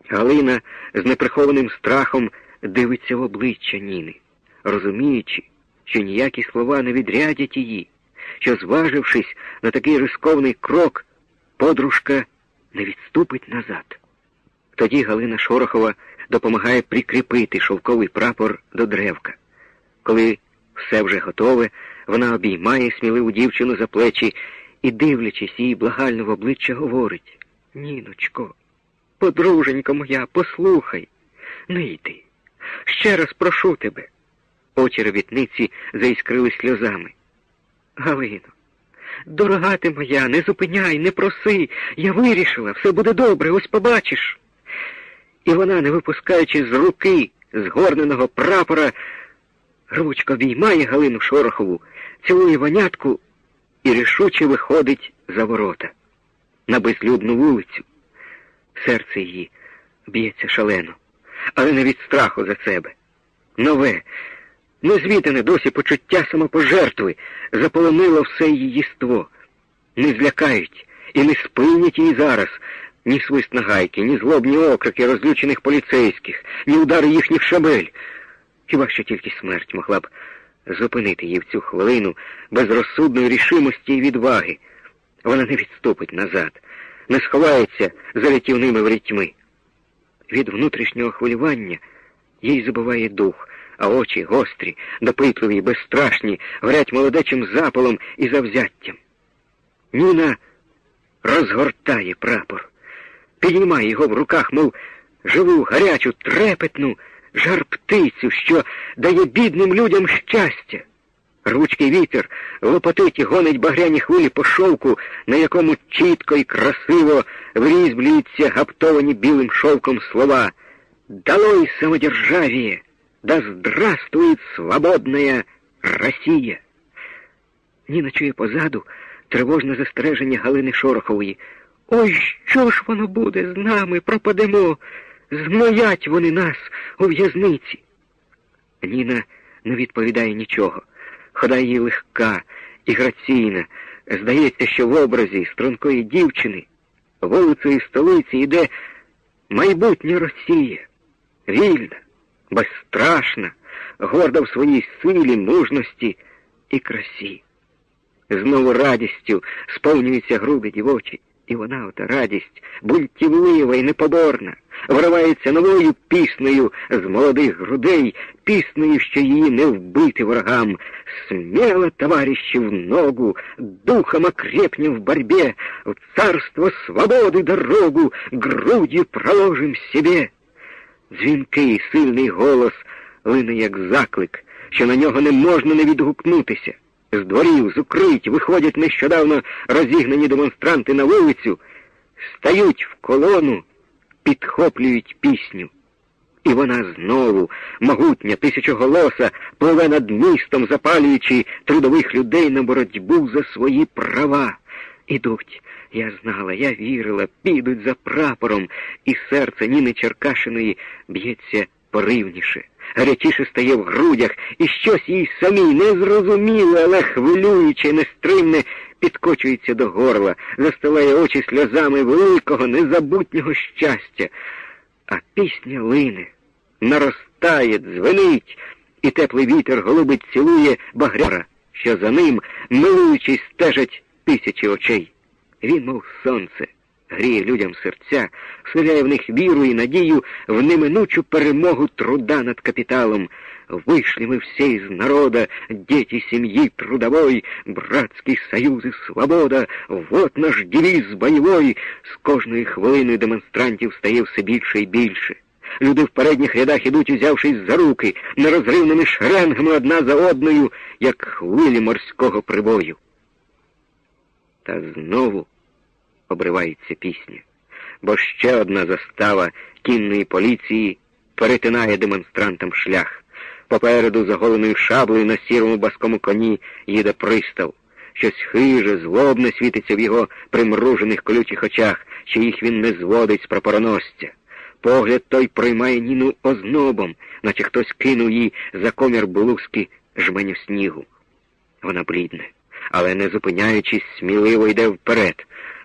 Галина з неприхованим страхом дивиться в обличчя Ніни, розуміючи, що ніякі слова не відрядять її, що, зважившись на такий ризикований крок, подружка не відступить назад. Тоді Галина Шорохова допомагає прикріпити шовковий прапор до древка. Коли все вже готове, вона обіймає сміливу дівчину за плечі і, дивлячись їй благально в обличчя, говорить: «Ніночко, подруженько моя, послухай, не йди. Ще раз прошу тебе». Очі робітниці заіскрили сльозами. «Галино, дорога ти моя, не зупиняй, не проси. Я вирішила, все буде добре, ось побачиш». І вона, не випускаючи з руки згорненого прапора, рвучко обіймає Галину Шорохову, цілує вонятку і рішуче виходить за ворота на безлюдну вулицю. Серце її б'ється шалено, але не від страху за себе. Нове, незвідане досі почуття самопожертви заполонило все її єство. Не злякають і не спинять її зараз ні свист нагайки, ні злобні окрики розлючених поліцейських, ні удари їхніх шабель. Хіба що тільки смерть могла б зупинити її в цю хвилину безрозсудної рішимості і відваги. Вона не відступить назад, не сховається за рятівними ворітьми. Від внутрішнього хвилювання їй забуває дух, а очі гострі, допитливі й безстрашні, горять молодечим запалом і завзяттям. Ніна розгортає прапор, підіймає його в руках, мов живу, гарячу, трепетну жар-птицю, що дає бідним людям щастя. Рвучкий вітер лопотить і гонить багряні хвилі по шовку, на якому чітко і красиво вирізблюються гаптовані білим шовком слова: «Долой самодержавие! Да здравствует свободная Россия!» Ніна чує позаду тривожне застереження Галини Шорохової. «Ой, що ж воно буде з нами? Пропадемо! Змоять вони нас у в'язниці!» Ніна не відповідає нічого. Хода її легка і граційна. Здається, що в образі стрункої дівчини вулицею столиці йде майбутня Росія. Вільна, безстрашна, горда в своїй силі, мужності і красі. Знову радістю сповнюються груди дівочі, і вона, ота радість, бунтівлива і непоборна, виривається новою піснею з молодих грудей, піснею, що її не вбити ворогам. «Смело, товарищи, в ногу, духом окрепнем в борьбе, в царство свободы дорогу грудью проложим себе». Дзвінкий, сильний голос лине як заклик, що на нього не можна не відгукнутися. З дворів, з укриттів виходять нещодавно розігнані демонстранти на вулицю, стають в колону, підхоплюють пісню. І вона знову, могутня, тисячоголоса, пливе над містом, запалюючи трудових людей на боротьбу за свої права. Ідуть, я знала, я вірила, підуть за прапором, і серце Ніни Черкашиної б'ється поривніше. Гарячіше стає в грудях, і щось їй самій незрозуміле, але хвилююче, нестримне, підкочується до горла, застилає очі сльозами великого, незабутнього щастя. А пісня лине, наростає, дзвенить, і теплий вітер голубить цілує багряра, що за ним, милуючись, стежать тисячі очей. Він, мов сонце, гріє людям серця, вселяє в них віру і надію в неминучу перемогу труда над капиталом. Вышли мы все из народа, дети семьи трудовой, братский союз и свобода, вот наш девиз бойовий. З кожної хвилини демонстрантів стає все більше і більше. Люди в передніх рядах ідуть, узявшись за руки, нерозривними шеренгами одна за одною, як хвилі морського прибою. Та знову обривається пісня, бо ще одна застава кінної поліції перетинає демонстрантам шлях. Попереду, заголеною шаблею на сірому баскому коні, їде пристав. Щось хиже, злобне світиться в його примружених колючих очах, що їх він не зводить з прапороносця. Погляд той проймає Ніну ознобом, наче хтось кинув їй за комір блузки жменю снігу. Вона блідне, але не зупиняючись, сміливо йде вперед.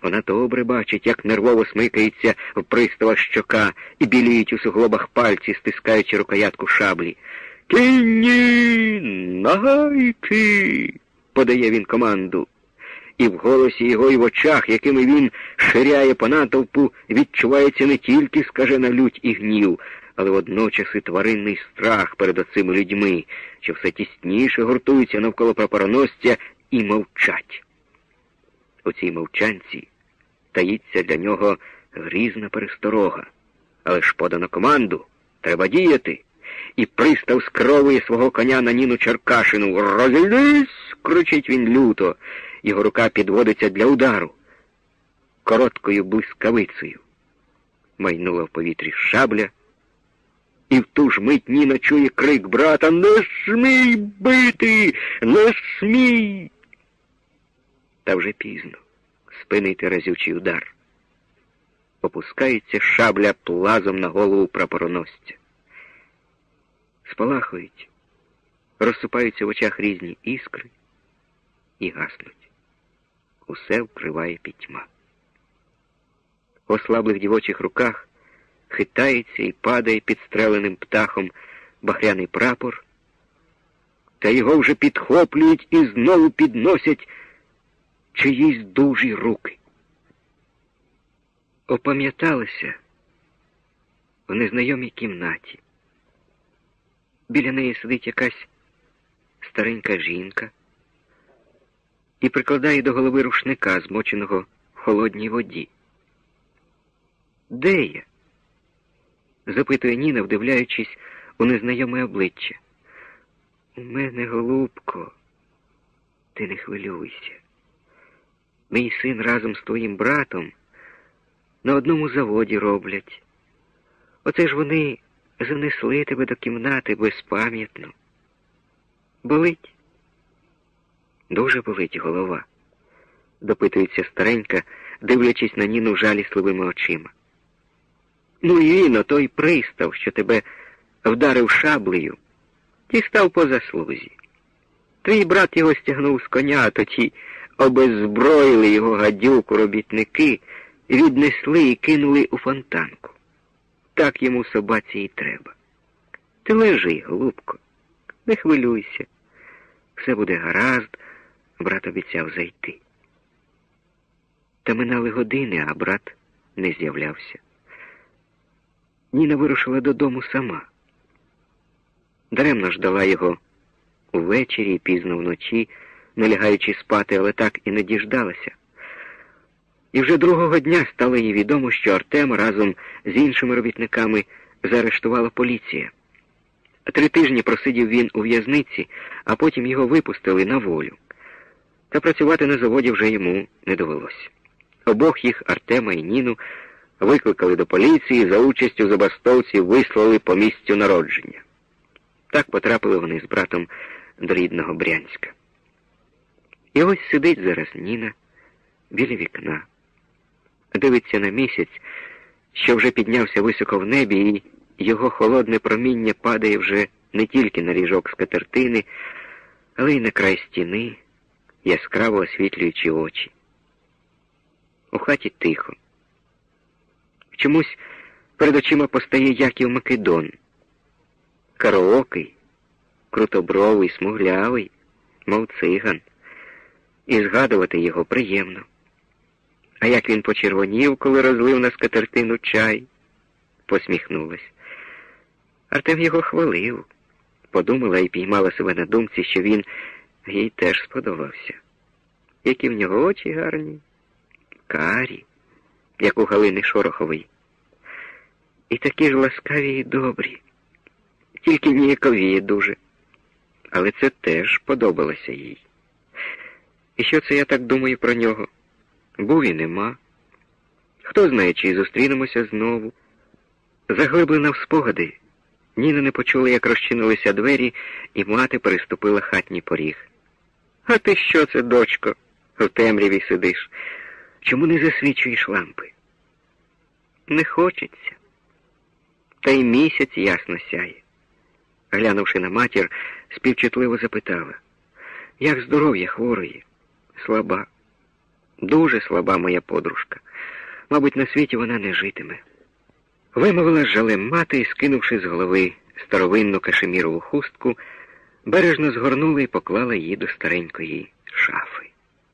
Вона добре бачить, як нервово смикається в пристава щока і біліють у суглобах пальці, стискаючи рукоятку шаблі. «Кінні! Нагайки!» — подає він команду. І в голосі його, і в очах, якими він ширяє по натовпу, відчувається не тільки скажена лють і гнів, але водночас і тваринний страх перед оцими людьми, що все тісніше гуртуються навколо прапороносця і мовчать. У цій мовчанці таїться для нього грізна пересторога. Але ж подано команду, треба діяти. І пристав скеровує свого коня на Ніну Черкашину. «Розійдись!» — кричить він люто. Його рука підводиться для удару. Короткою блискавицею майнула в повітрі шабля, і в ту ж мить Ніна чує крик брата: «Не смій бити! Не смій!» Та вже пізно. Спинити разючий удар. Опускається шабля плазом на голову прапороносця. Спалахують, розсипаються в очах різні іскри і гаснуть. Усе вкриває пітьма. В ослаблих дівочих руках хитається і падає підстреленим птахом багряний прапор, та його вже підхоплюють і знову підносять чиїсь дужі руки. Опам'яталися в незнайомій кімнаті. Біля неї сидить якась старенька жінка і прикладає до голови рушника, змоченого в холодній воді. «Де я?» — запитує Ніна, вдивляючись у незнайоме обличчя. «У мене, голубко, ти не хвилюйся. Мій син разом з твоїм братом на одному заводі роблять. Оце ж вони занесли тебе до кімнати безпам'ятно. Болить?» «Дуже болить голова», — допитується старенька, дивлячись на Ніну жалісливими очима. «Ну і він, отой пристав, що тебе вдарив шаблею, дістав по заслузі. Твій брат його стягнув з коня, а тоді обеззброїли його гадюку робітники, віднесли і кинули у фонтанку. Так йому собаці і треба. Ти лежи, голубко, не хвилюйся. Все буде гаразд», — брат обіцяв зайти. Та минали години, а брат не з'являвся. Ніна вирушила додому сама. Даремно ждала його увечері і пізно вночі, не лягаючи спати, але так і не діждалася. І вже другого дня стало їй відомо, що Артема разом з іншими робітниками заарештувала поліція. 3 тижні просидів він у в'язниці, а потім його випустили на волю. Та працювати на заводі вже йому не довелося. Обох їх, Артема і Ніну, викликали до поліції, за участю забастовців вислали по місцю народження. Так потрапили вони з братом до рідного Брянська. І ось сидить зараз Ніна біля вікна, дивиться на місяць, що вже піднявся високо в небі, і його холодне проміння падає вже не тільки на ріжок скатертини, але й на край стіни, яскраво освітлюючи очі. У хаті тихо. Чомусь перед очима постає Яків Македон. Караокий, крутобровий, смуглявий, мов циган. І згадувати його приємно. А як він почервонів, коли розлив на скатертину чай. Посміхнулась. Артем його хвалив. Подумала і піймала себе на думці, що він їй теж сподобався. Які в нього очі гарні, карі, як у Галини Шорохової. І такі ж ласкаві і добрі. Тільки ніяковіє дуже. Але це теж подобалося їй. І що це я так думаю про нього? Був і нема. Хто знає, чи зустрінемося знову. Заглиблена в спогади, Ніна не почула, як розчинилися двері, і мати переступила хатній поріг. «А ти що це, дочко, в темряві сидиш? Чому не засвічуєш лампи?» «Не хочеться. Та й місяць ясно сяє». Глянувши на матір, співчутливо запитала: «Як здоров'я хворої?» «Слаба. Дуже слаба моя подружка. Мабуть, на світі вона не житиме. Вимовила з жалем мати і, скинувши з голови старовинну кашемірову хустку, бережно згорнула і поклала її до старенької шафи.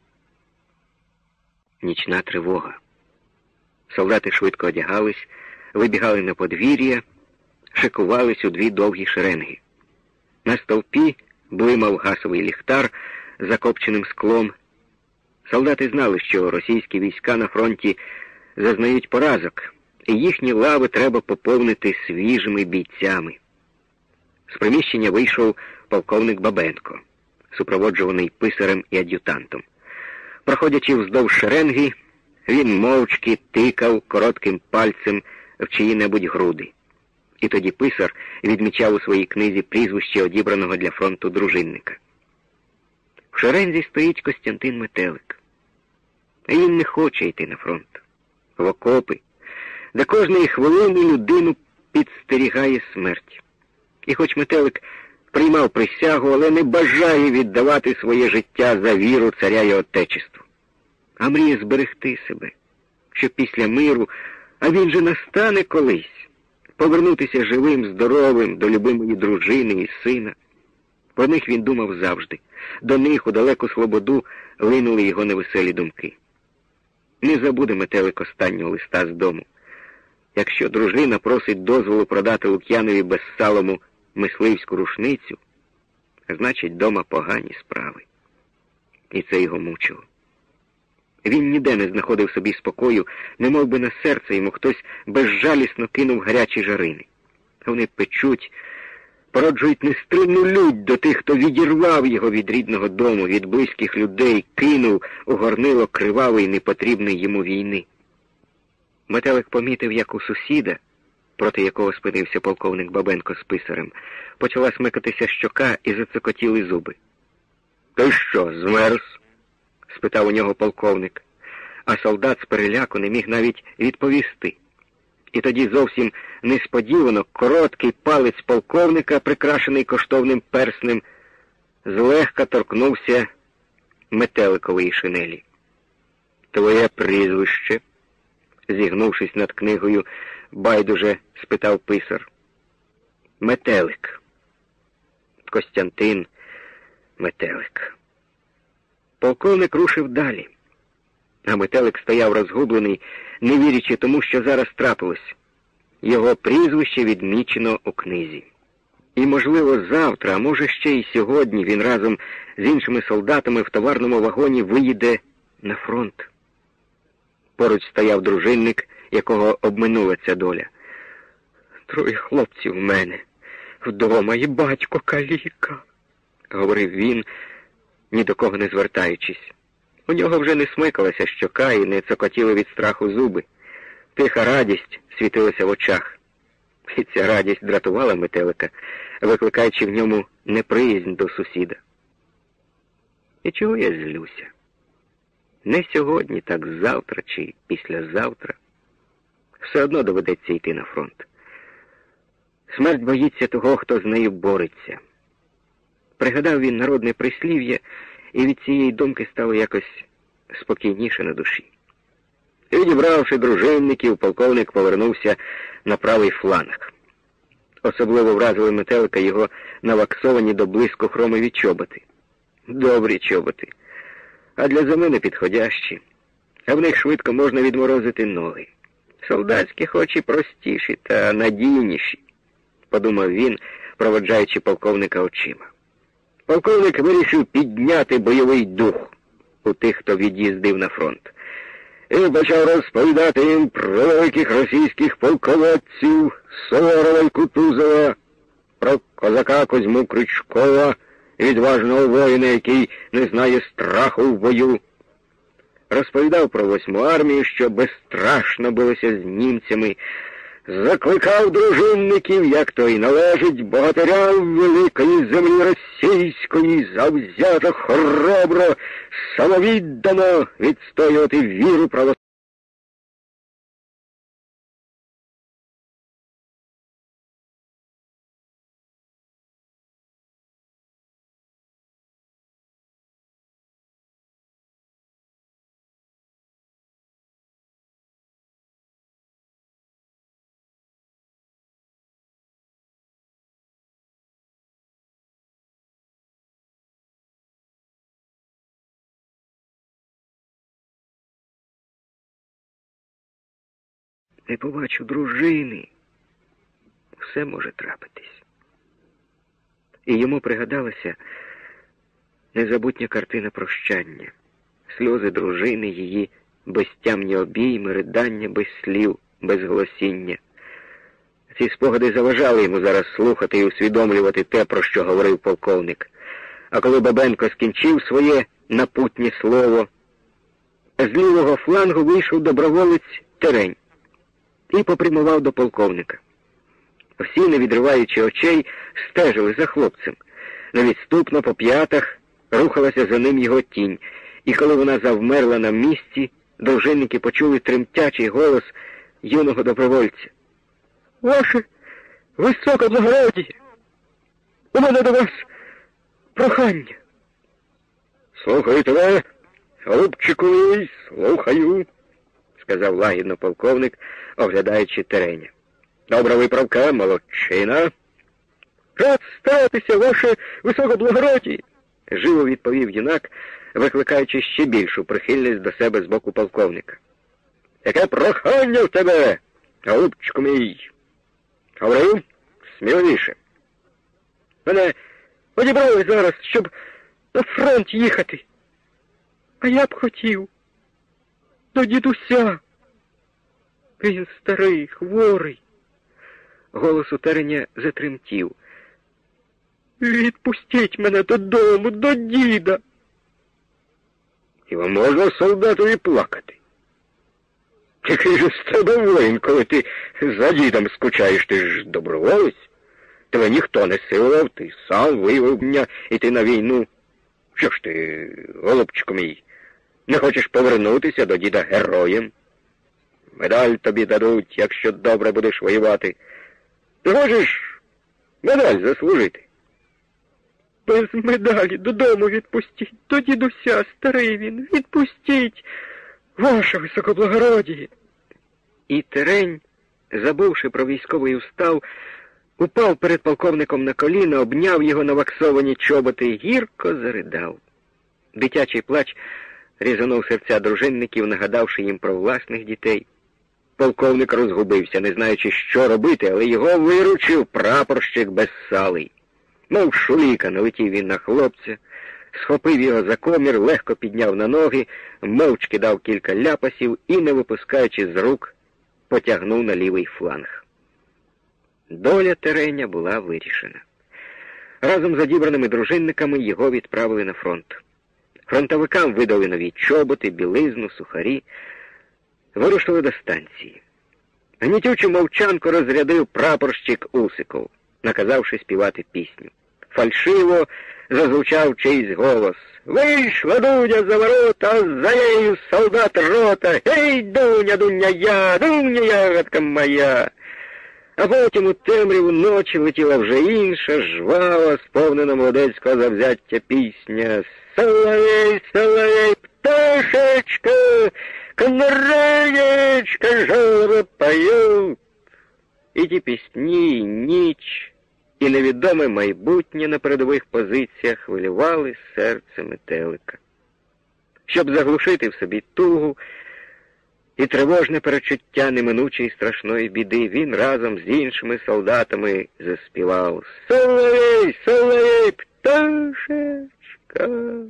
Нічна тривога. Солдати швидко одягались, вибігали на подвір'я, шикувались у дві довгі шеренги. На стовпі блимав гасовий ліхтар з закопченим склом. Солдати знали, що російські війська на фронті зазнають поразок, і їхні лави треба поповнити свіжими бійцями. З приміщення вийшов полковник Бабенко, супроводжуваний писарем і ад'ютантом. Проходячи вздовж шеренги, він мовчки тикав коротким пальцем в чиї-небудь груди. І тоді писар відмічав у своїй книзі прізвище одібраного для фронту дружинника. В шерензі стоїть Костянтин Метелик. А він не хоче йти на фронт, в окопи, де кожної хвилини людину підстерігає смерть. І хоч Метелик приймав присягу, але не бажає віддавати своє життя за віру царя і отечеству. А мріє зберегти себе, щоб після миру, а він же настане колись, повернутися живим, здоровим до любимої дружини і сина. Про них він думав завжди. До них у далеку слободу линули його невеселі думки. Не забуде Метелик останнього листа з дому. Якщо дружина просить дозволу продати Лук'янові Безсалому мисливську рушницю, значить, дома погані справи. І це його мучило. Він ніде не знаходив собі спокою, немов би на серце йому хтось безжалісно кинув гарячі жарини. Вони печуть, породжують нестримну лють до тих, хто відірвав його від рідного дому, від близьких людей, кинув у горнило кривавої непотрібної йому війни. Метелик помітив, як у сусіда, проти якого спинився полковник Бабенко з писарем, почала смикатися щока і зацокотіли зуби. «Ти що, змерз?» – спитав у нього полковник, а солдат з переляку не міг навіть відповісти. І тоді зовсім несподівано короткий палець полковника, прикрашений коштовним перснем, злегка торкнувся Метеликової шинелі. «Твоє прізвище?» – зігнувшись над книгою, байдуже спитав писар. «Метелик. Костянтин Метелик». Полковник рушив далі, а Метелик стояв розгублений, не вірячи тому, що зараз трапилось. Його прізвище відмічено у книзі. І, можливо, завтра, а може ще й сьогодні, він разом з іншими солдатами в товарному вагоні виїде на фронт. Поруч стояв дружинник, якого обминула ця доля. «Троє хлопців в мене вдома і батько каліка», — говорив він, ні до кого не звертаючись. У нього вже не смикалася щока і не цокотіли від страху зуби. Тиха радість світилася в очах. І ця радість дратувала Метелика, викликаючи в ньому неприязнь до сусіда. І чого я злюся? Не сьогодні, так завтра чи післязавтра. Все одно доведеться йти на фронт. Смерть боїться того, хто з нею бореться. Пригадав він народне прислів'я, і від цієї думки стало якось спокійніше на душі. Відібравши дружинників, полковник повернувся на правий фланг. Особливо вразили Метелика його наваксовані до блиску хромові чоботи. Добрі чоботи, а для замини підходящі, а в них швидко можна відморозити ноги. Солдатські хоч і простіші та надійніші, подумав він, проводжаючи полковника очима. Полковник вирішив підняти бойовий дух у тих, хто від'їздив на фронт, і почав розповідати їм про великих російських полководців Суворова і Кутузова, про козака Козьму Крючкова, відважного воїна, який не знає страху в бою. Розповідав про 8-му армію, що безстрашно билася з німцями, закликав дружинників, як то й належить, богатирям великої землі російської, завзято, хоробро, самовіддано відстоювати віру православну. не побачу дружини, все може трапитись. І йому пригадалася незабутня картина прощання, сльози дружини, її безтямні обійми, ридання без слів, без голосіння. Ці спогади заважали йому зараз слухати і усвідомлювати те, про що говорив полковник. А коли Бабенко скінчив своє напутнє слово, з лівого флангу вийшов доброволець Терень і попрямував до полковника. Всі, не відриваючи очей, стежили за хлопцем. Невідступно по п'ятах рухалася за ним його тінь, і коли вона завмерла на місці, дружинники почули тремтячий голос юного добровольця. «Ваше високоблагородіє! У мене до вас прохання!» «Слухаю тебе, голубчику мій, слухаю», — сказав лагідно полковник, оглядаючи Тереня. «Добра виправка, молодчина». «Рад старатися, ваше високоблагородіє», — живо відповів юнак, викликаючи ще більшу прихильність до себе з боку полковника. «Яке прохання в тебе, голубчику мій? Говори сміливіше». «Мене одібрали зараз, щоб на фронт їхати. А я б хотів до дідуся. Він старий, хворий». Голос у Тереня затремтів. «Відпустіть мене додому, до діда». «Хіба можна солдатові плакати? Який же з тебе воїн, коли ти за дідом скучаєш, ти ж доброволець? Тебе ніхто не силував, ти сам виявив мене іти на війну. Що ж ти, голубчику мій, не хочеш повернутися до діда героєм? Медаль тобі дадуть, якщо добре будеш воювати. Ти хочеш медаль заслужити?» «Без медалі додому відпустіть, до дідуся, старий він, відпустіть, ваше високоблагородіє». І Терень, забувши про військовий устав, упав перед полковником на коліна, обняв його на ваксовані чоботи і гірко заридав. Дитячий плач різанув серця дружинників, нагадавши їм про власних дітей. Полковник розгубився, не знаючи, що робити, але його виручив прапорщик Безсалий. Мов шуліка налетів він на хлопця, схопив його за комір, легко підняв на ноги, мовчки дав кілька ляпасів і, не випускаючи з рук, потягнув на лівий фланг. Доля Тереня була вирішена. Разом з одібраними дружинниками його відправили на фронт. Фронтовикам видали нові чоботи, білизну, сухарі. Вирушили до станції. Гнітючу мовчанку розрядив прапорщик Усиков, наказавши співати пісню. Фальшиво зазвучав чийсь голос. «Вийшла Дуня за ворота, за нею солдат рота! Гей, Дуня, Дуня я, Дуня, ягодка моя!» А потім у темряву ночі летіла вже інша, жвава, сповнена молодецького завзяття пісня. «Соловей, соловей, пташечка, канареечка, жаби поють!» І ті пісні, і ніч, і невідоме майбутнє на передових позиціях хвилювали серце метелика. Щоб заглушити в собі тугу і тривожне перечуття неминучої страшної біди, він разом з іншими солдатами заспівав «Соловей, соловей, пташечка».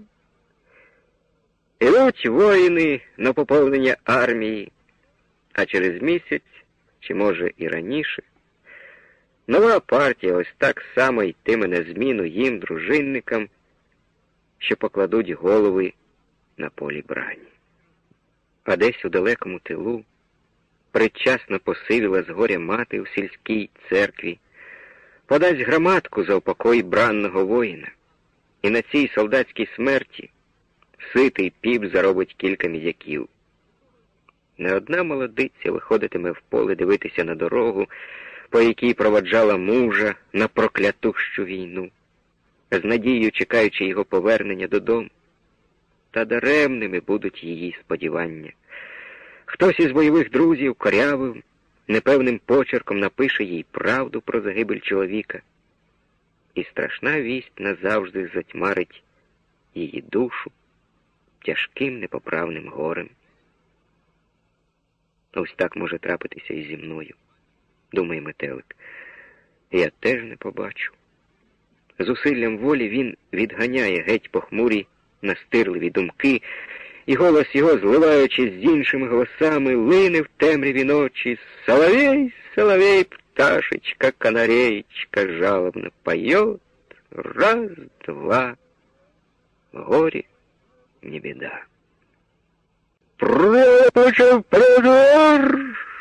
Ідуть воїни на поповнення армії, а через місяць, чи може і раніше, нова партія ось так само йтиме на зміну їм, дружинникам, що покладуть голови на полі брані. А десь у далекому тилу предчасно посивіла з горя мати у сільській церкві, подасть громадку за упокой бранного воїна, і на цій солдатській смерті ситий піп заробить кілька мізяків. Не одна молодиця виходитиме в поле дивитися на дорогу, по якій проводжала мужа на проклятущу війну, з надією чекаючи його повернення додому. Та даремними будуть її сподівання. Хтось із бойових друзів корявим, непевним почерком напише їй правду про загибель чоловіка, і страшна вість назавжди затьмарить її душу тяжким непоправним горем. Ось так може трапитися і зі мною, думає метелик. Я теж не побачу. Зусиллям волі він відганяє геть похмурі, настирливі думки, і голос його, зливаючись з іншими голосами, лине в темряві ночі: «Соловей, соловей, пташечка, канареечка, жалобно поет, раз, два, горе, не беда». «Прочив прозор!»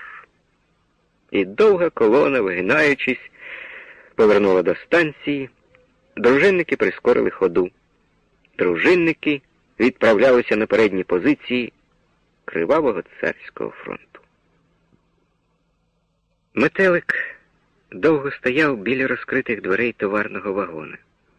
І довга колона, вигинаючись, повернула до станції. Дружинники прискорили ходу. Дружинники відправлялися на передні позиції Кривавого царського фронту. Метелик довго стояв біля розкритих дверей товарного вагона.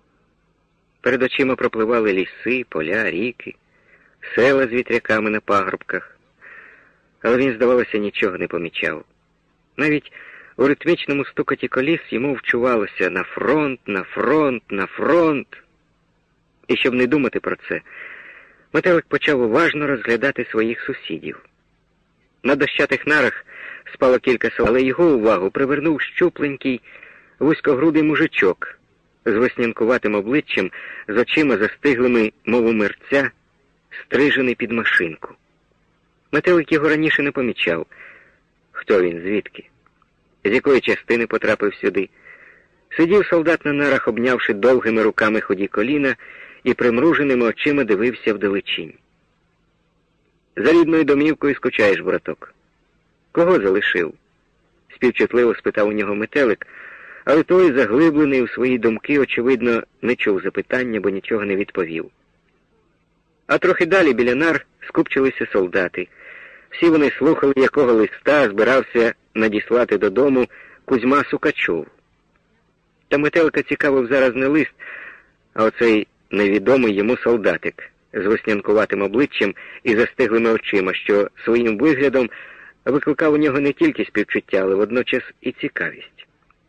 Перед очима пропливали ліси, поля, ріки, села з вітряками на пагорбках. Але він, здавалося, нічого не помічав. Навіть у ритмічному стукоті коліс йому вчувалося: на фронт, на фронт, на фронт. І щоб не думати про це, метелик почав уважно розглядати своїх сусідів. На дощатих нарах спало кілька сел, але його увагу привернув щупленький, вузькогрудий мужичок з веснянкуватим обличчям, з очима застиглими, мов у мерця, стрижений під машинку. Метелик його раніше не помічав. Хто він, звідки? З якої частини потрапив сюди? Сидів солдат на нарах, обнявши довгими руками худі коліна, і примруженими очима дивився вдалечінь. «За рідною домівкою скучаєш, браток?» «Кого залишив?» Співчутливо спитав у нього метелик, але той, заглиблений у свої думки, очевидно, не чув запитання, бо нічого не відповів. А трохи далі біля нар скупчилися солдати. Всі вони слухали, якого листа збирався надіслати додому Кузьма Сукачов. Та метелика цікавив зараз не лист, а оцей невідомий йому солдатик з веснянкуватим обличчям і застиглими очима, що своїм виглядом викликав у нього не тільки співчуття, але водночас і цікавість.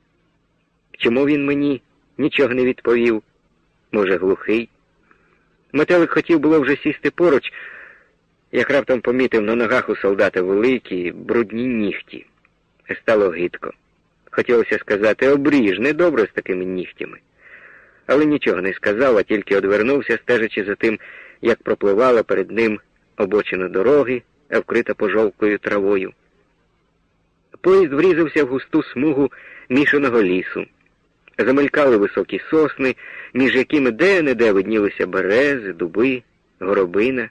Чому він мені нічого не відповів? Може, глухий? Метелик хотів було вже сісти поруч, як раптом помітив на ногах у солдата великі, брудні нігті. Стало гидко. Хотілося сказати: «Обріж, недобре з такими нігтями». Але нічого не сказав, а тільки одвернувся, стежачи за тим, як пропливала перед ним обочина дороги, вкрита пожовклою травою. Поїзд врізався в густу смугу мішаного лісу. Замелькали високі сосни, між якими де-не-де виднілися берези, дуби, горобина.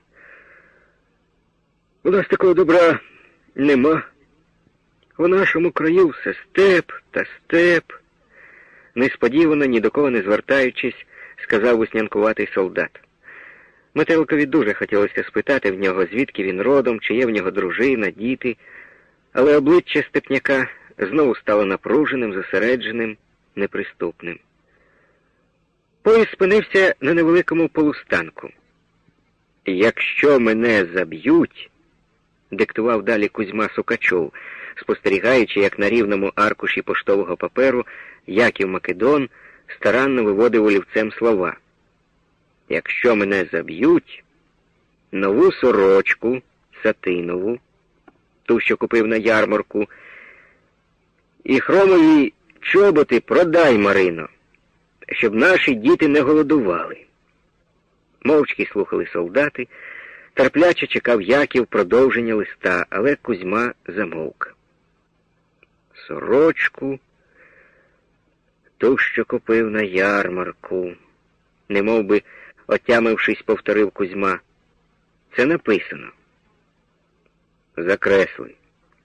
«У нас такого добра нема. У нашому краю все степ та степ», несподівано, ні до кого не звертаючись, сказав веснянкуватий солдат. Метеликові дуже хотілося спитати в нього, звідки він родом, чи є в нього дружина, діти, але обличчя степняка знову стало напруженим, зосередженим, неприступним. Поїзд спинився на невеликому полустанку. «Якщо мене заб'ють», диктував далі Кузьма Сукачов, спостерігаючи, як на рівному аркуші поштового паперу Яків Македон старанно виводив олівцем слова. «Якщо мене заб'ють, нову сорочку, сатинову, ту, що купив на ярмарку, і хромові чоботи продай, Марино, щоб наші діти не голодували». Мовчки слухали солдати, терпляче чекав Яків продовження листа, але Кузьма замовк. «Сорочку, ту, що купив на ярмарку», немов би отямившись, повторив Кузьма. «Це написано. Закресли.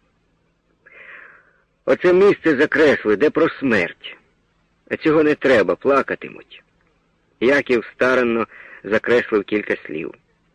Оце місце закресли, де про смерть. А цього не треба, плакатимуть». Яків старанно закреслив кілька слів.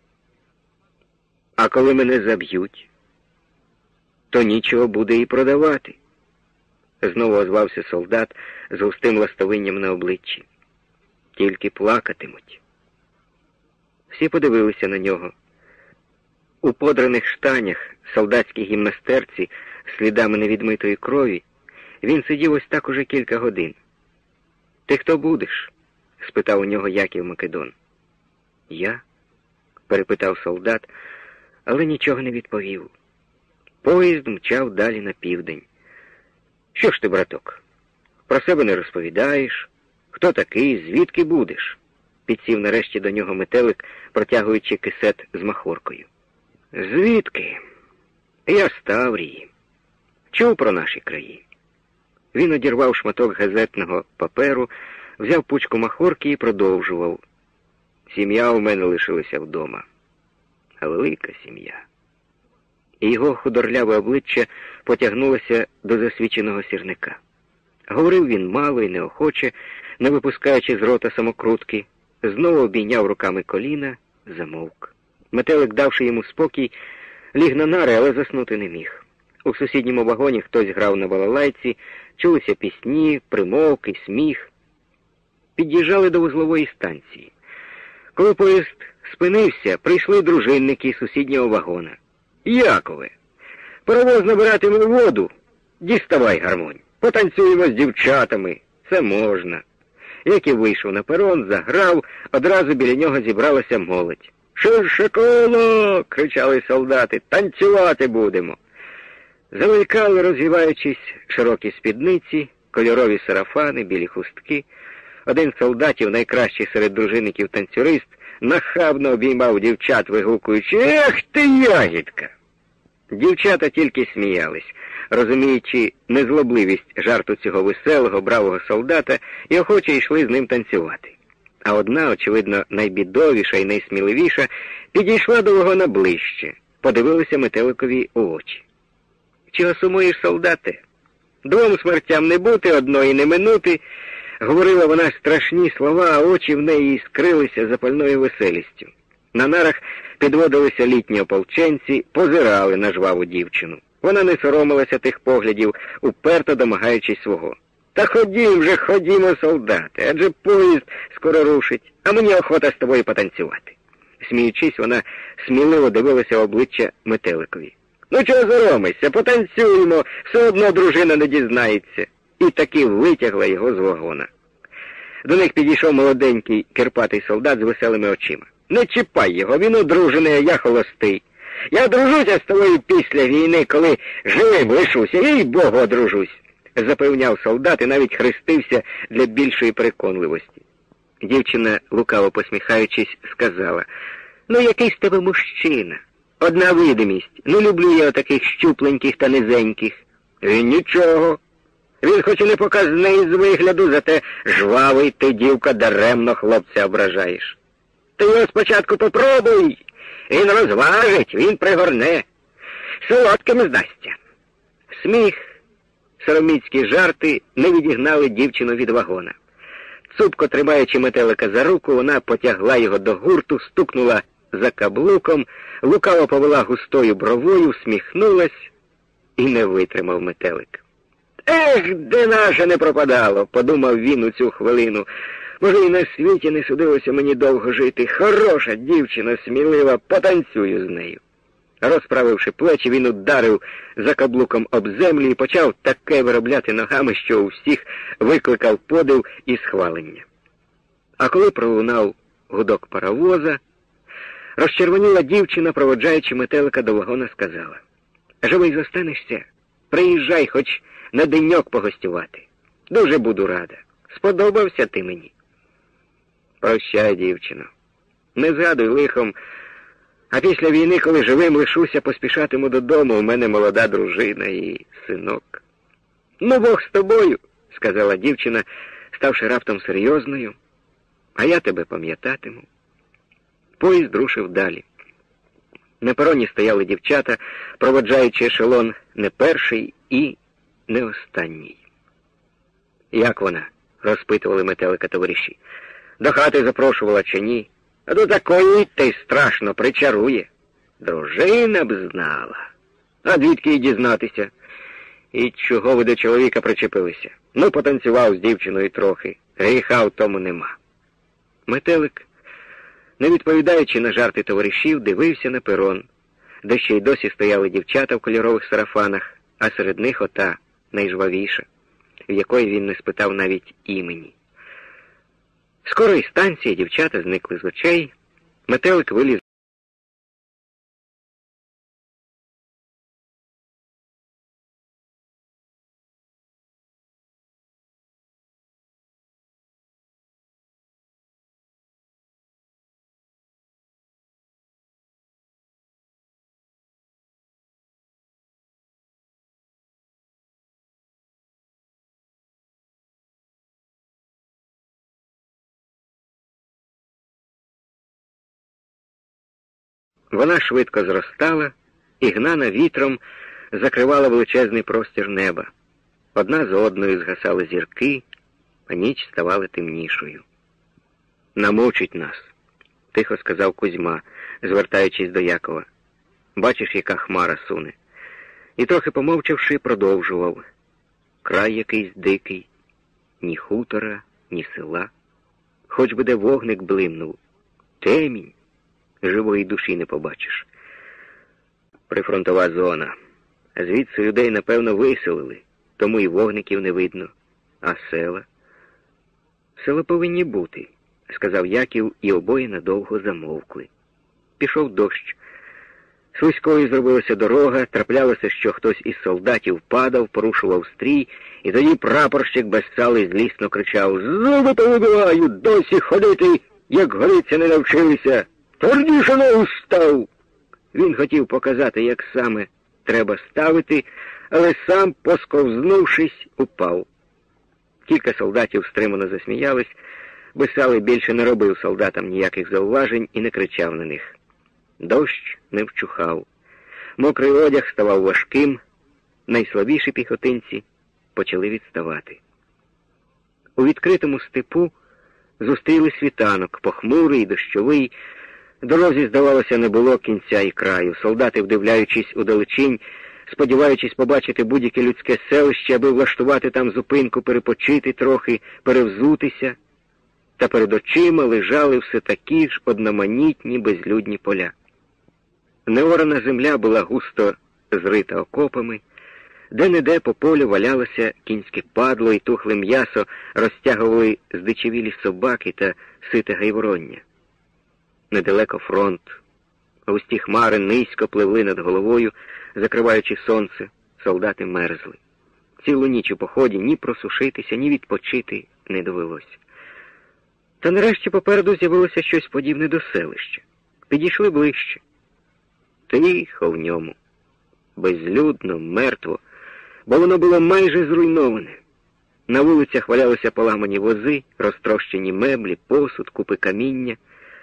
«А коли мене заб'ють, то нічого буде і продавати», знову озвався солдат з густим ластовинням на обличчі. «Тільки плакатимуть». Всі подивилися на нього. У подраних штанях, солдатській гімнастерці, слідами невідмитої крові, він сидів ось так уже кілька годин. «Ти хто будеш?» — спитав у нього Яків Македон. «Я?» — перепитав солдат, але нічого не відповів. Поїзд мчав далі на південь. «Що ж ти, браток, про себе не розповідаєш? Хто такий, звідки будеш?» Підсів нарешті до нього Метелик, протягуючи кисет з махоркою. «Звідки? Я з Таврії. Чув про наші краї». Він одірвав шматок газетного паперу, взяв пучку махорки і продовжував. «Сім'я у мене лишилася вдома. А велика сім'я». І його худорляве обличчя потягнулося до засвіченого сірника. Говорив він мало і неохоче, не випускаючи з рота самокрутки, знову обійняв руками коліна, замовк. Метелик, давши йому спокій, ліг на нари, але заснути не міг. У сусідньому вагоні хтось грав на балалайці, чулися пісні, примовки, сміх. Під'їжджали до вузлової станції. Коли поїзд спинився, прийшли дружинники сусіднього вагона. «Якове, паровоз набиратиме воду. Діставай гармонь. Потанцюємо з дівчатами. Це можна». Яків вийшов на перон, заграв, одразу біля нього зібралася молодь. «Ширше коло!» — кричали солдати. «Танцювати будемо!» Замелькали, розвіваючись, широкі спідниці, кольорові сарафани, білі хустки. Один з солдатів, найкращий серед дружинників танцюрист, нахабно обіймав дівчат, вигукуючи: «Ех ти, ягідка!» Дівчата тільки сміялись, розуміючи незлобливість жарту цього веселого, бравого солдата, і охоче йшли з ним танцювати. А одна, очевидно, найбідовіша і найсміливіша, підійшла до вагона ближче, подивилася Метеликові у очі. «Чого сумуєш, солдате? Двом смертям не бути, одної не минути», — говорила вона страшні слова, а очі в неї іскрилися запальною веселістю. На нарах підводилися літні ополченці, позирали на жваву дівчину. Вона не соромилася тих поглядів, уперто домагаючись свого. «Та ходім вже, ходімо, солдати, адже поїзд скоро рушить, а мені охота з тобою потанцювати». Сміючись, вона сміливо дивилася в обличчя Метеликові. «Ну чого соромишся, потанцюємо, все одно дружина не дізнається». І таки витягла його з вагона. До них підійшов молоденький кирпатий солдат з веселими очима. «Не чіпай його, він одружений, а я холостий. Я одружуся з тобою після війни, коли живим лишуся, їй Богу одружусь», — запевняв солдат і навіть хрестився для більшої переконливості. Дівчина, лукаво посміхаючись, сказала: «Ну який з тебе мужчина? Одна видимість. Не люблю я таких щупленьких та низеньких». «Він нічого. Він хоч і не показний з вигляду, зате жвавий, ти, дівка, даремно хлопця ображаєш. Ти його спочатку попробуй, він розважить, він пригорне, солодким здасться». Сміх, сороміцькі жарти не відігнали дівчину від вагона. Цупко тримаючи Метелика за руку, вона потягла його до гурту, стукнула за каблуком, лукаво повела густою бровою, всміхнулась і не витримав Метелик. «Ех, де наше не пропадало», — подумав він у цю хвилину. «Може, і на світі не судилося мені довго жити. Хороша дівчина, смілива, потанцюю з нею». Розправивши плечі, він ударив за каблуком об землю і почав таке виробляти ногами, що у всіх викликав подив і схвалення. А коли пролунав гудок паровоза, розчервоніла дівчина, проводжаючи Метелика до вагона, сказала: «Живий зостанешся? Приїжджай хоч на деньок погостювати. Дуже буду рада. Сподобався ти мені». «Прощай, дівчино. Не згадуй лихом. А після війни, коли живим лишуся, поспішатиму додому. У мене молода дружина і синок». «Ну, Бог з тобою», — сказала дівчина, ставши раптом серйозною. «А я тебе пам'ятатиму». Поїзд рушив далі. На пероні стояли дівчата, проводжаючи ешелон не перший і не останній. «Як вона?» — розпитували Метелика товариші. «До хати запрошувала чи ні? А до такої та й страшно причарує. Дружина б знала. А звідки й дізнатися? І чого ви до чоловіка причепилися? Ну, потанцював з дівчиною трохи. Гріха в тому нема». Метелик, не відповідаючи на жарти товаришів, дивився на перон, де ще й досі стояли дівчата в кольорових сарафанах, а серед них ота найжвавіша, в якої він не спитав навіть імені. Скоро із станції дівчата зникли з очей. Метелик виліз Вона швидко зростала і, гнана вітром, закривала величезний простір неба. Одна за одною згасали зірки, а ніч ставала темнішою. «Намучить нас», — тихо сказав Кузьма, звертаючись до Якова. «Бачиш, яка хмара суне?» І, трохи помовчавши, продовжував. «Край якийсь дикий, ні хутора, ні села. Хоч би де вогник блимнув. Темінь, живої душі не побачиш. Прифронтова зона. Звідси людей, напевно, виселили, тому і вогників не видно. А села? Села повинні бути», — сказав Яків, і обоє надовго замовкли. Пішов дощ. Слизькою зробилася дорога, траплялося, що хтось із солдатів падав, порушував стрій, і тоді прапорщик без сали злісно кричав: «Зуби повибиваю, досі ходити, як гориться не навчилися! Твердіше ногу став!» Він хотів показати, як саме треба ставити, але сам, посковзнувшись, упав. Кілька солдатів стримано засміялись, Бесалий більше не робив солдатам ніяких зауважень і не кричав на них. Дощ не вчухав. Мокрий одяг ставав важким, найслабіші піхотинці почали відставати. У відкритому степу зустріли світанок, похмурий, дощовий. Дорозі, здавалося, не було кінця і краю. Солдати, вдивляючись удалечінь, сподіваючись побачити будь-яке людське селище, аби влаштувати там зупинку, перепочити трохи, перевзутися, та перед очима лежали все такі ж одноманітні безлюдні поля. Неорана земля була густо зрита окопами, де-не-де по полю валялося кінське падло і тухле м'ясо розтягували здичавілі собаки та сите гайвороння. Недалеко фронт. Густі хмари низько пливли над головою, закриваючи сонце. Солдати мерзли. Цілу ніч у поході ні просушитися, ні відпочити не довелося. Та нарешті попереду з'явилося щось подібне до селища. Підійшли ближче. Тихо в ньому. Безлюдно, мертво, бо воно було майже зруйноване. На вулицях валялися поламані вози, розтрощені меблі, посуд, купи каміння.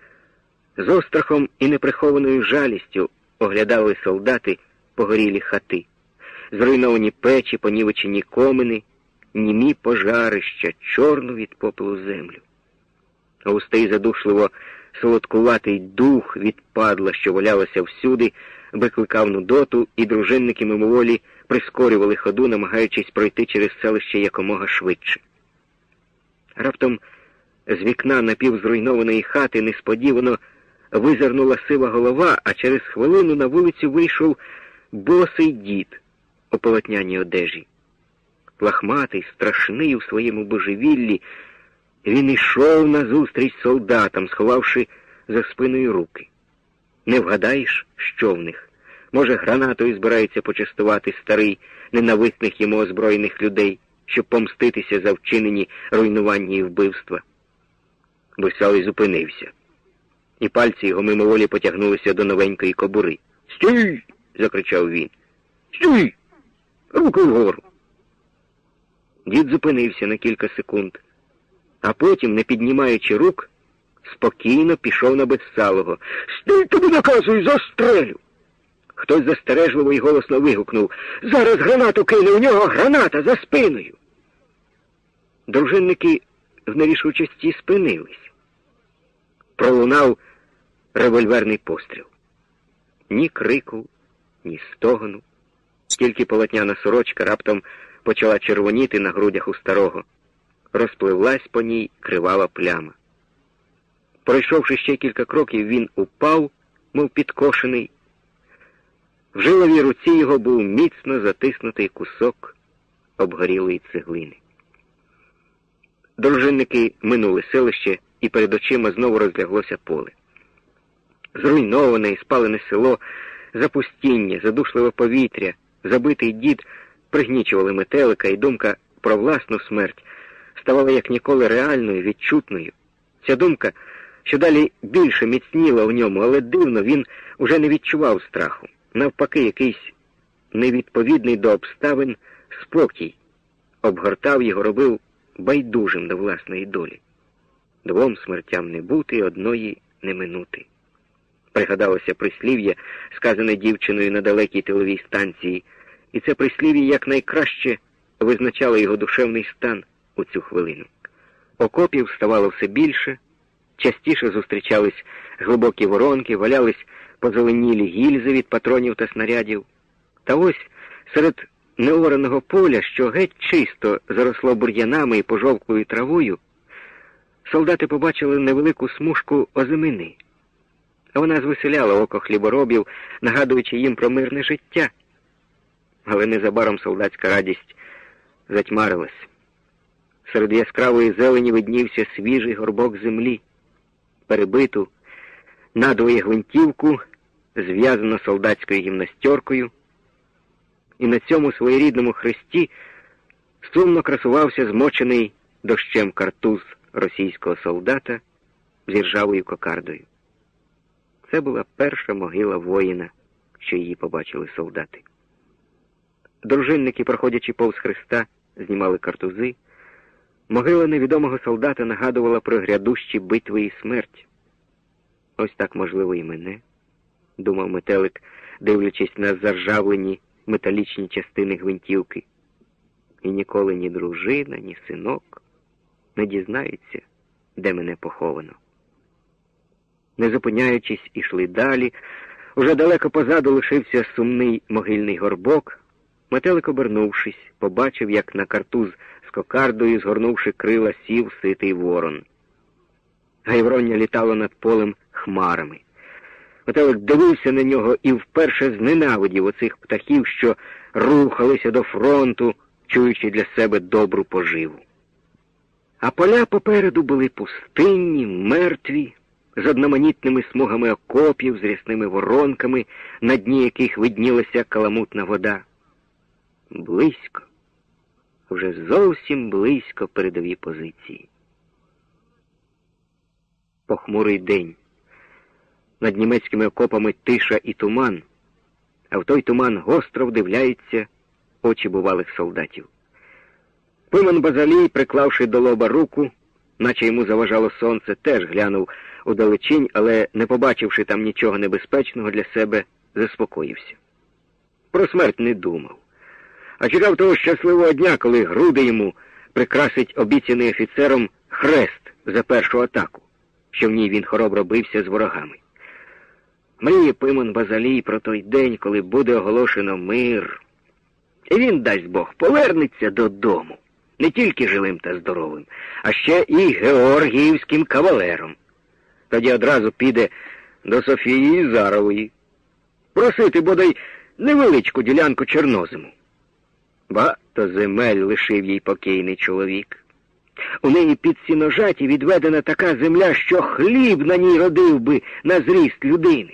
З острахом і неприхованою жалістю оглядали солдати погорілі хати, зруйновані печі, понівечені комини, німі пожарища, чорну від попелу землю. Густий задушливо солодкуватий дух від падла, що валялося всюди, викликав нудоту, і дружинники мимоволі прискорювали ходу, намагаючись пройти через селище якомога швидше. Раптом з вікна напівзруйнованої хати несподівано визирнула сива голова, а через хвилину на вулицю вийшов босий дід у полотняній одежі. Лахматий, страшний у своєму божевіллі, він ішов назустріч солдатам, сховавши за спиною руки. Не вгадаєш, що в них? Може, гранатою збираються почастувати старий, ненависних йому озброєних людей, щоб помститися за вчинені руйнування і вбивства. Бесалий зупинився, і пальці його мимоволі потягнулися до новенької кобури. «Стій!» — закричав він. «Стій! Руки вгору!» Дід зупинився на кілька секунд, а потім, не піднімаючи рук, спокійно пішов на Бессалого. «Стій, тобі наказую, застрелю!» Хтось застережливо і голосно вигукнув: «Зараз гранату кине, у нього граната за спиною!» Дружинники в нерішучості спинились. Пролунав револьверний постріл. Ні крику, ні стогону. Тільки полотняна сорочка раптом почала червоніти на грудях у старого. Розпливлась по ній кривава пляма. Пройшовши ще кілька кроків, він упав, мов підкошений. В жиловій руці його був міцно затиснутий кусок обгорілої цеглини. Дружинники минули селище, і перед очима знову розляглося поле. Зруйноване і спалене село, запустіння, задушливе повітря, забитий дід пригнічували метелика, і думка про власну смерть ставала як ніколи реальною, відчутною. Ця думка, що далі більше міцніла в ньому, але дивно, він уже не відчував страху. Навпаки, якийсь невідповідний до обставин спокій обгортав його, робив байдужим до власної долі. Двом смертям не бути, одної не минути. Пригадалося прислів'я, сказане дівчиною на далекій тиловій станції, і це прислів'я якнайкраще визначало його душевний стан у цю хвилину. Окопів ставало все більше, частіше зустрічались глибокі воронки, валялись позеленілі гільзи від патронів та снарядів. Та ось серед неораного поля, що геть чисто заросло бур'янами і пожовклою травою, солдати побачили невелику смужку озимини. Вона звеселяла око хліборобів, нагадуючи їм про мирне життя. Але незабаром солдатська радість затьмарилась. Серед яскравої зелені виднівся свіжий горбок землі. Перебиту, надвоє гвинтівку, зв'язано солдатською гімнастеркою, і на цьому своєрідному хресті сумно красувався змочений дощем картуз російського солдата з іржавою кокардою. Це була перша могила воїна, що її побачили солдати. Дружинники, проходячи повз хреста, знімали картузи. Могила невідомого солдата нагадувала про грядущі битви і смерть. Ось так, можливо, і мене, думав метелик, дивлячись на заржавлені металічні частини гвинтівки. І ніколи ні дружина, ні синок не дізнаються, де мене поховано. Не зупиняючись, ішли далі. Уже далеко позаду лишився сумний могильний горбок. Метелик, обернувшись, побачив, як на картуз з кокардою, згорнувши крила, сів ситий ворон. Гайвроння літало над полем хмарами. Метелик дивився на нього і вперше зненавидів оцих птахів, що рухалися до фронту, чуючи для себе добру поживу. А поля попереду були пустинні, мертві, з одноманітними смугами окопів, з рясними воронками, на дні яких виднілася каламутна вода. Близько, вже зовсім близько передові позиції. Похмурий день. Над німецькими окопами тиша і туман, а в той туман гостро вдивляються очі бувалих солдатів. Пимон Базалій, приклавши до лоба руку, наче йому заважало сонце, теж глянув удалечінь, але, не побачивши там нічого небезпечного для себе, заспокоївся. Про смерть не думав, а чекав того щасливого дня, коли груди йому прикрасить обіцяний офіцером хрест за першу атаку, що в ній він хоробро бився з ворогами. Мріє Пимон Базалій про той день, коли буде оголошено мир. І він, дасть Бог, повернеться додому, не тільки живим та здоровим, а ще і георгіївським кавалером. Тоді одразу піде до Софії Ізарової просити бодай невеличку ділянку чорнозиму. Багато земель лишив їй покійний чоловік. У неї під сіножаті відведена така земля, що хліб на ній родив би на зріст людини.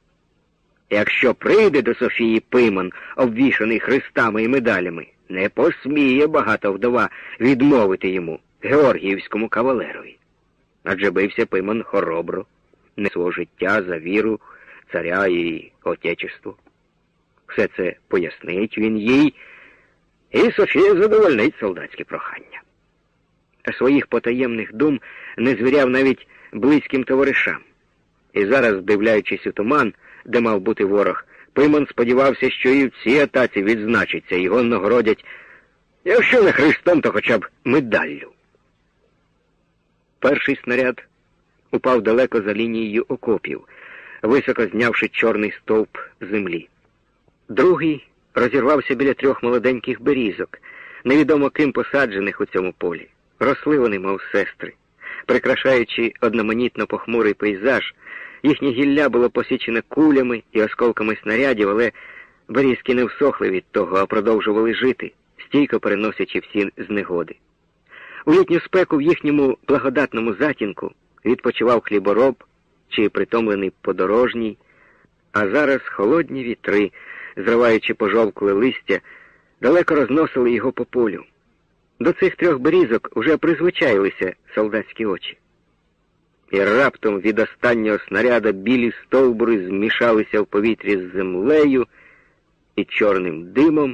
Якщо прийде до Софії Пимон, обвішаний хрестами і медалями, не посміє багата вдова відмовити йому, георгіївському кавалерові. Адже бився Пимон хоробро, не свого життя за віру царя і отечество. Все це пояснить він їй, і Софія задовольнить солдатське прохання. Своїх потаємних дум не звіряв навіть близьким товаришам. І зараз, вдивляючись у туман, де мав бути ворог, Пимон сподівався, що і в цій атаці відзначиться, його нагородять, якщо не хрестом, то хоча б медаллю. Перший снаряд упав далеко за лінією окопів, високо знявши чорний стовп землі. Другий розірвався біля 3 молоденьких берізок, невідомо ким посаджених у цьому полі. Росли вони, мов сестри. Прикрашаючи одноманітно похмурий пейзаж, їхнє гілля було посічене кулями і осколками снарядів, але берізки не всохли від того, а продовжували жити, стійко переносячи всі знегоди. У літню спеку в їхньому благодатному затінку відпочивав хлібороб чи притомлений подорожній, а зараз холодні вітри, зриваючи пожовкле листя, далеко розносили його по полю. До цих 3 берізок уже призвичаїлися солдатські очі. І раптом від останнього снаряда білі стовбури змішалися в повітрі з землею і чорним димом,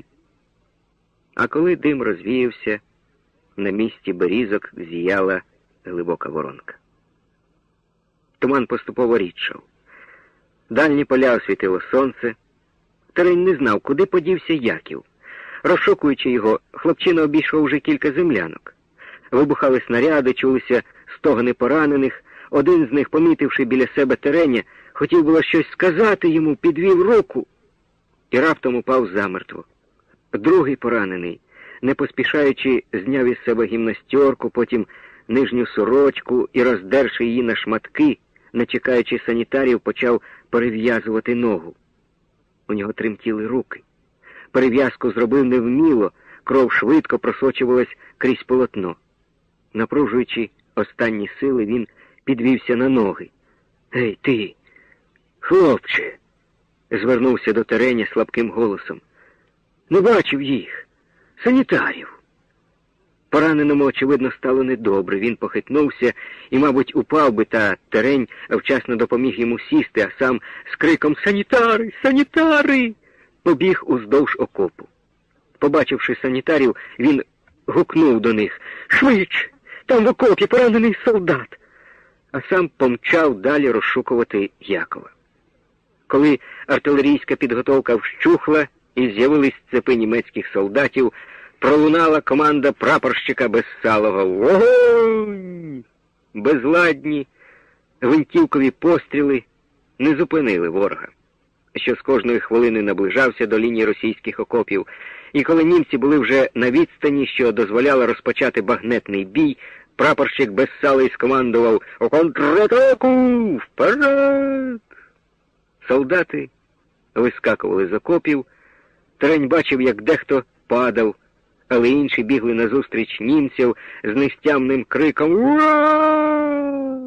а коли дим розвіявся, на місці берізок зіяла глибока воронка. Туман поступово рідшав. Дальні поля освітило сонце. Терень не знав, куди подівся Яків. Розшукуючи його, хлопчина обійшов уже кілька землянок. Вибухали снаряди, чулися стогони поранених. Один з них, помітивши біля себе Тереня, хотів було щось сказати йому, підвів руку і раптом упав замертво. Другий поранений, не поспішаючи, зняв із себе гімнастерку, потім нижню сорочку і, роздерши її на шматки, не чекаючи санітарів, почав перев'язувати ногу. У нього тремтіли руки. Перев'язку зробив невміло, кров швидко просочувалась крізь полотно. Напружуючи останні сили, він підвівся на ноги. «Ей, ти, хлопче!» — звернувся до Тереня слабким голосом. «Не бачив їх, санітарів!» Пораненому, очевидно, стало недобре. Він похитнувся і, мабуть, упав би, та Терень вчасно допоміг йому сісти, а сам з криком «Санітари! Санітари!» побіг уздовж окопу. Побачивши санітарів, він гукнув до них «Швидше! Там в окопі поранений солдат!» А сам помчав далі розшукувати Якова. Коли артилерійська підготовка вщухла і з'явились цепи німецьких солдатів, пролунала команда прапорщика Безсалова «Вогонь!». Безладні гвинтівкові постріли не зупинили ворога, що з кожної хвилини наближався до лінії російських окопів, і коли німці були вже на відстані, що дозволяло розпочати багнетний бій, прапорщик Безсалий скомандував «У контратаку! Вперед!». Солдати вискакували з окопів. Терень бачив, як дехто падав, але інші бігли назустріч німців з нестямним криком «Ура!».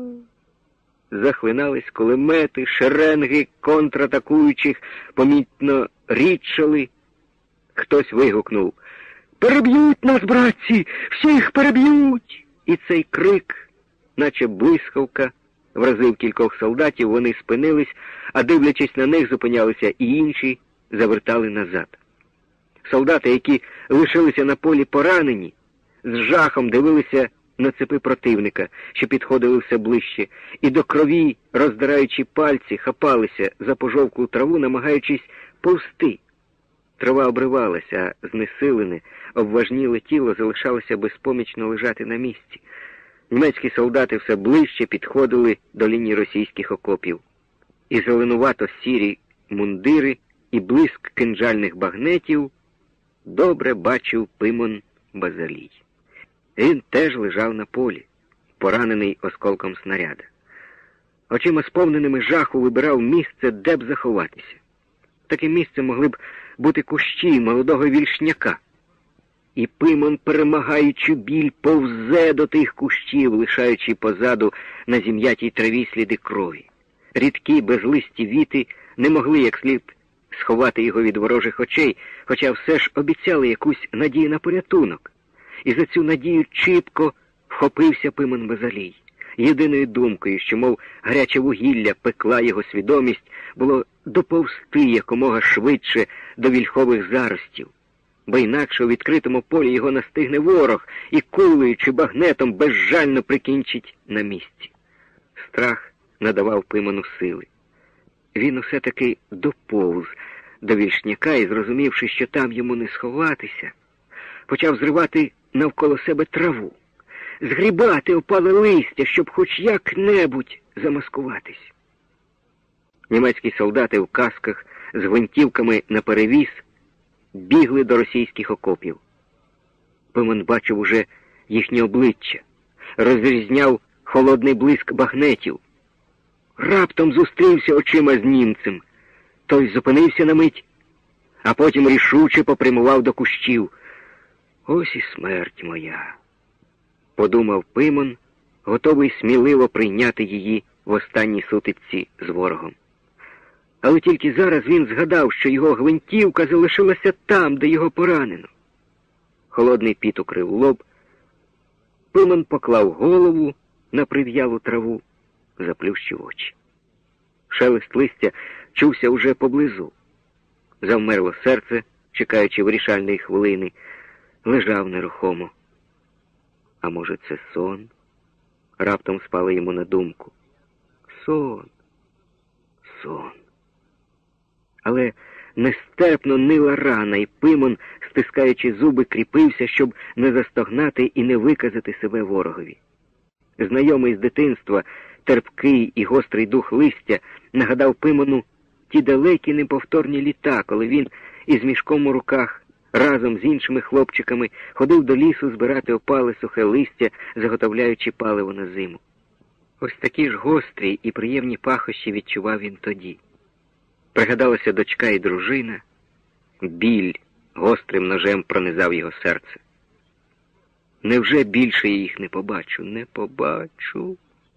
Захлинались кулемети, шеренги контратакуючих помітно рідшали. Хтось вигукнув «Переб'ють нас, братці! Всіх переб'ють!». І цей крик, наче блискавка, вразив кількох солдатів, вони спинились, а дивлячись на них, зупинялися і інші, завертали назад. Солдати, які лишилися на полі поранені, з жахом дивилися на цепи противника, що підходили все ближче, і до крові, роздираючи пальці, хапалися за пожовклу траву, намагаючись повзти. Трава обривалася, а знесилене, обважніле тіло залишалося безпомічно лежати на місці. Німецькі солдати все ближче підходили до лінії російських окопів. І зеленувато-сірі мундири, і блиск кинджальних багнетів добре бачив Пимон Базалій. Він теж лежав на полі, поранений осколком снаряда. Очима сповненими жаху вибирав місце, де б заховатися. Таким місцем могли б бути кущі молодого вільшняка. І Пимон, перемагаючи біль, повзе до тих кущів, лишаючи позаду на зім'ятій траві сліди крові. Рідкі, безлисті віти не могли як слід сховати його від ворожих очей, хоча все ж обіцяли якусь надію на порятунок. І за цю надію чіпко вхопився Пимон Базалій. Єдиною думкою, що, мов гаряче вугілля, пекла його свідомість, було доповзти якомога швидше до вільхових заростів. Бо інакше у відкритому полі його настигне ворог і кулею чи багнетом безжально прикінчить на місці. Страх надавав Пимону сили. Він усе-таки доповз до вільшняка і, зрозумівши, що там йому не сховатися, почав зривати навколо себе траву, згрібати опале листя, щоб хоч як-небудь замаскуватись. Німецькі солдати в касках з гвинтівками наперевіз бігли до російських окопів. Пимон бачив уже їхнє обличчя, розрізняв холодний блиск багнетів. Раптом зустрівся очима з німцем. Той зупинився на мить, а потім рішуче попрямував до кущів. «Ось і смерть моя», — подумав Пимон, готовий сміливо прийняти її в останній сутичці з ворогом. Але тільки зараз він згадав, що його гвинтівка залишилася там, де його поранено. Холодний піт укрив лоб. Пимон поклав голову на прив'ялу траву, заплющив очі. Шелест листя чувся уже поблизу. Завмерло серце, чекаючи вирішальної хвилини, лежав нерухомо. А може, це сон? Раптом спало йому на думку. Сон. Сон. Але нестерпно нила рана, і Пимон, стискаючи зуби, кріпився, щоб не застогнати і не виказати себе ворогові. Знайомий з дитинства, терпкий і гострий дух листя нагадав Пимону ті далекі неповторні літа, коли він із мішком у руках разом з іншими хлопчиками ходив до лісу збирати опале сухе листя, заготовляючи паливо на зиму. Ось такі ж гострі і приємні пахощі відчував він тоді. Пригадалася дочка і дружина. Біль гострим ножем пронизав його серце. Невже більше я їх не побачу? Не побачу.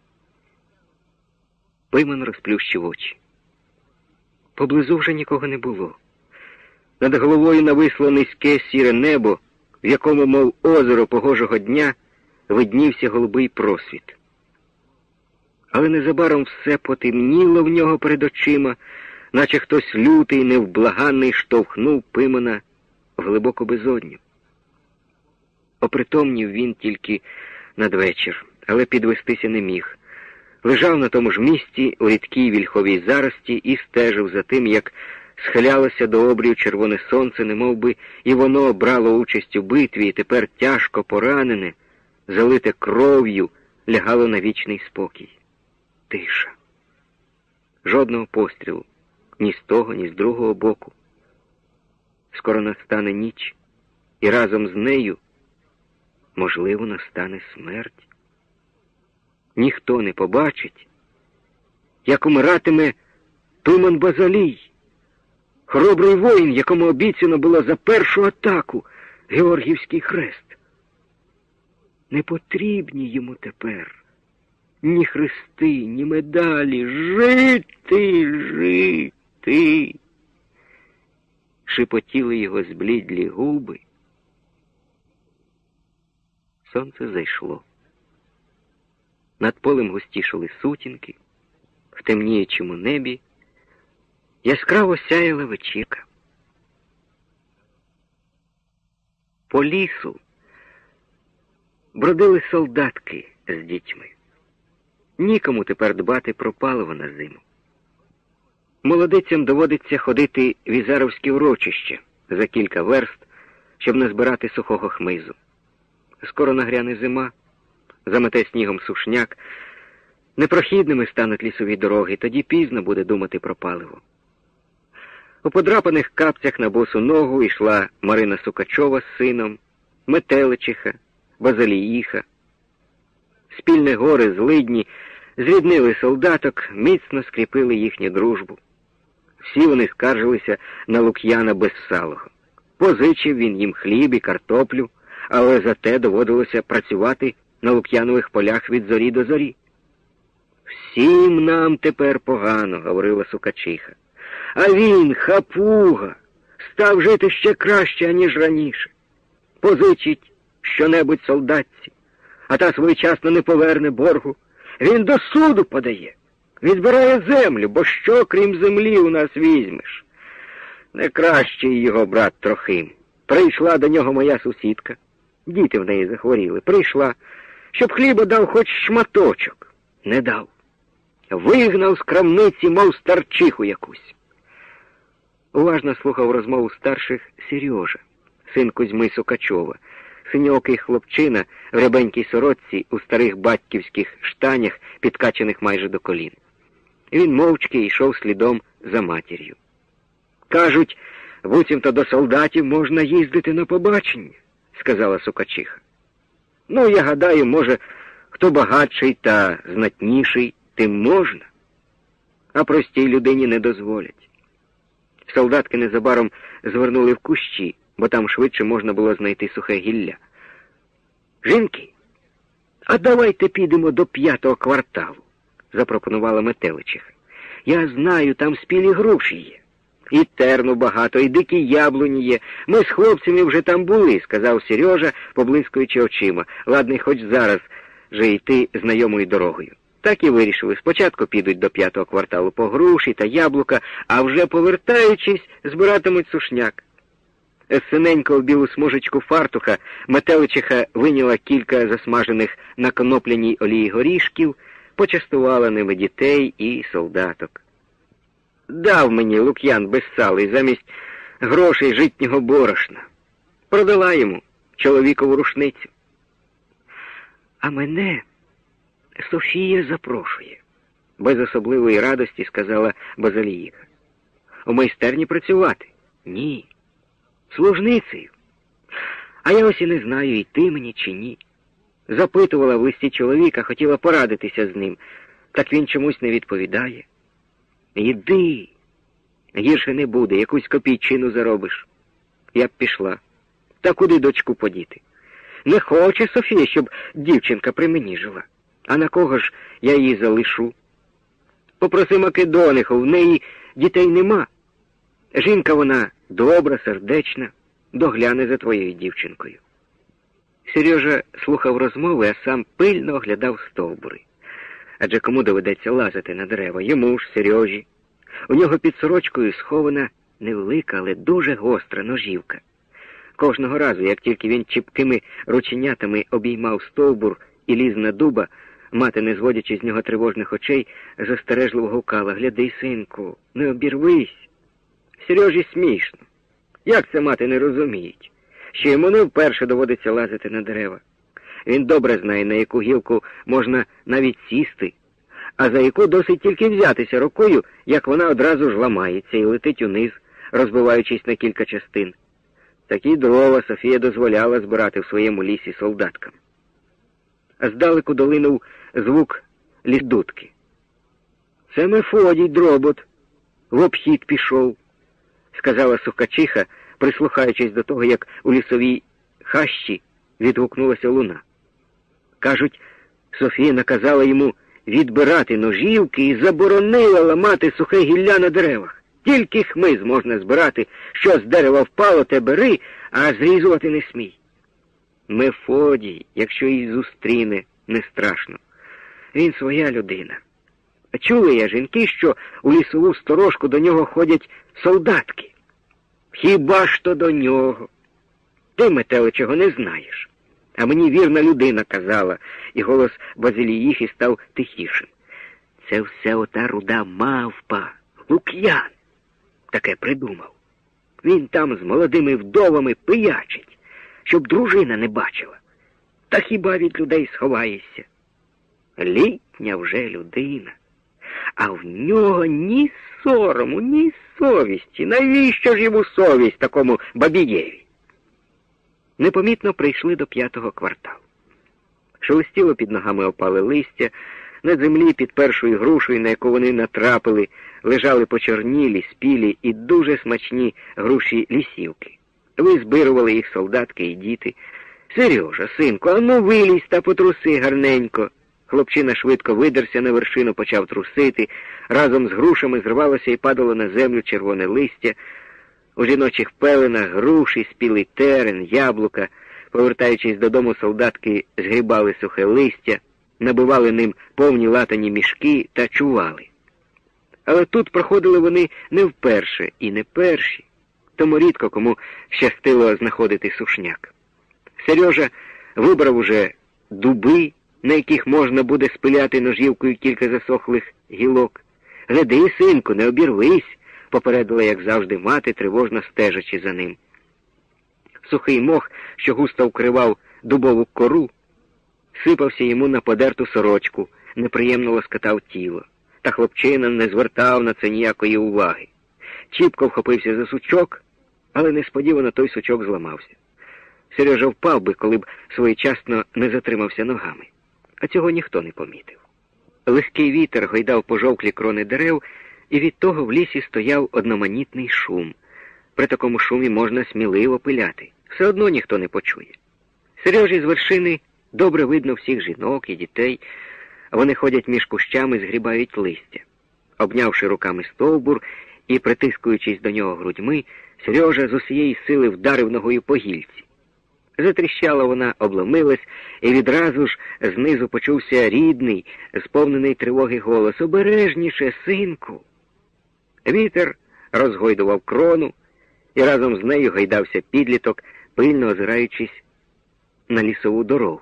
Пимон розплющив очі. Поблизу вже нікого не було. Над головою нависло низьке сіре небо, в якому, мов озеро погожого дня, виднівся голубий просвіт. Але незабаром все потемніло в нього перед очима, наче хтось лютий, невблаганний штовхнув Пимона в глибоку безодню. Опритомнів він тільки надвечір, але підвестися не міг. Лежав на тому ж місці у рідкій вільховій зарості і стежив за тим, як схилялося до обрію червоне сонце, немов би і воно брало участь у битві, і тепер тяжко поранене, залите кров'ю, лягало на вічний спокій. Тиша. Жодного пострілу, ні з того, ні з другого боку. Скоро настане ніч, і разом з нею, можливо, настане смерть. Ніхто не побачить, як умиратиме Пимон Базалій, хоробрий воїн, якому обіцяно було за першу атаку Георгіївський хрест. Не потрібні йому тепер ні хрести, ні медалі. Жити, жити. Шепотіли його зблідлі губи. Сонце зайшло. Над полем густішали сутінки, в темніючому небі яскраво сяяла вечірка. По лісу бродили солдатки з дітьми. Нікому тепер дбати про паливо на зиму. Молодицям доводиться ходити в ізаровські урочища за кілька верст, щоб назбирати сухого хмизу. Скоро нагряне зима, замете снігом сушняк, непрохідними стануть лісові дороги, тоді пізно буде думати про паливо. У подрапаних капцях на босу ногу йшла Марина Сукачова з сином, Метеличиха, Базаліїха. Спільне горе злидні зріднили солдаток, міцно скріпили їхню дружбу. Всі вони скаржилися на Лук'яна Безсалого. Позичив він їм хліб і картоплю, але зате доводилося працювати на Лук'янових полях від зорі до зорі. «Всім нам тепер погано», — говорила Сукачиха. «А він, хапуга, став жити ще краще, аніж раніше. Позичить що-небудь солдатці, а та своєчасно не поверне боргу. Він до суду подає, відбирає землю, бо що, крім землі, у нас візьмеш? Не кращий його брат Трохим. Прийшла до нього моя сусідка, діти в неї захворіли, прийшла, щоб хліба дав хоч шматочок. Не дав. Вигнав з крамниці, мов старчиху якусь». Уважно слухав розмову старших Сережа, син Кузьми Сукачова, синьокий хлопчина в рябенькій сорочці у старих батьківських штанях, підкачаних майже до колін. Він мовчки йшов слідом за матір'ю. «Кажуть, буцімто до солдатів можна їздити на побачення», — сказала Сукачиха. «Ну, я гадаю, може, хто багатший та знатніший, тим можна, а простій людині не дозволять». Солдатки незабаром звернули в кущі, бо там швидше можна було знайти сухе гілля. «Жінки, а давайте підемо до 5-го кварталу», — запропонувала Метеличиха. «Я знаю, там спілі груші є. І терну багато, і дикі яблуні є. Ми з хлопцями вже там були», — сказав Сережа, поблискуючи очима, ладний хоч зараз же йти знайомою дорогою. Так і вирішили. Спочатку підуть до 5-го кварталу по груші та яблука, а вже повертаючись, збиратимуть сушняк. З синенького білу смужечку фартуха Метеличиха вийняла кілька засмажених на конопляній олії горішків, почастувала ними дітей і солдаток. Дав мені Лук'ян безсалий замість грошей житнього борошна. Продала йому чоловікову рушницю. А мене Софія запрошує, без особливої радості сказала Базиліїха. У майстерні працювати? Ні. Служницею. А я ось і не знаю, йти мені чи ні. Запитувала в листі чоловіка, хотіла порадитися з ним, так він чомусь не відповідає. Йди, гірше не буде, якусь копійчину заробиш. Я б пішла. Та куди дочку подіти? Не хоче Софія, щоб дівчинка при мені жила. А на кого ж я її залишу? Попроси Македониху, в неї дітей нема. Жінка вона добра, сердечна, догляне за твоєю дівчинкою. Сережа слухав розмови, а сам пильно оглядав стовбури. Адже кому доведеться лазити на дерева? Йому ж, Сережі. У нього під сорочкою схована невелика, але дуже гостра ножівка. Кожного разу, як тільки він чіпкими рученятами обіймав стовбур і ліз на дуба, мати, не зводячи з нього тривожних очей, застережливо гукала: «Гляди, синку, не обірвись». Сережі смішно. Як це мати не розуміють? Що йому не вперше доводиться лазити на дерева. Він добре знає, на яку гілку можна навіть сісти, а за яку досить тільки взятися рукою, як вона одразу ж ламається і летить униз, розбиваючись на кілька частин. Такі дрова Софія дозволяла збирати в своєму лісі солдаткам. А здалеку долинув звук лісдудки. «Це Мефодій Дробот в обхід пішов», — сказала Сухачиха, прислухаючись до того, як у лісовій хащі відгукнулася луна. Кажуть, Софія наказала йому відбирати ножівки і заборонила ламати сухе гілля на деревах. Тільки хмиз можна збирати, що з дерева впало, те бери, а зрізувати не смій. Мефодій, якщо її зустріне, не страшно. Він своя людина. А чули я жінки, що у лісову сторожку до нього ходять солдатки. Хіба ж то до нього? Ти, метеличого, не знаєш. А мені вірна людина казала, і голос Базиліїхи став тихішим. Це все ота руда мавпа, Лук'ян. Таке придумав. Він там з молодими вдовами пиячить, щоб дружина не бачила. Та хіба від людей сховаєшся? Літня вже людина. А в нього ні сорому, ні совісті. Навіщо ж йому совість такому бабієві? Непомітно прийшли до 5-го кварталу. Шелестіло під ногами опале листя, на землі під першою грушею, на яку вони натрапили, лежали почорнілі, спілі і дуже смачні груші лісівки. Визбирували їх солдатки і діти. «Сережа, синку, а ну вилізь та потруси гарненько». Хлопчина швидко видерся на вершину, почав трусити. Разом з грушами зривалося і падало на землю червоне листя. У жіночих пеленах груші, спілий терен, яблука. Повертаючись додому, солдатки згрібали сухе листя, набивали ним повні латані мішки та чували. Але тут проходили вони не вперше і не перші, тому рідко кому щастило знаходити сушняк. Сережа вибрав уже дуби, на яких можна буде спиляти ножівкою кілька засохлих гілок. «Гляди, синку, не обірвись», — попередила, як завжди, мати, тривожно стежачи за ним. Сухий мох, що густо вкривав дубову кору, сипався йому на подерту сорочку, неприємно лоскотав тіло. Та хлопчина не звертав на це ніякої уваги. Чіпко вхопився за сучок, але несподівано той сучок зламався. Сережа впав би, коли б своєчасно не затримався ногами. А цього ніхто не помітив. Легкий вітер гойдав пожовклі крони дерев, і від того в лісі стояв одноманітний шум. При такому шумі можна сміливо пиляти. Все одно ніхто не почує. Сережі з вершини добре видно всіх жінок і дітей. Вони ходять між кущами, згрібають листя. Обнявши руками стовбур і притискуючись до нього грудьми, Сережа з усієї сили вдарив ногою по гільці. Затріщала вона, обломилась, і відразу ж знизу почувся рідний, сповнений тривоги голос: «Обережніше, синку!» Вітер розгойдував крону, і разом з нею гойдався підліток, пильно озираючись на лісову дорогу.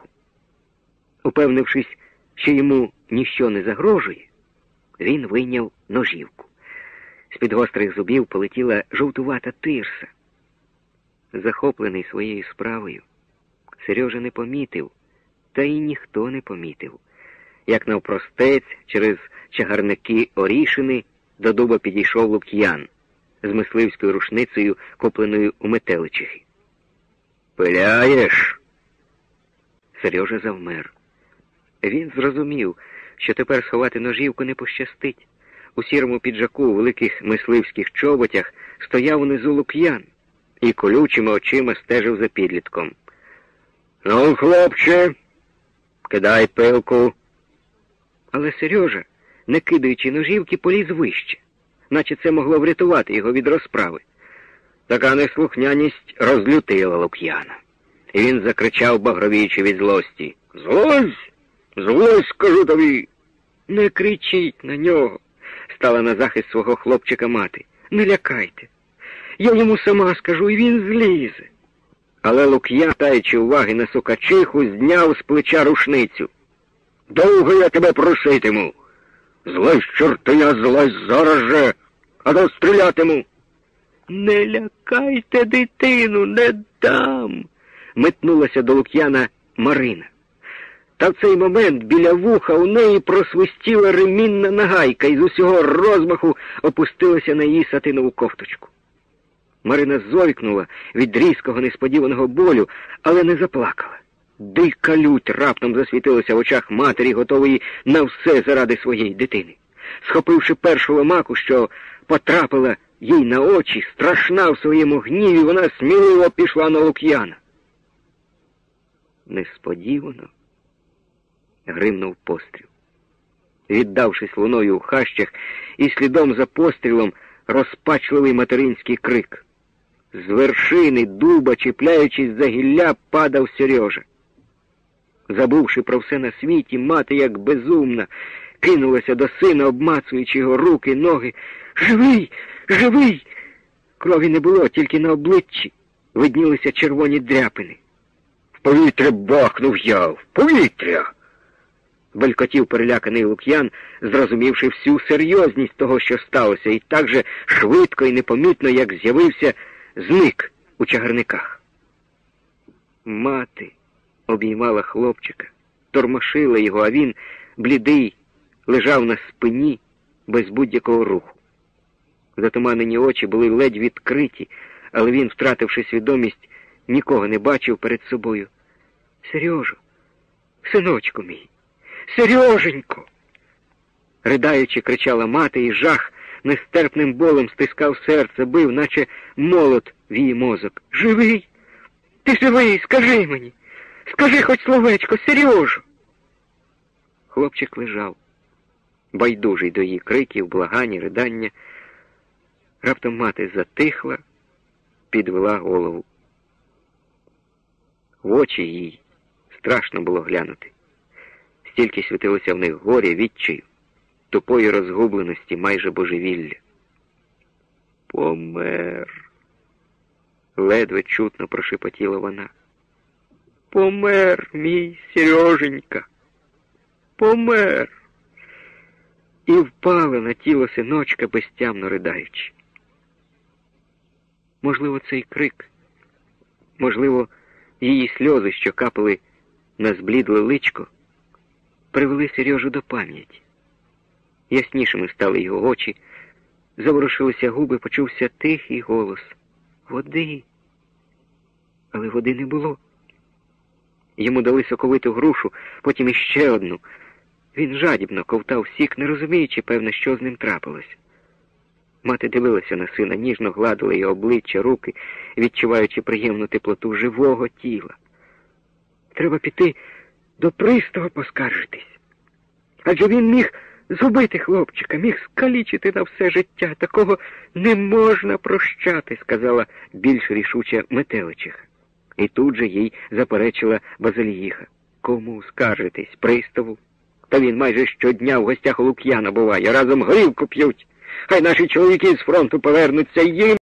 Упевнившись, що йому ніщо не загрожує, він вийняв ножівку. З-під гострих зубів полетіла жовтувата тирса. Захоплений своєю справою, Сережа не помітив, та й ніхто не помітив, як навпростець через чагарники Орішини до дуба підійшов Лук'ян з мисливською рушницею, купленою у Метеличихи. «Пиляєш?» Сережа завмер. Він зрозумів, що тепер сховати ножівку не пощастить. У сірому піджаку, у великих мисливських чоботях стояв унизу Лук'ян і колючими очима стежив за підлітком. «Ну, хлопче, кидай пилку!» Але Сережа, не кидаючи ножівки, поліз вище, наче це могло врятувати його від розправи. Така неслухняність розлютила Лук'яна. І він закричав, багровіючи від злості. «Злозь! Злозь, скажу тобі!» «Не кричіть на нього!» — стала на захист свого хлопчика мати. «Не лякайте! Я йому сама скажу, і він злізе!» Але Лук'ян, таючи уваги на сукачиху, зняв з плеча рушницю. «Довго я тебе проситиму! Злазь, чортиня, злазь зараз же, а то стрілятиму!» «Не лякайте дитину, не дам!» — метнулася до Лук'яна Марина. Та в цей момент біля вуха у неї просвистіла ремінна нагайка і з усього розмаху опустилася на її сатинову кофточку. Марина зойкнула від різкого несподіваного болю, але не заплакала. Дика лють раптом засвітилася в очах матері, готової на все заради своєї дитини. Схопивши першу ломаку, що потрапила їй на очі, страшна в своєму гніві, вона сміливо пішла на Лук'яна. Несподівано гримнув постріл. Віддавшись луною у хащах, і слідом за пострілом розпачливий материнський крик. З вершини дуба, чіпляючись за гілля, падав Сережа. Забувши про все на світі, мати, як безумна, кинулася до сина, обмацуючи його руки, ноги. «Живий! Живий!» Крові не було, тільки на обличчі виднілися червоні дряпини. «В повітря бахнув я! В повітря!» Белькотів переляканий Лук'ян, зрозумівши всю серйозність того, що сталося, і так же швидко і непомітно, як з'явився, зник у чагарниках. Мати обіймала хлопчика, тормошила його, а він, блідий, лежав на спині без будь-якого руху. Затуманені очі були ледь відкриті, але він, втративши свідомість, нікого не бачив перед собою. «Сережо, синочку мій! Сереженько!» Ридаючи, кричала мати, і жах нестерпним болем стискав серце, бив, наче молот в її мозок. «Живий? Ти живий? Скажи мені! Скажи хоч словечко, Сережо!» Хлопчик лежав, байдужий до її криків, благань, ридання. Раптом мати затихла, підвела голову. В очі їй страшно було глянути. Стільки світилося в них горя, відчаю, тупої розгубленості, майже божевілля. «Помер!» — ледве чутно прошепотіла вона. «Помер, мій Сереженька! Помер!» І впала на тіло синочка, безтямно ридаючи. Можливо, цей крик, можливо, її сльози, що капали на зблідле личко, привели Сережу до пам'яті. Яснішими стали його очі, заворушилися губи, почувся тихий голос. «Води!» Але води не було. Йому дали соковиту грушу, потім іще одну. Він жадібно ковтав сік, не розуміючи, певне, що з ним трапилось. Мати дивилася на сина, ніжно гладила його обличчя, руки, відчуваючи приємну теплоту живого тіла. «Треба піти до пристава поскаржитись. Адже він міг згубити хлопчика, міг скалічити на все життя. Такого не можна прощати», — сказала більш рішуча Метеличиха. І тут же їй заперечила Базиліїха. «Кому скаржитись? Приставу? Та він майже щодня в гостях у Лук'яна буває, разом горілку п'ють. Хай наші чоловіки з фронту повернуться, їм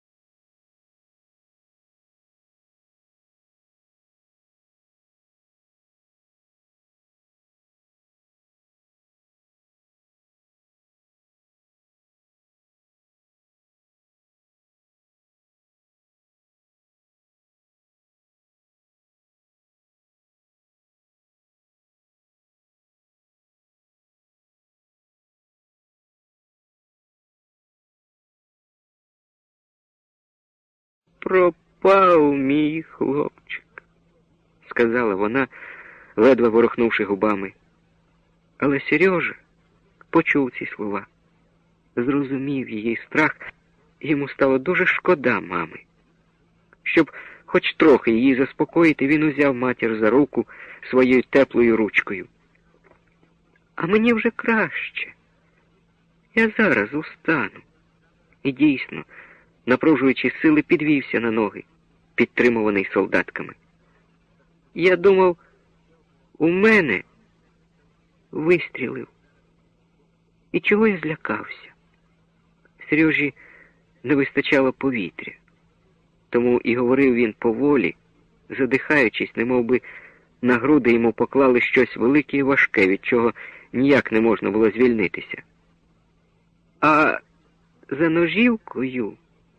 пропав мій хлопчик, сказала вона, ледве ворухнувши губами. Але Сережа почув ці слова, зрозумів її страх, йому стало дуже шкода мами. Щоб хоч трохи її заспокоїти, він узяв матір за руку своєю теплою ручкою. А мені вже краще. Я зараз устану. І дійсно, напружуючи сили, підвівся на ноги, підтримуваний солдатками. Я думав, у мене вистрілив. І чого я злякався? Сережі не вистачало повітря. Тому і говорив він поволі, задихаючись, немов би на груди йому поклали щось велике і важке, від чого ніяк не можна було звільнитися. А за ножівкою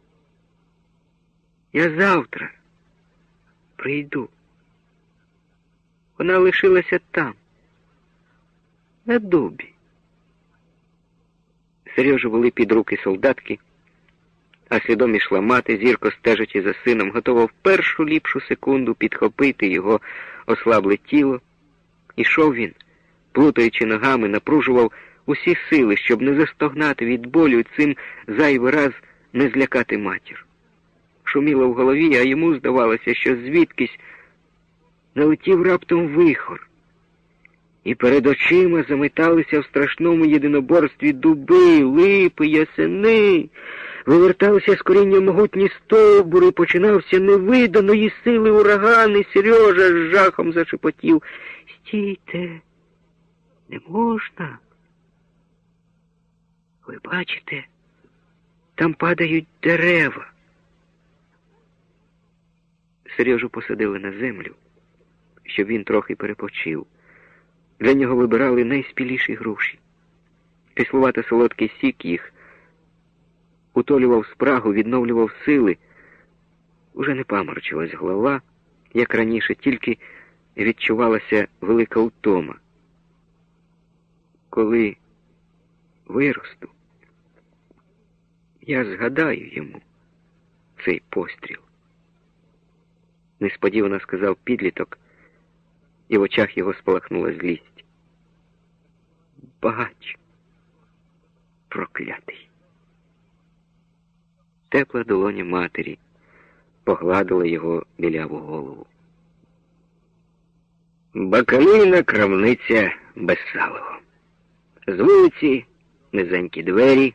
я завтра прийду. Вона лишилася там, на дубі. Сережу вели під руки солдатки, а слідом ішла мати, зірко стежачи за сином, готова в першу ліпшу секунду підхопити його ослабле тіло. Ішов він, плутаючи ногами, напружував усі сили, щоб не застогнати від болю і цим зайвий раз не злякати матір. Шуміло в голові, а йому здавалося, що звідкись налетів раптом вихор. І перед очима заметалися в страшному єдиноборстві дуби, липи, ясени, виверталися з коріння могутні стовбури, починався невиданої сили ураган, і Сережа з жахом зашепотів: «Стійте, не можна. Ви бачите, там падають дерева». Сережу посадили на землю, щоб він трохи перепочив. Для нього вибирали найспіліші груші. Кислувато-солодкий сік їх утолював спрагу, відновлював сили. Уже не паморочилась голова, як раніше, тільки відчувалася велика утома. Коли виросту, я згадаю йому цей постріл. Несподівано сказав підліток, і в очах його спалахнула злість. Багач проклятий. Тепла долоня матері погладила його біляву голову. Бакалійна крамниця Безсалого. З вулиці низенькі двері,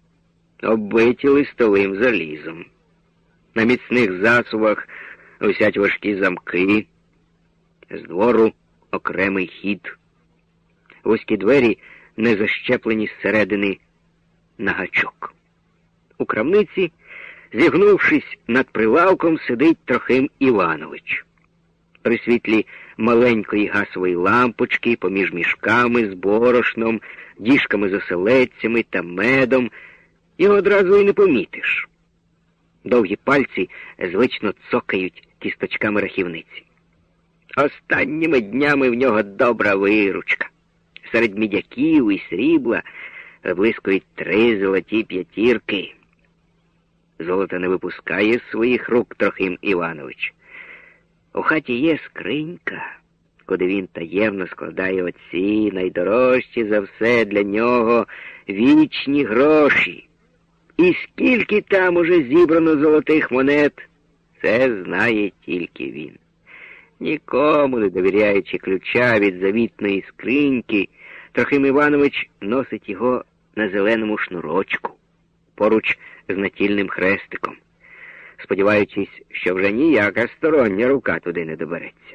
оббиті листовим залізом. На міцних засувах висять важкі замки, з двору окремий хід. Вузькі двері не защеплені зсередини на гачок. У крамниці, зігнувшись над прилавком, сидить Трохим Іванович. При світлі маленької гасової лампочки, поміж мішками з борошном, діжками з оселедцями та медом, його одразу і не помітиш. Довгі пальці звично цокають кісточками рахівниці. Останніми днями в нього добра виручка. Серед мідяків і срібла блискують 3 золоті п'ятірки. Золота не випускає з своїх рук Трохим Іванович. У хаті є скринька, куди він таємно складає оці найдорожчі за все для нього вічні гроші. І скільки там уже зібрано золотих монет, це знає тільки він. Нікому не довіряючи ключа від завітної скриньки, Трохим Іванович носить його на зеленому шнурочку, поруч з натільним хрестиком, сподіваючись, що вже ніяка стороння рука туди не добереться.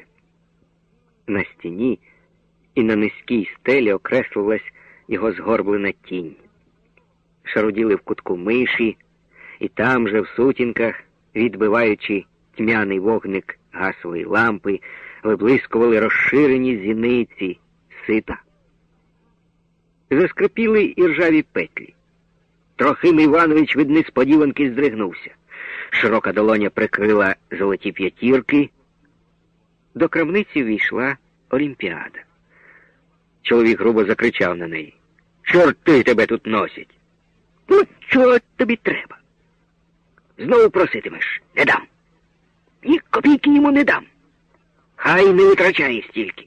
На стіні і на низькій стелі окреслилась його згорблена тінь. Шаруділи в кутку миші, і там же в сутінках, відбиваючи тьмяний вогник гасової лампи, виблискували розширені зіниці сита. Заскрипіли і ржаві петлі. Трохим Іванович від несподіванки здригнувся. Широка долоня прикрила золоті п'ятірки. До крамниці війшла Олімпіада. Чоловік грубо закричав на неї: «Чорти тебе тут носять! Ну, чого тобі треба?» Знову проситимеш. Не дам. Ні копійки йому не дам. Хай не витрачає стільки.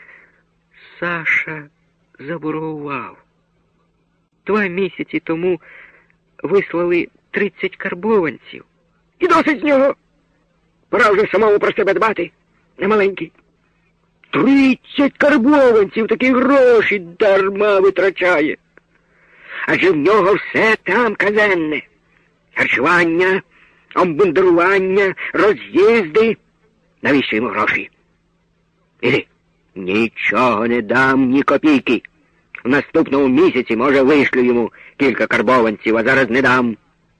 Саша заборгував. 2 місяці тому вислали 30 карбованців. І досить з нього. Пора вже самому про себе дбати. Немаленький. 30 карбованців, такі гроші дарма витрачає. Адже в нього все там казенне. Харчування, обмундирування, роз'їзди. Навіщо йому гроші? Іди. Нічого не дам, ні копійки. В наступному місяці, може, вишлю йому кілька карбованців, а зараз не дам.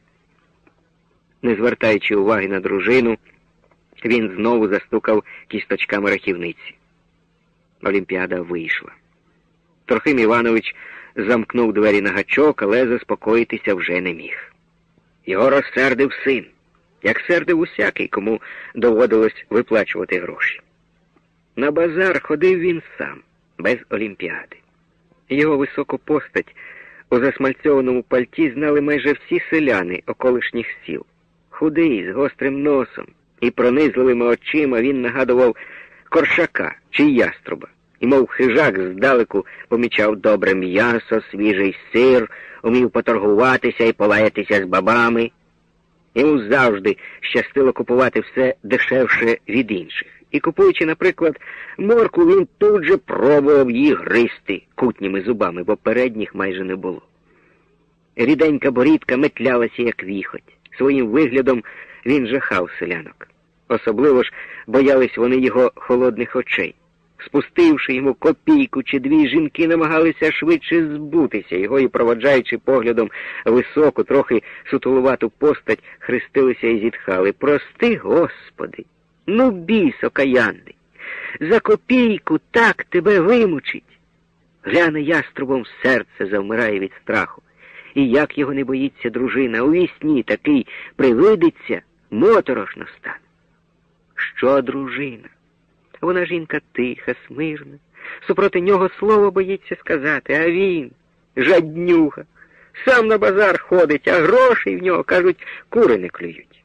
Не звертаючи уваги на дружину, він знову застукав кісточками рахівниці. Олімпіада вийшла. Трохим Іванович замкнув двері на гачок, але заспокоїтися вже не міг. Його розсердив син, як сердив усякий, кому доводилось виплачувати гроші. На базар ходив він сам, без Олімпіади. Його високу постать у засмальцьованому пальті знали майже всі селяни околишніх сіл. Худий, з гострим носом і пронизливими очима він нагадував коршака чи яструба. І, мов хижак, здалеку помічав добре м'ясо, свіжий сир, умів поторгуватися і полаятися з бабами. Йому завжди щастило купувати все дешевше від інших. І купуючи, наприклад, моркву, він тут же пробував її гризти кутніми зубами, бо передніх майже не було. Ріденька борідка метлялася, як віхоть. Своїм виглядом він жахав селянок. Особливо ж боялись вони його холодних очей. Спустивши йому копійку чи 2, жінки намагалися швидше збутися його і, проводжаючи поглядом високу, трохи сутулувату постать, хрестилися і зітхали. «Прости, Господи! Ну, біс окаянний! За копійку так тебе вимучить!» Гляне яструбом серце завмирає від страху. І як його не боїться дружина, у вісні такий привидиться, моторошно стане. Що дружина? Вона жінка тиха, смирна, супроти нього слово боїться сказати, а він, жаднюга, сам на базар ходить, а грошей в нього, кажуть, кури не клюють.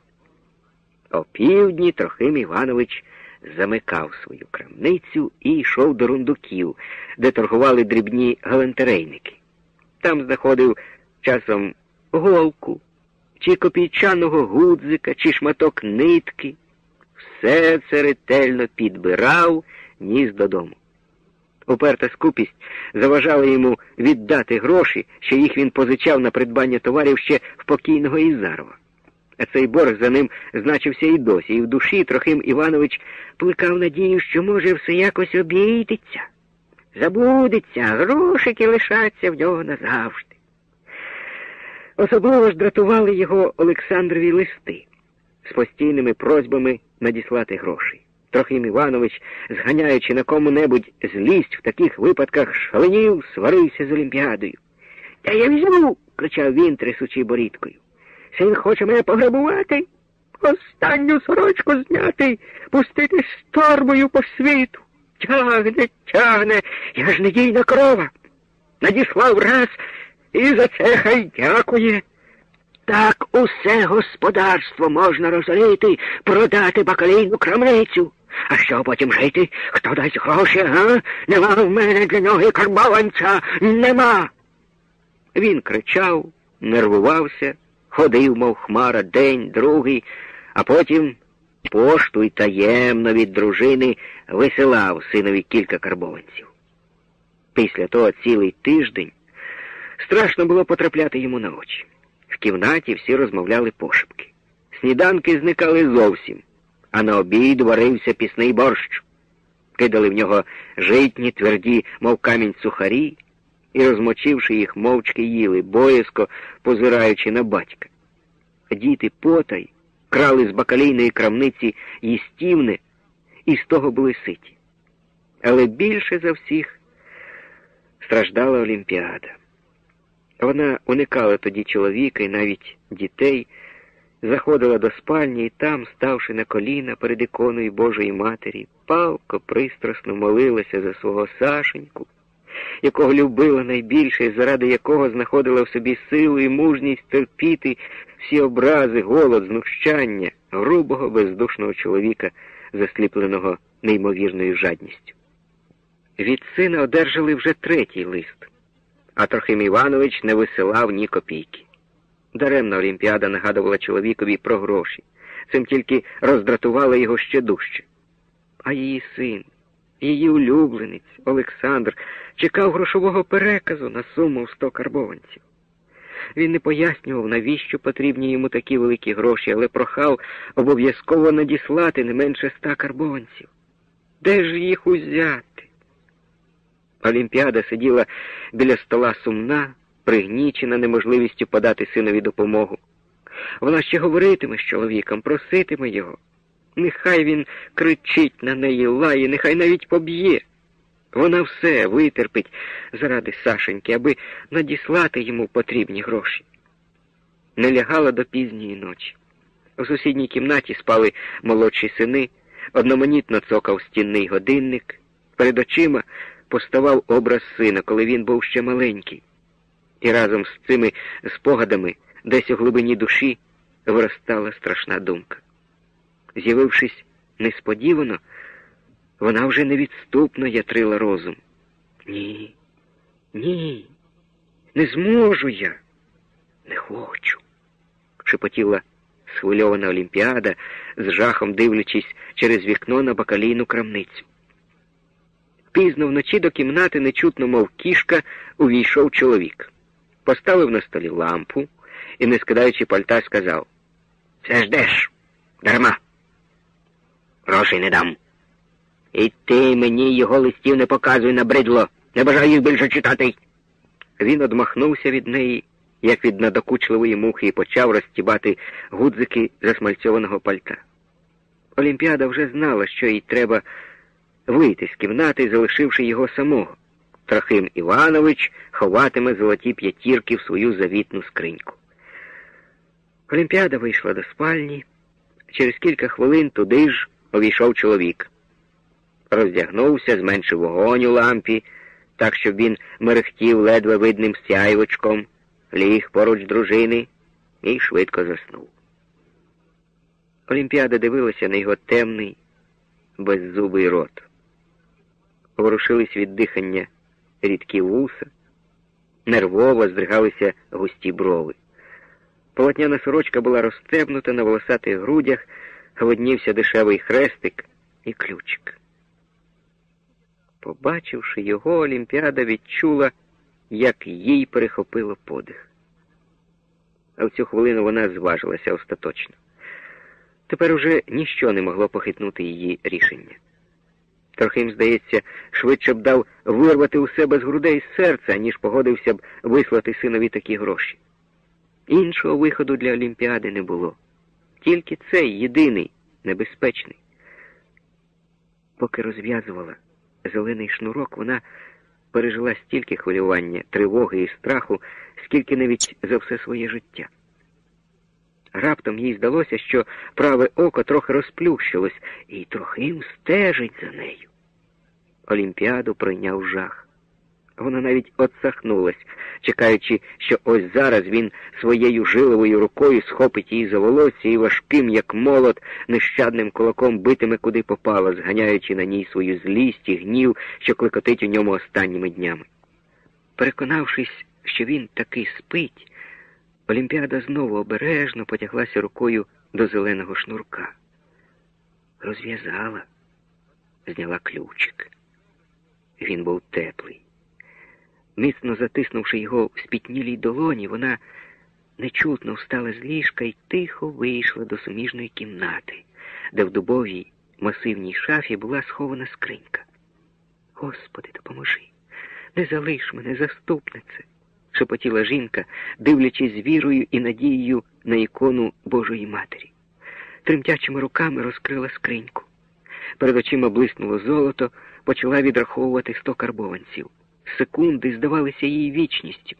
Опівдні Трохим Іванович замикав свою крамницю і йшов до рундуків, де торгували дрібні галантерейники. Там знаходив часом голку, чи копійчаного гудзика, чи шматок нитки. Все це ретельно підбирав, ніс додому. Уперта скупість заважала йому віддати гроші, що їх він позичав на придбання товарів ще в покійного Ізарова. А цей борг за ним значився і досі, і в душі Трохим Іванович плекав надію, що, може, все якось обійдеться. Забудеться, грошики лишаться в нього назавжди. Особливо ж дратували його Олександрові листи з постійними просьбами надіслати гроші. Трохим Іванович, зганяючи на кому-небудь злість, в таких випадках шаленів, сварився з Олімпіадою. «Та я візьму!» – кричав він, трясучи борідкою. «Син хоче мене пограбувати, останню сорочку зняти, пустити з торбою по світу. Тягне, я ж недійна корова. Надіслав раз, і за це хай дякує. Так усе господарство можна розорити, продати бакалійну крамницю. А що потім жити? Хто дасть гроші, га? Нема в мене для нього і карбованця, нема!» Він кричав, нервувався, ходив, мов хмара, день, другий, а потім пошту й таємно від дружини висилав синові кілька карбованців. Після того цілий тиждень страшно було потрапляти йому на очі. В кімнаті всі розмовляли пошепки. Сніданки зникали зовсім, а на обід варився пісний борщ. Кидали в нього житні, тверді, мов камінь, сухарі, і, розмочивши їх, мовчки їли, боязко позираючи на батька. Діти потай крали з бакалійної крамниці їстівне, і з того були ситі. Але більше за всіх страждала Олімпіада. Вона уникала тоді чоловіка і навіть дітей, заходила до спальні і там, ставши на коліна перед іконою Божої Матері, палко, пристрасно молилася за свого Сашеньку, якого любила найбільше і заради якого знаходила в собі силу і мужність терпіти всі образи, голод, знущання грубого, бездушного чоловіка, засліпленого неймовірною жадністю. Від сина одержали вже третій лист, а Трохим Іванович не висилав ні копійки. Даремно Олімпіада нагадувала чоловікові про гроші. Цим тільки роздратувала його ще дужче. А її син, її улюбленець, Олександр, чекав грошового переказу на суму в 100 карбованців. Він не пояснював, навіщо потрібні йому такі великі гроші, але прохав обов'язково надіслати не менше 100 карбованців. Де ж їх узяти? Олімпіада сиділа біля стола сумна, пригнічена неможливістю подати синові допомогу. Вона ще говоритиме з чоловіком, проситиме його. Нехай він кричить на неї, лає, нехай навіть поб'є. Вона все витерпить заради Сашеньки, аби надіслати йому потрібні гроші. Не лягала до пізньої ночі. У сусідній кімнаті спали молодші сини, одноманітно цокав стінний годинник. Перед очима поставав образ сина, коли він був ще маленький. І разом з цими спогадами десь у глибині душі виростала страшна думка. З'явившись несподівано, вона вже невідступно ятрила розум. Ні, не зможу я, не хочу, шепотіла схвильована Олімпіада, з жахом дивлячись через вікно на бакалійну крамницю. Пізно вночі до кімнати, нечутно, мов кішка, увійшов чоловік. Поставив на столі лампу і, не скидаючи пальта, сказав: «Це ждеш, дарма. Грошей не дам. І ти мені його листів не показуй, набридло. Не бажаю їх більше читати». Він одмахнувся від неї, як від надокучливої мухи, і почав розтібати гудзики засмальцьованого пальта. Олімпіада вже знала, що їй треба вийти з кімнати, залишивши його самого. Трохим Іванович ховатиме золоті п'ятірки в свою завітну скриньку. Олімпіада вийшла до спальні. Через кілька хвилин туди ж увійшов чоловік. Роздягнувся, зменшив вогонь у лампі, так, щоб він мерехтів ледве видним сяйвочком, ліг поруч дружини і швидко заснув. Олімпіада дивилася на його темний, беззубий рот. Ворушились від дихання рідкі вуса, нервово здригалися густі брови. Полотняна сорочка була розстебнута, на волосатих грудях виднівся дешевий хрестик і ключик. Побачивши його, Олімпіада відчула, як їй перехопило подих. А в цю хвилину вона зважилася остаточно. Тепер уже ніщо не могло похитнути її рішення. Трохим, здається, швидше б дав вирвати у себе з грудей серця, ніж погодився б вислати синові такі гроші. Іншого виходу для Олімпіади не було. Тільки цей єдиний, небезпечний. Поки розв'язувала зелений шнурок, вона пережила стільки хвилювання, тривоги і страху, скільки навіть за все своє життя. Раптом їй здалося, що праве око трохи розплющилось, і Трохим стежить за нею. Олімпіаду пройняв жах. Вона навіть отсахнулась, чекаючи, що ось зараз він своєю жиловою рукою схопить її за волосся і важким, як молот, нещадним кулаком битиме куди попало, зганяючи на ній свою злість і гнів, що клекотить у ньому останніми днями. Переконавшись, що він таки спить, Олімпіада знову обережно потяглася рукою до зеленого шнурка. Розв'язала, зняла ключик. Він був теплий. Міцно затиснувши його в спітнілій долоні, вона нечутно встала з ліжка і тихо вийшла до суміжної кімнати, де в дубовій масивній шафі була схована скринька. «Господи, допоможи! Не залиш мене, заступнице!» – шепотіла жінка, дивлячись з вірою і надією на ікону Божої Матері. Тремтячими руками розкрила скриньку. Перед очима блиснуло золото, почала відраховувати 100 карбованців. Секунди здавалися їй вічністю.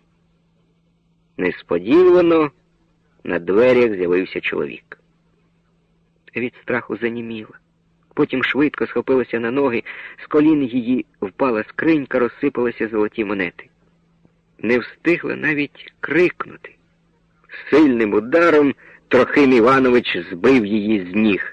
Несподівано на дверях з'явився чоловік. Від страху заніміла. Потім швидко схопилася на ноги, з колін її впала скринька, розсипалися золоті монети. Не встигла навіть крикнути. Сильним ударом Трохим Іванович збив її з ніг.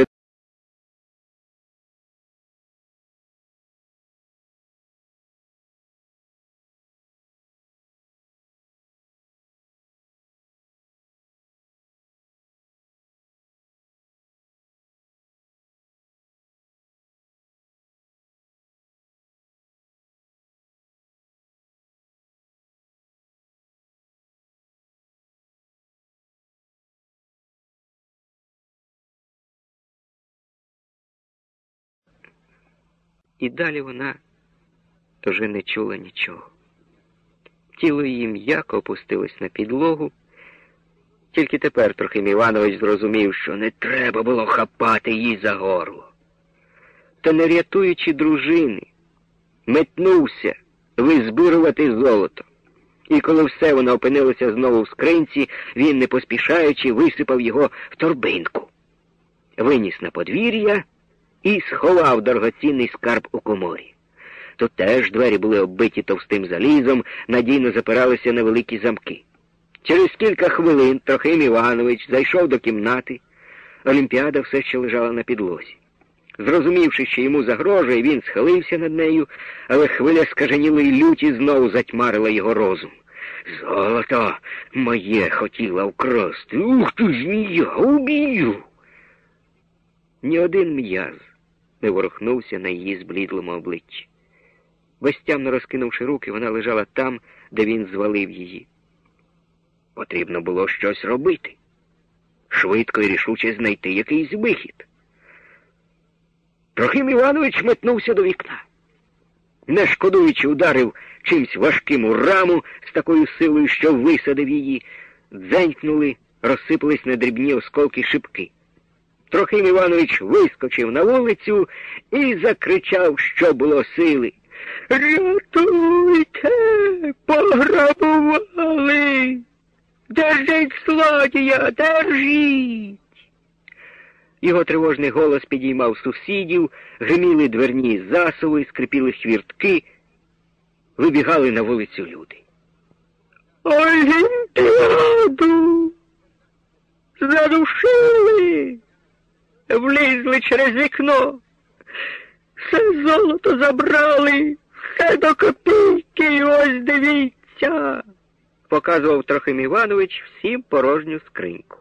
І далі вона вже не чула нічого. Тіло її м'яко опустилось на підлогу. Тільки тепер Трохим Іванович зрозумів, що не треба було хапати її за горло. Та, не рятуючи дружини, метнувся визбирувати золото. І коли все воно опинилося знову в скринці, він, не поспішаючи, висипав його в торбинку. Виніс на подвір'я і сховав дорогоцінний скарб у коморі. Тут теж двері були оббиті товстим залізом, надійно запиралися на великі замки. Через кілька хвилин Трохим Іванович зайшов до кімнати. Олімпіада все ще лежала на підлозі. Зрозумівши, що йому загрожує, він схилився над нею, але хвиля скаженілої люті знову затьмарила його розум. «Золото моє хотіла вкрасти! Ух ти, змія, уб'ю!» Ні один м'яз не ворухнувся на її зблідлому обличчі. Безтямно розкинувши руки, вона лежала там, де він звалив її. Потрібно було щось робити. Швидко і рішуче знайти якийсь вихід. Трохим Іванович метнувся до вікна. Не шкодуючи, ударив чимсь важким у раму з такою силою, що висадив її. Дзенькнули, розсипались на дрібні осколки шибки. Трохим Іванович вискочив на вулицю і закричав, що було сили: «Рятуйте! Пограбували! Держіть злодія! Держіть!» Його тривожний голос підіймав сусідів, гриміли дверні засови, скрипіли хвіртки, вибігали на вулицю люди. «Олімпіаду! Задушили! Влізли через вікно! Все золото забрали! Все до копійки! Ось дивіться!» Показував Трохим Іванович всім порожню скриньку.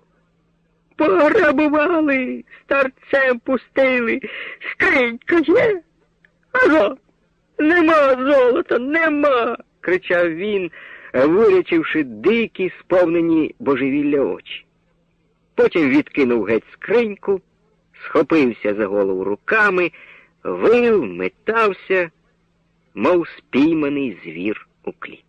«Пограбували! Старцем пустили! Скринька є? Ага! Нема золота! Нема!» — кричав він, вирячивши дикі, сповнені божевілля очі. Потім відкинув геть скриньку, схопився за голову руками, вив, метався, мов спійманий звір у клітці.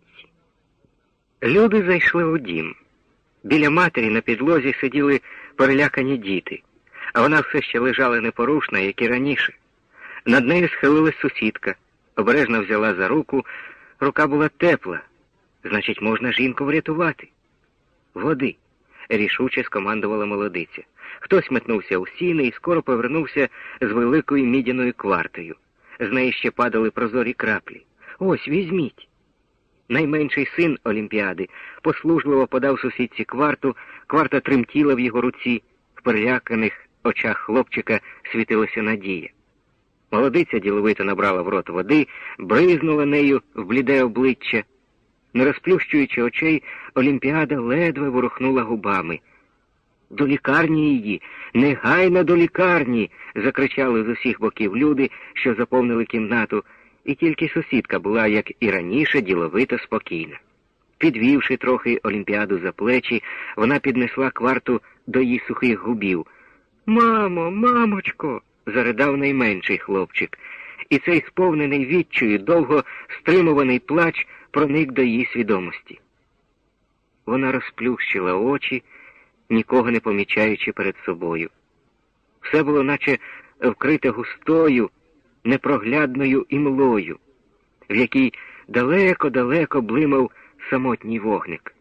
Люди зайшли у дім. Біля матері на підлозі сиділи перелякані діти, а вона все ще лежала непорушна, як і раніше. Над нею схилилась сусідка, обережно взяла за руку, рука була тепла, значить, можна жінку врятувати. «Води!» — рішуче скомандувала молодиця. Хтось метнувся у сіни і скоро повернувся з великою мідяною квартою. З неї ще падали прозорі краплі. «Ось, візьміть!» Найменший син Олімпіади послужливо подав сусідці кварту, кварта тремтіла в його руці, в переляканих очах хлопчика світилася надія. Молодиця діловито набрала в рот води, бризнула нею в бліде обличчя. Не розплющуючи очей, Олімпіада ледве ворухнула губами. «До лікарні її! Негайно до лікарні!» — закричали з усіх боків люди, що заповнили кімнату, і тільки сусідка була, як і раніше, діловито спокійна. Підвівши трохи Олімпіаду за плечі, вона піднесла кварту до її сухих губів. «Мамо, мамочко!» — заридав найменший хлопчик. І цей сповнений відчаю, довго стримуваний плач проник до її свідомості. Вона розплющила очі, нікого не помічаючи перед собою. Все було наче вкрите густою, непроглядною імлою, в якій далеко-далеко блимав самотній вогник.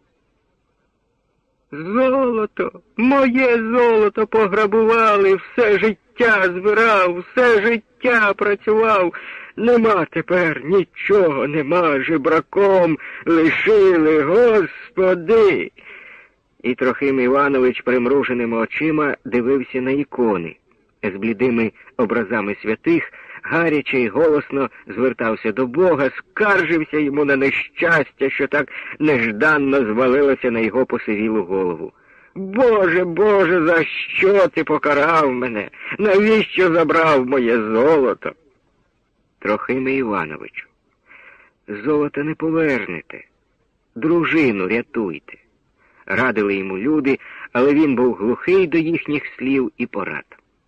«Золото! Моє золото пограбували! Все життя збирав, все життя працював! Нема тепер нічого, нема, жебраком лишили, Господи!» І Трохим Іванович примруженими очима дивився на ікони. З блідими образами святих гаряче й голосно звертався до Бога, скаржився йому на нещастя, що так нежданно звалилося на його посивілу голову. «Боже, Боже, за що ти покарав мене? Навіщо забрав моє золото?» «Трохиме Івановичу, золота не повернете, дружину рятуйте», — радили йому люди, але він був глухий до їхніх слів і порад.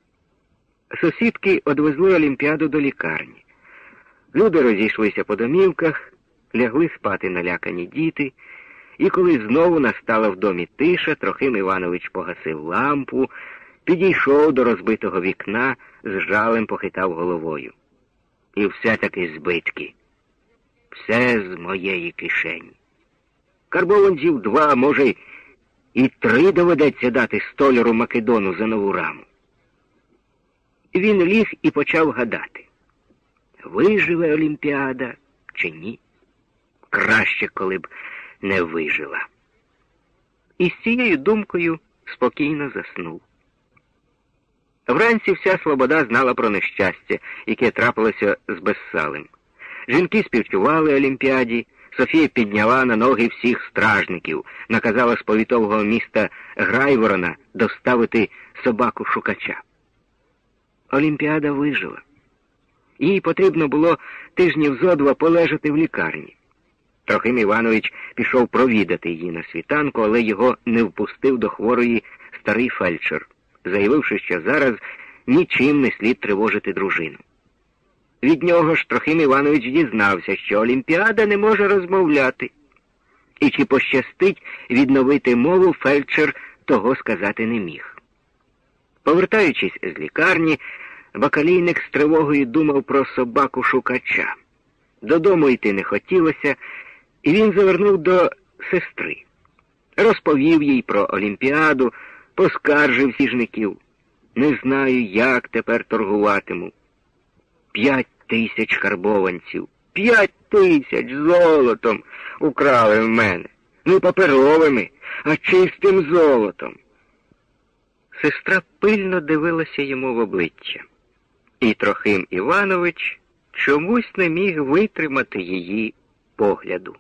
Сусідки одвезли Олімпіаду до лікарні. Люди розійшлися по домівках, лягли спати налякані діти, і коли знову настала в домі тиша, Трохим Іванович погасив лампу, підійшов до розбитого вікна, з жалем похитав головою. І все-таки збитки. Все з моєї кишені. Карбованців 2, може, і 3 доведеться дати столяру Македону за нову раму. Він ліг і почав гадати, виживе Олімпіада чи ні. Краще, коли б не вижила. І з цією думкою спокійно заснув. Вранці вся Слобода знала про нещастя, яке трапилося з Безсалем. Жінки співчували Олімпіаді, Софія підняла на ноги всіх стражників, наказала з повітового міста Грайворона доставити собаку-шукача. Олімпіада вижила. Їй потрібно було тижнів зо 2 полежати в лікарні. Трохим Іванович пішов провідати її на світанку, але його не впустив до хворої старий фельдшер, заявивши, що зараз нічим не слід тривожити дружину. Від нього ж Трохим Іванович дізнався, що Олімпіада не може розмовляти. І чи пощастить відновити мову, фельдшер того сказати не міг. Повертаючись з лікарні, бакалійник з тривогою думав про собаку-шукача. Додому йти не хотілося, і він завернув до сестри. Розповів їй про Олімпіаду, поскаржив сіжників. Не знаю, як тепер торгуватиму. 5000 карбованців. 5000 золотом украли в мене. Не паперовими, а чистим золотом. Сестра пильно дивилася йому в обличчя. І Трохим Іванович чомусь не міг витримати її погляду.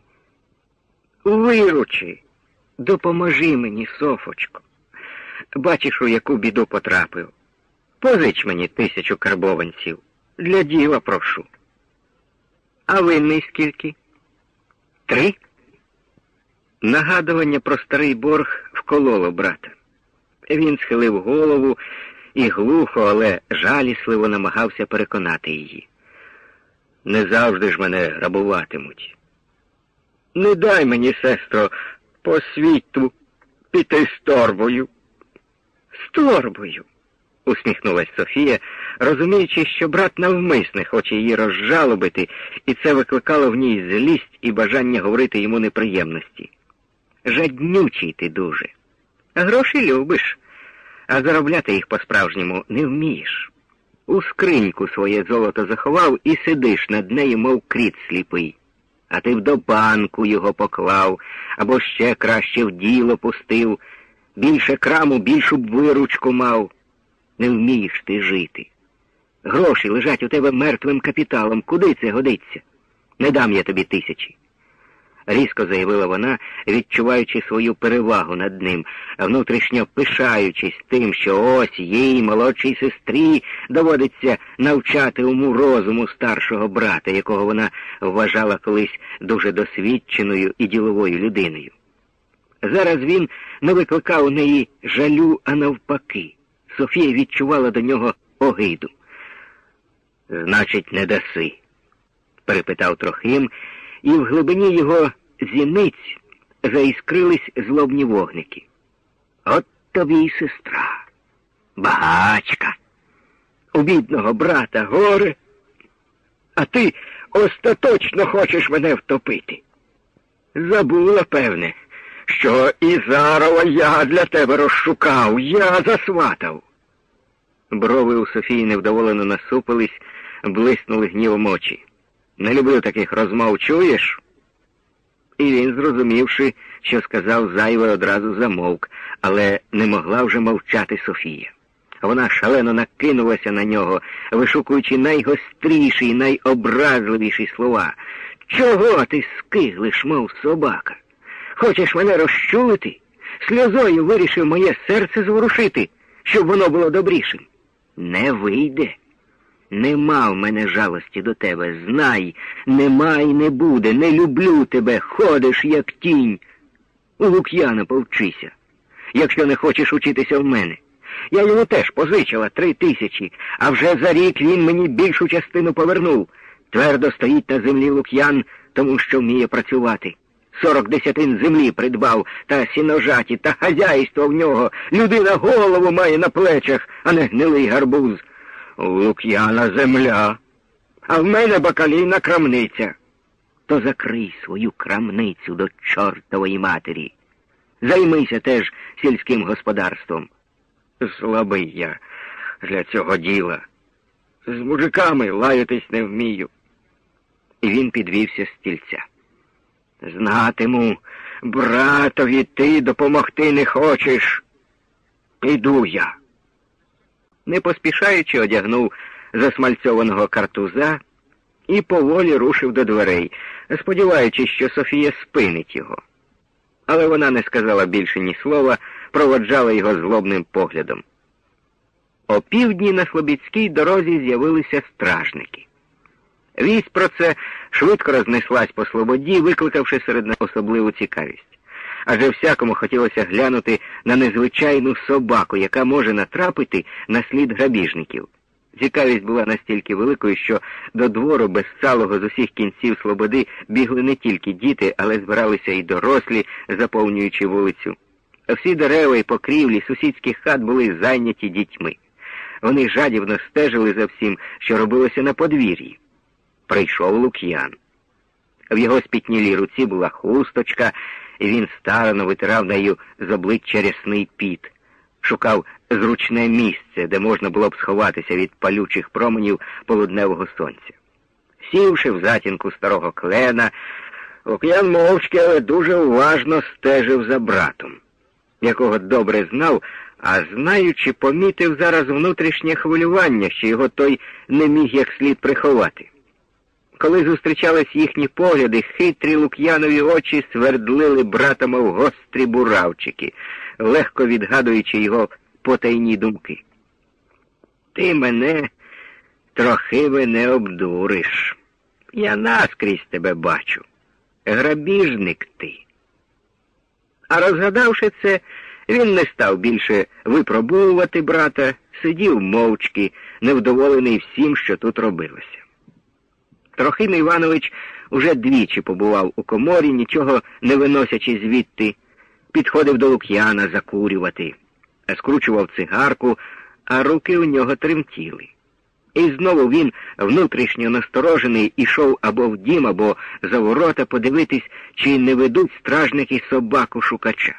«Виручи! Допоможи мені, Софочко! Бачиш, у яку біду потрапив. Позич мені 1000 карбованців. Для діла прошу». «А винний скільки?» 3. Нагадування про старий борг вкололо брата. Він схилив голову і глухо, але жалісливо намагався переконати її. «Не завжди ж мене грабуватимуть. Не дай мені, сестро, по світу піти з торбою». «З торбою?» — усміхнулась Софія, розуміючи, що брат навмисне хоче її розжалобити, і це викликало в ній злість і бажання говорити йому неприємності. «Жаднючий ти дуже. А гроші любиш, а заробляти їх по-справжньому не вмієш. У скриньку своє золото заховав і сидиш над нею, мов кріт сліпий. А ти б до банку його поклав, або ще краще в діло пустив. Більше краму, більшу б виручку мав. Не вмієш ти жити. Гроші лежать у тебе мертвим капіталом. Куди це годиться? Не дам я тобі 1000. Різко заявила вона, відчуваючи свою перевагу над ним, внутрішньо пишаючись тим, що ось їй, молодшій сестрі, доводиться навчати уму-розуму старшого брата, якого вона вважала колись дуже досвідченою і діловою людиною. Зараз він не викликав у неї жалю, а навпаки. Софія відчувала до нього огиду. «Значить, не даси?» – перепитав Трохим, і в глибині його зіниць заіскрились злобні вогники. «От тобі й сестра, багачка, у бідного брата горе, а ти остаточно хочеш мене втопити. Забула, певне, що Ізарова я для тебе розшукав, я засватав». Брови у Софії невдоволено насупились, блиснули гнівом очі. «Не люблю таких розмов, чуєш? І він, зрозумівши, що сказав зайве, одразу замовк, але не могла вже мовчати Софія. Вона шалено накинулася на нього, вишукуючи найгостріші й найобразливіші слова. «Чого ти скиглиш, мов собака? Хочеш мене розчулити? Сльозою вирішив моє серце зворушити, щоб воно було добрішим. Не вийде. Нема в мене жалості до тебе, знай, нема й не буде, не люблю тебе, ходиш, як тінь. У Лук'яна повчися, якщо не хочеш учитися в мене. Я йому теж позичила 3000, а вже за рік він мені більшу частину повернув. Твердо стоїть на землі Лук'ян, тому що вміє працювати. 40 десятин землі придбав, та сіножаті, та хазяйство в нього. Людина голову має на плечах, а не гнилий гарбуз. У Лук'яна земля, а в мене бакалійна крамниця. То закрий свою крамницю до чортової матері. Займися теж сільським господарством. Слабий я для цього діла. З мужиками лаятись не вмію. І він підвівся з стільця. Знатиму, братові, ти допомогти не хочеш. Іду я. Не поспішаючи одягнув засмальцьованого картуза і поволі рушив до дверей, сподіваючись, що Софія спинить його. Але вона не сказала більше ні слова, проводжала його злобним поглядом. Опівдні на Слобідській дорозі з'явилися стражники. Вість про це швидко рознеслась по Слободі, викликавши серед них особливу цікавість. Адже всякому хотілося глянути на незвичайну собаку, яка може натрапити на слід грабіжників. Цікавість була настільки великою, що до двору безцалого з усіх кінців Слободи бігли не тільки діти, але збиралися і дорослі, заповнюючи вулицю. Всі дерева і покрівлі сусідських хат були зайняті дітьми. Вони жадібно стежили за всім, що робилося на подвір'ї. Прийшов Лук'ян. В його спітнілій руці була хусточка, і він старано витирав нею з обличчя рясний піт. Шукав зручне місце, де можна було б сховатися від палючих променів полудневого сонця. Сівши в затінку старого клена, Лук'ян мовчки, але дуже уважно стежив за братом, якого добре знав, а знаючи, помітив зараз внутрішнє хвилювання, що його той не міг як слід приховати. Коли зустрічались їхні погляди, хитрі Лук'янові очі свердлили брата, мов гострі буравчики, легко відгадуючи його потайні думки. «Ти мене трохи не обдуриш. Я наскрізь тебе бачу. Грабіжник ти». А розгадавши це, він не став більше випробовувати брата, сидів мовчки, невдоволений всім, що тут робилося. Трохим Іванович уже двічі побував у коморі, нічого не виносячи звідти, підходив до Лук'яна закурювати, скручував цигарку, а руки у нього тремтіли. І знову він, внутрішньо насторожений, ішов або в дім, або за ворота подивитись, чи не ведуть стражники собаку-шукача.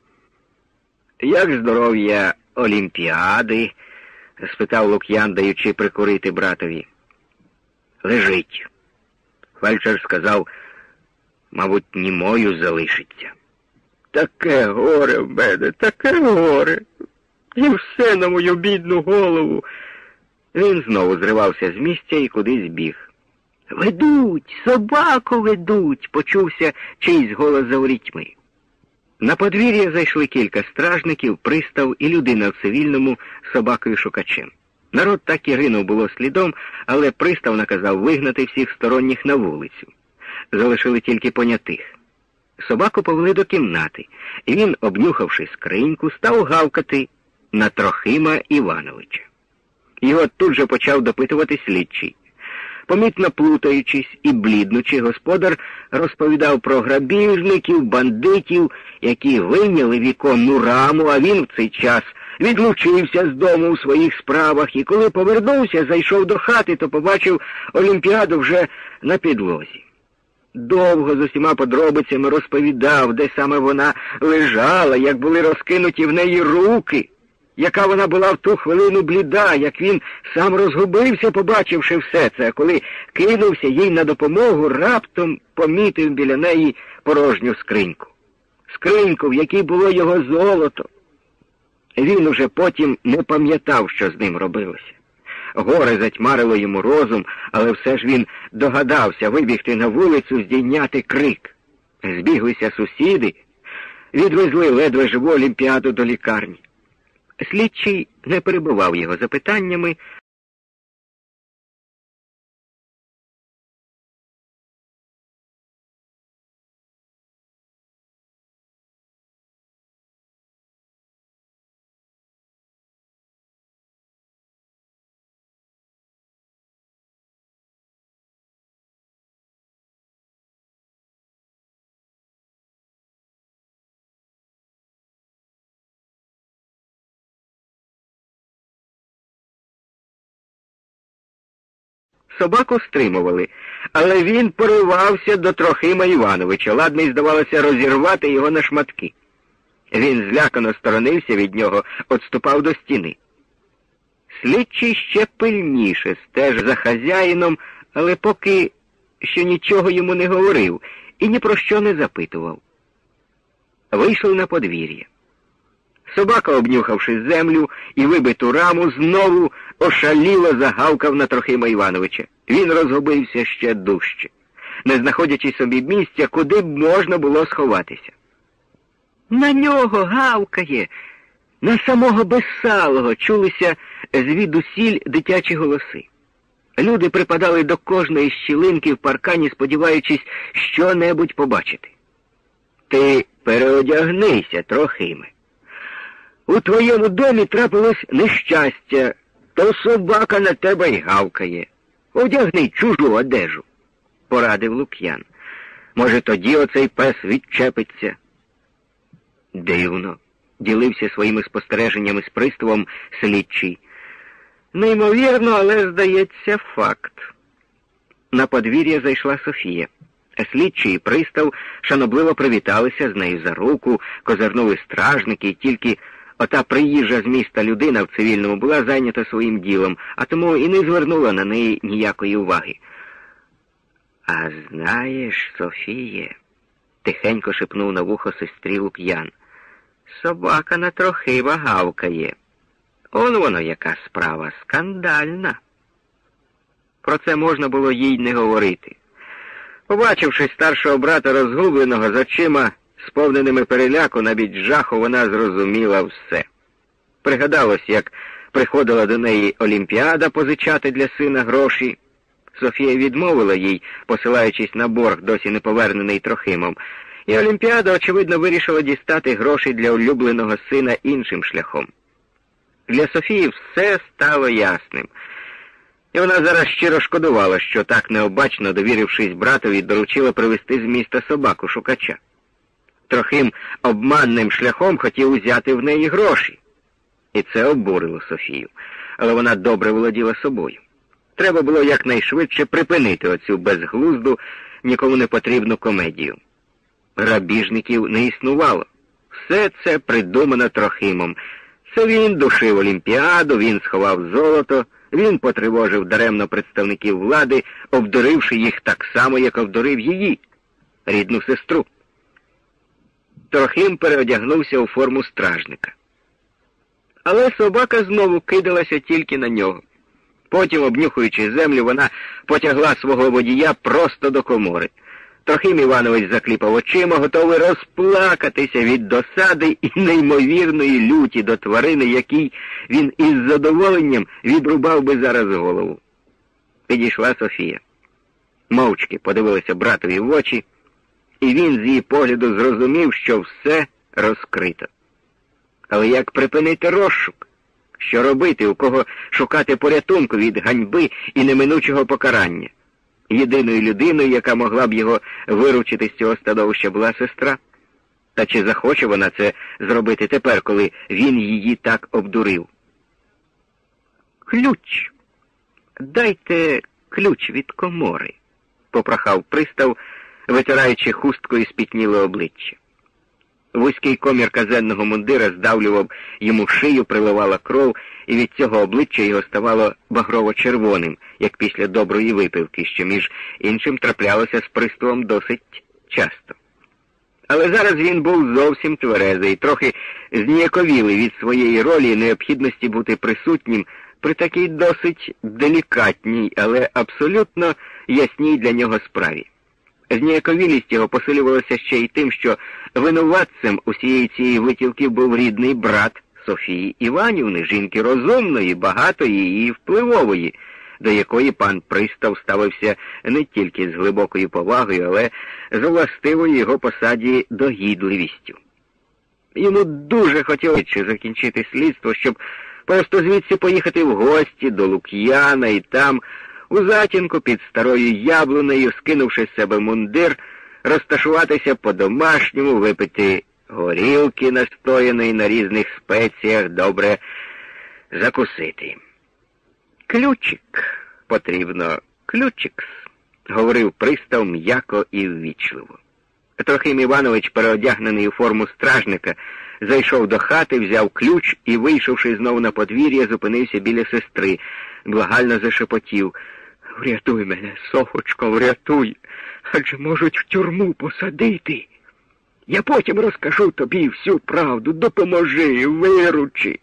«Як здоров'я Олімпіади?» – спитав Лук'ян, даючи прикурити братові. «Лежить». Фельдшер сказав, мабуть, німою залишиться. «Таке горе в мене, таке горе! І все на мою бідну голову!» Він знову зривався з місця і кудись біг. «Ведуть! Собаку ведуть!» – почувся чийсь голос за ворітьми. На подвір'я зайшли кілька стражників, пристав і людина в цивільному з собакою-шукачем. Народ так і ринув було слідом, але пристав наказав вигнати всіх сторонніх на вулицю. Залишили тільки понятих. Собаку повели до кімнати, і він, обнюхавши скриньку, став гавкати на Трохима Івановича. Його тут же почав допитувати слідчий. Помітно плутаючись і бліднучи, господар розповідав про грабіжників, бандитів, які вийняли віконну раму, а він в цей час відлучився з дому у своїх справах, і коли повернувся, зайшов до хати, то побачив Олімпіаду вже на підлозі. Довго з усіма подробицями розповідав, де саме вона лежала, як були розкинуті в неї руки. яка вона була в ту хвилину бліда, як він сам розгубився, побачивши все це, а коли кинувся їй на допомогу, раптом помітив біля неї порожню скриньку. Скриньку, в якій було його золото. Він уже потім не пам'ятав, що з ним робилося. Горе затьмарило йому розум, але все ж він догадався вибігти на вулицю, здійняти крик. Збіглися сусіди, відвезли ледве живу Олімпіаду до лікарні. Слідчий не перебивав його запитаннями. Собаку стримували, але він поривався до Трохима Івановича, ладний, здавалося, розірвати його на шматки. Він злякано сторонився від нього, отступав до стіни. Слідчий ще пильніше стежив за хазяїном, але поки що нічого йому не говорив і ні про що не запитував. Вийшли на подвір'я. Собака, обнюхавши землю і вибиту раму, знову ошаліло загавкав на Трохима Івановича. Він розгубився ще дужче, не знаходячи собі місця, куди б можна було сховатися. На нього гавкає! На самого безсалого чулися звідусіль дитячі голоси. Люди припадали до кожної щілинки в паркані, сподіваючись що-небудь побачити. Ти переодягнися, Трохиме. У твоєму домі трапилось нещастя, то собака на тебе й гавкає. Одягни чужу одежу, порадив Лук'ян. Може, тоді оцей пес відчепиться. Дивно, ділився своїми спостереженнями з приставом слідчий. Неймовірно, але, здається, факт. На подвір'я зайшла Софія. Слідчий і пристав шанобливо привіталися з нею за руку, козирнули стражники, і тільки ота приїжджа з міста людина в цивільному була зайнята своїм ділом, а тому і не звернула на неї ніякої уваги. «А знаєш, Софіє», — тихенько шепнув на вухо сестрі Лук'ян, — «собака на Трохима гавкає. Он воно яка справа, скандальна». Про це можна було їй не говорити. Побачивши старшого брата розгубленого з очима, сповненими переляку, навіть жаху, вона зрозуміла все. Пригадалось, як приходила до неї Олімпіада позичати для сина гроші. Софія відмовила їй, посилаючись на борг, досі не повернений Трохимом. І Олімпіада, очевидно, вирішила дістати гроші для улюбленого сина іншим шляхом. Для Софії все стало ясним. І вона зараз щиро шкодувала, що так необачно, довірившись братові, доручила привезти з міста собаку-шукача. Трохим обманним шляхом хотів узяти в неї гроші. І це обурило Софію. Але вона добре володіла собою. Треба було якнайшвидше припинити оцю безглузду, нікому не потрібну комедію. Грабіжників не існувало. Все це придумано Трохимом. Це він душив Олімпіаду, він сховав золото, він потривожив даремно представників влади, обдуривши їх так само, як обдурив її, рідну сестру. Трохим переодягнувся у форму стражника. Але собака знову кидалася тільки на нього. Потім, обнюхуючи землю, вона потягла свого водія просто до комори. Трохим Іванович закліпав очима, готовий розплакатися від досади і неймовірної люті до тварини, якій він із задоволенням відрубав би зараз голову. Підійшла Софія. Мовчки подивилася братові в очі, і він з її погляду зрозумів, що все розкрито. Але як припинити розшук? Що робити, у кого шукати порятунку від ганьби і неминучого покарання? Єдиною людиною, яка могла б його виручити з цього становища, була сестра. Та чи захоче вона це зробити тепер, коли він її так обдурив? «Ключ! Дайте ключ від комори», — попрохав пристав, витираючи хусткою спітніле обличчя. Вузький комір казенного мундира здавлював йому шию, приливала кров, і від цього обличчя його ставало багрово-червоним, як після доброї випивки, що між іншим траплялося з Пристовом досить часто. Але зараз він був зовсім тверезий, трохи зніяковілий від своєї ролі і необхідності бути присутнім при такій досить делікатній, але абсолютно ясній для нього справі. Зніяковілість його посилювалася ще й тим, що винуватцем усієї цієї витівки був рідний брат Софії Іванівни, жінки розумної, багатої і впливової, до якої пан Пристав ставився не тільки з глибокою повагою, але з властивою його посаді догідливістю. Йому дуже хотілося закінчити слідство, щоб просто звідси поїхати в гості до Лук'яна і там, у затінку під старою яблунею, скинувши з себе мундир, розташуватися по-домашньому, випити горілки, настояної на різних спеціях, добре закусити. «Ключик потрібно, ключикс», — говорив Пристав м'яко і ввічливо. Трохим Іванович, переодягнений у форму стражника, зайшов до хати, взяв ключ і, вийшовши знову на подвір'я, зупинився біля сестри, благально зашепотів: «Врятуй мене, Софочко, врятуй, адже можуть в тюрму посадити. Я потім розкажу тобі всю правду, допоможи, виручи».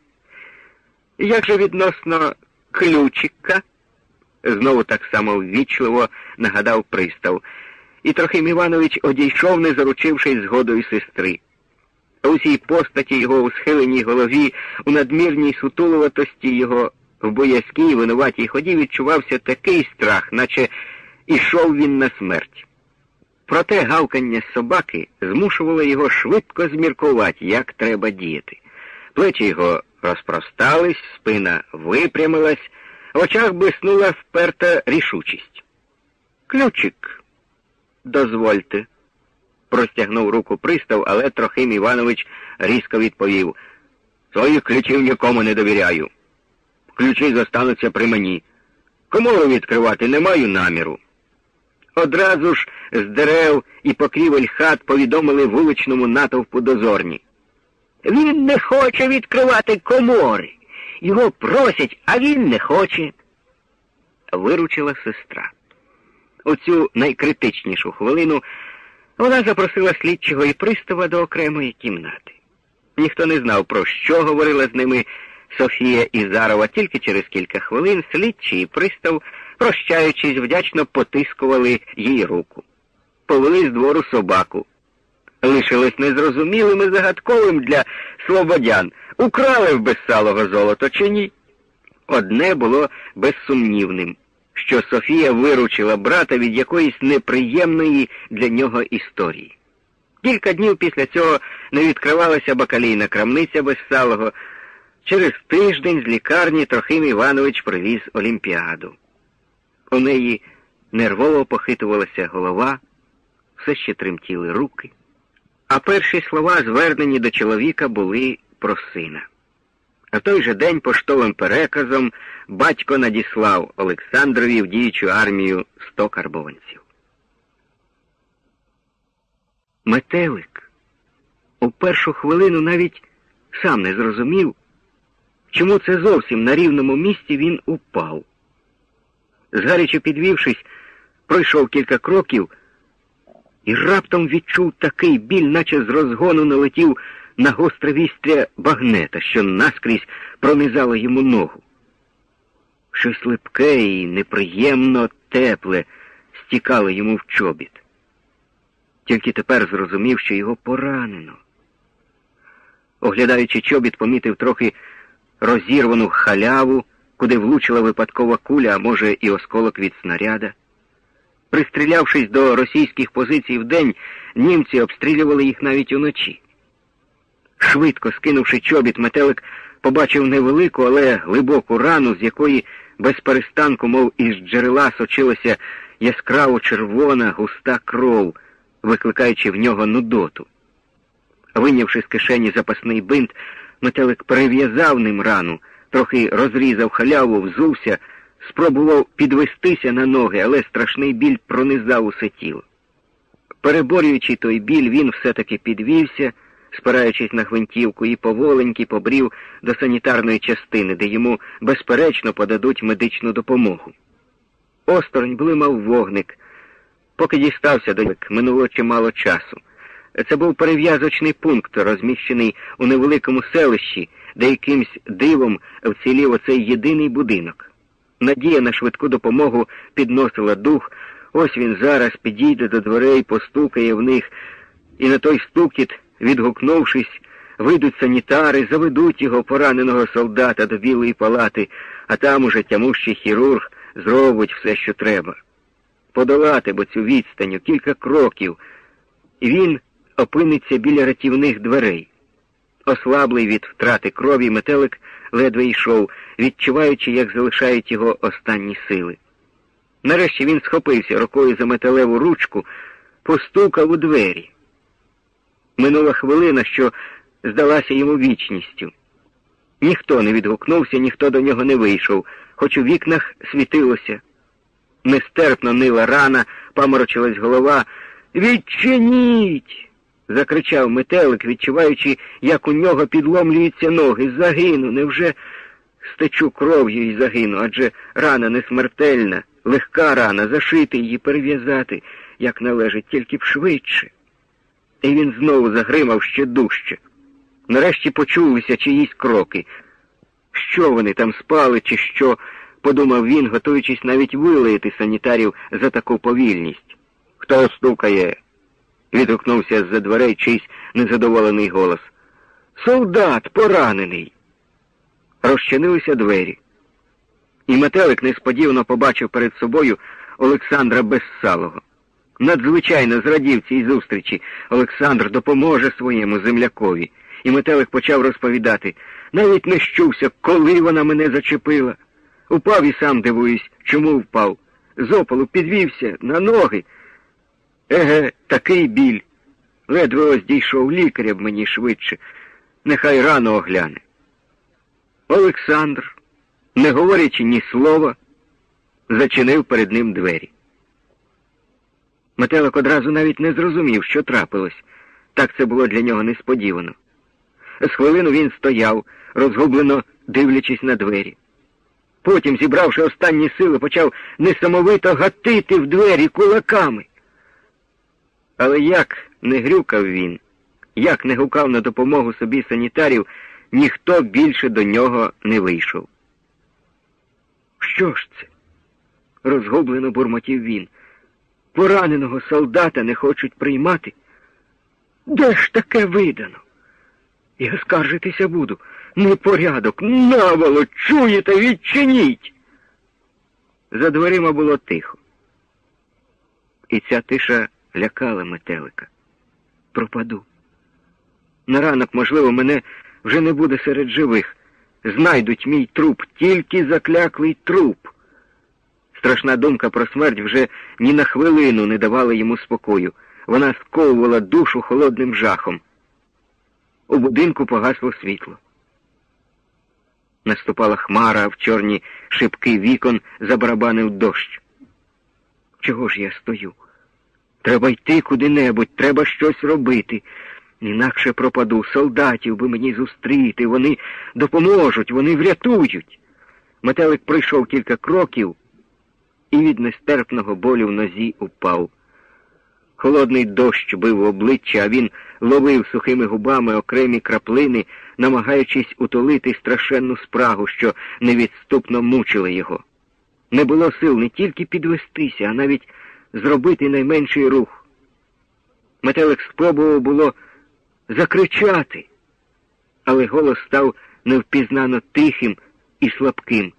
«Як же відносно ключика?» — знову так само ввічливо нагадав Пристав. І Трохим Іванович одійшов, не заручившись згодою сестри. А у цій постаті його, у схиленій голові, у надмірній сутулуватості його, в боязкій винуватій ході відчувався такий страх, наче ішов він на смерть. Проте гавкання собаки змушувало його швидко зміркувати, як треба діяти. Плечі його розпростались, спина випрямилась, в очах блиснула вперта рішучість. «Ключик, дозвольте», — простягнув руку Пристав, але Трохим Іванович різко відповів: «Своїх ключів нікому не довіряю. Ключі зостануться при мені. Комору відкривати не маю наміру». Одразу ж з дерев і покрівель хат повідомили вуличному натовпу дозорні: «Він не хоче відкривати комори. Його просять, а він не хоче». Виручила сестра. У цю найкритичнішу хвилину вона запросила слідчого і Пристава до окремої кімнати. Ніхто не знав, про що говорила з ними Софія Ізарова. Тільки через кілька хвилин слідчий і Пристав, прощаючись, вдячно потискували їй руку. Повели з двору собаку. Лишилось незрозумілим і загадковим для слободян, украли в Безсалого золото чи ні. Одне було безсумнівним, що Софія виручила брата від якоїсь неприємної для нього історії. Кілька днів після цього не відкривалася бакалійна крамниця Безсалого. Через тиждень з лікарні Трохим Іванович привіз олімпіаду. У неї нервово похитувалася голова, все ще тремтіли руки. А перші слова, звернені до чоловіка, були про сина. А той же день поштовим переказом батько надіслав Олександрові в діючу армію 100 карбованців. Метелик у першу хвилину навіть сам не зрозумів, чому це зовсім на рівному місці він упав. Згаряче підвівшись, пройшов кілька кроків і раптом відчув такий біль, наче з розгону налетів на гостре вістря багнета, що наскрізь пронизало йому ногу. Щось липке і неприємно тепле стікало йому в чобіт. Тільки тепер зрозумів, що його поранено. Оглядаючи чобіт, помітив трохи розірвану халяву, куди влучила випадкова куля, а може і осколок від снаряда. Пристрілявшись до російських позицій вдень, німці обстрілювали їх навіть уночі. Швидко скинувши чобіт, Метелик побачив невелику, але глибоку рану, з якої без перестанку, мов із джерела, сочилася яскраво червона, густа кров, викликаючи в нього нудоту. Вийнявши з кишені запасний бинт, Метелик перев'язав ним рану, трохи розрізав халяву, взувся, спробував підвестися на ноги, але страшний біль пронизав усе тіло. Переборюючи той біль, він все-таки підвівся, спираючись на гвинтівку, і поволеньки побрів до санітарної частини, де йому, безперечно, подадуть медичну допомогу. Осторонь блимав вогник. Поки дістався до них, минуло чимало часу. Це був перев'язочний пункт, розміщений у невеликому селищі, де якимсь дивом вцілів оцей єдиний будинок. Надія на швидку допомогу підносила дух. Ось він зараз підійде до дверей, постукає в них, і на той стукіт, відгукнувшись, вийдуть санітари, заведуть його, пораненого солдата, до білої палати, а там уже тямущий хірург зробить все, що треба. Подолати бо цю відстань, кілька кроків, і він опиниться біля рятівних дверей. Ослаблий від втрати крові, метелик ледве йшов, відчуваючи, як залишають його останні сили. Нарешті він схопився рукою за металеву ручку, постукав у двері. Минула хвилина, що здалася йому вічністю. Ніхто не відгукнувся, ніхто до нього не вийшов, хоч у вікнах світилося. Нестерпно нила рана, паморочилась голова. «Відчиніть!» — закричав метелик, відчуваючи, як у нього підломлюються ноги. «Загину! Невже стечу кров'ю і загину? Адже рана не смертельна, легка рана, зашити її, перев'язати, як належить, тільки б швидше». І він знову загримав ще дужче. Нарешті почулися чиїсь кроки. Що вони там спали чи що, подумав він, готуючись навіть вилаяти санітарів за таку повільність. «Хто стукає?» — відгукнувся з-за дверей чийсь незадоволений голос. «Солдат поранений!» Розчинилися двері. І метелик несподівано побачив перед собою Олександра Безсалого. Надзвичайно зрадів цій зустрічі. Олександр допоможе своєму землякові. І метелик почав розповідати. Навіть не щувся, коли вона мене зачепила. Упав і сам дивуюсь, чому впав. З опалу підвівся на ноги. Еге, такий біль. Ледве ось дійшов, лікаря б мені швидше. Нехай рану огляне. Олександр, не говорячи ні слова, зачинив перед ним двері. Метелик одразу навіть не зрозумів, що трапилось. Так це було для нього несподівано. З хвилину він стояв, розгублено дивлячись на двері. Потім, зібравши останні сили, почав несамовито гатити в двері кулаками. Але як не грюкав він, як не гукав на допомогу собі санітарів, ніхто більше до нього не вийшов. «Що ж це?» — розгублено бурмотів він. «Пораненого солдата не хочуть приймати? Де ж таке видано? Я скаржитися буду. Непорядок, наволоч, чуєте, відчиніть!» За дверима було тихо. І ця тиша лякала метелика. Пропаду. На ранок, можливо, мене вже не буде серед живих. Знайдуть мій труп, тільки закляклий труп. Страшна думка про смерть вже ні на хвилину не давала йому спокою. Вона сковувала душу холодним жахом. У будинку погасло світло. Наступала хмара, а в чорні шибки вікон забарабанив дощ. Чого ж я стою? Треба йти куди-небудь, треба щось робити. Інакше пропаду. Солдатів би мені зустріти. Вони допоможуть, вони врятують. Метелик пройшов кілька кроків і від нестерпного болю в нозі упав. Холодний дощ бив в обличчя, а він ловив сухими губами окремі краплини, намагаючись утолити страшенну спрагу, що невідступно мучила його. Не було сил не тільки підвестися, а навіть зробити найменший рух. Метелик спробував було закричати, але голос став невпізнано тихим і слабким.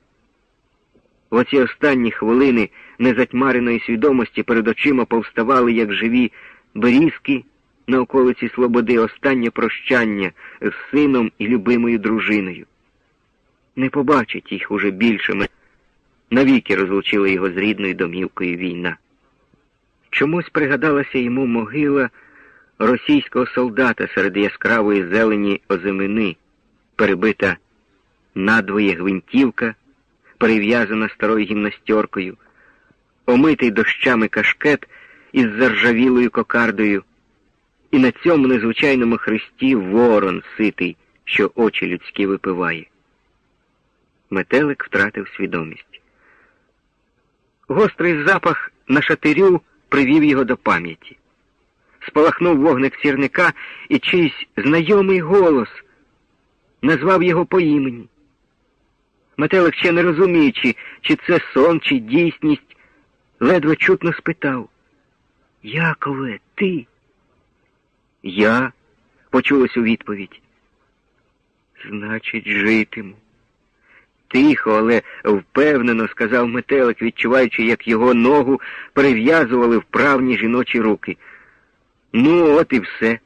В оці останні хвилини незатьмареної свідомості перед очима повставали, як живі берізки на околиці Слободи, останнє прощання з сином і любимою дружиною. Не побачить їх уже більшими. Навіки розлучила його з рідною домівкою війна. Чомусь пригадалася йому могила російського солдата серед яскравої зелені озимини, перебита надвоє гвинтівка, перев'язана старою гімнастеркою, омитий дощами кашкет із заржавілою кокардою і на цьому незвичайному хресті ворон ситий, що очі людські випиває. Метелик втратив свідомість. Гострий запах на шатирю привів його до пам'яті. Спалахнув вогник сірника, і чийсь знайомий голос назвав його по імені. Метелик, ще не розуміючи, чи це сон, чи дійсність, ледве чутно спитав: «Якове, ти?» «Я», — почулось у відповідь. «Значить, житиму». Тихо, але впевнено сказав метелик, відчуваючи, як його ногу перев'язували вправні жіночі руки. «Ну, от і все».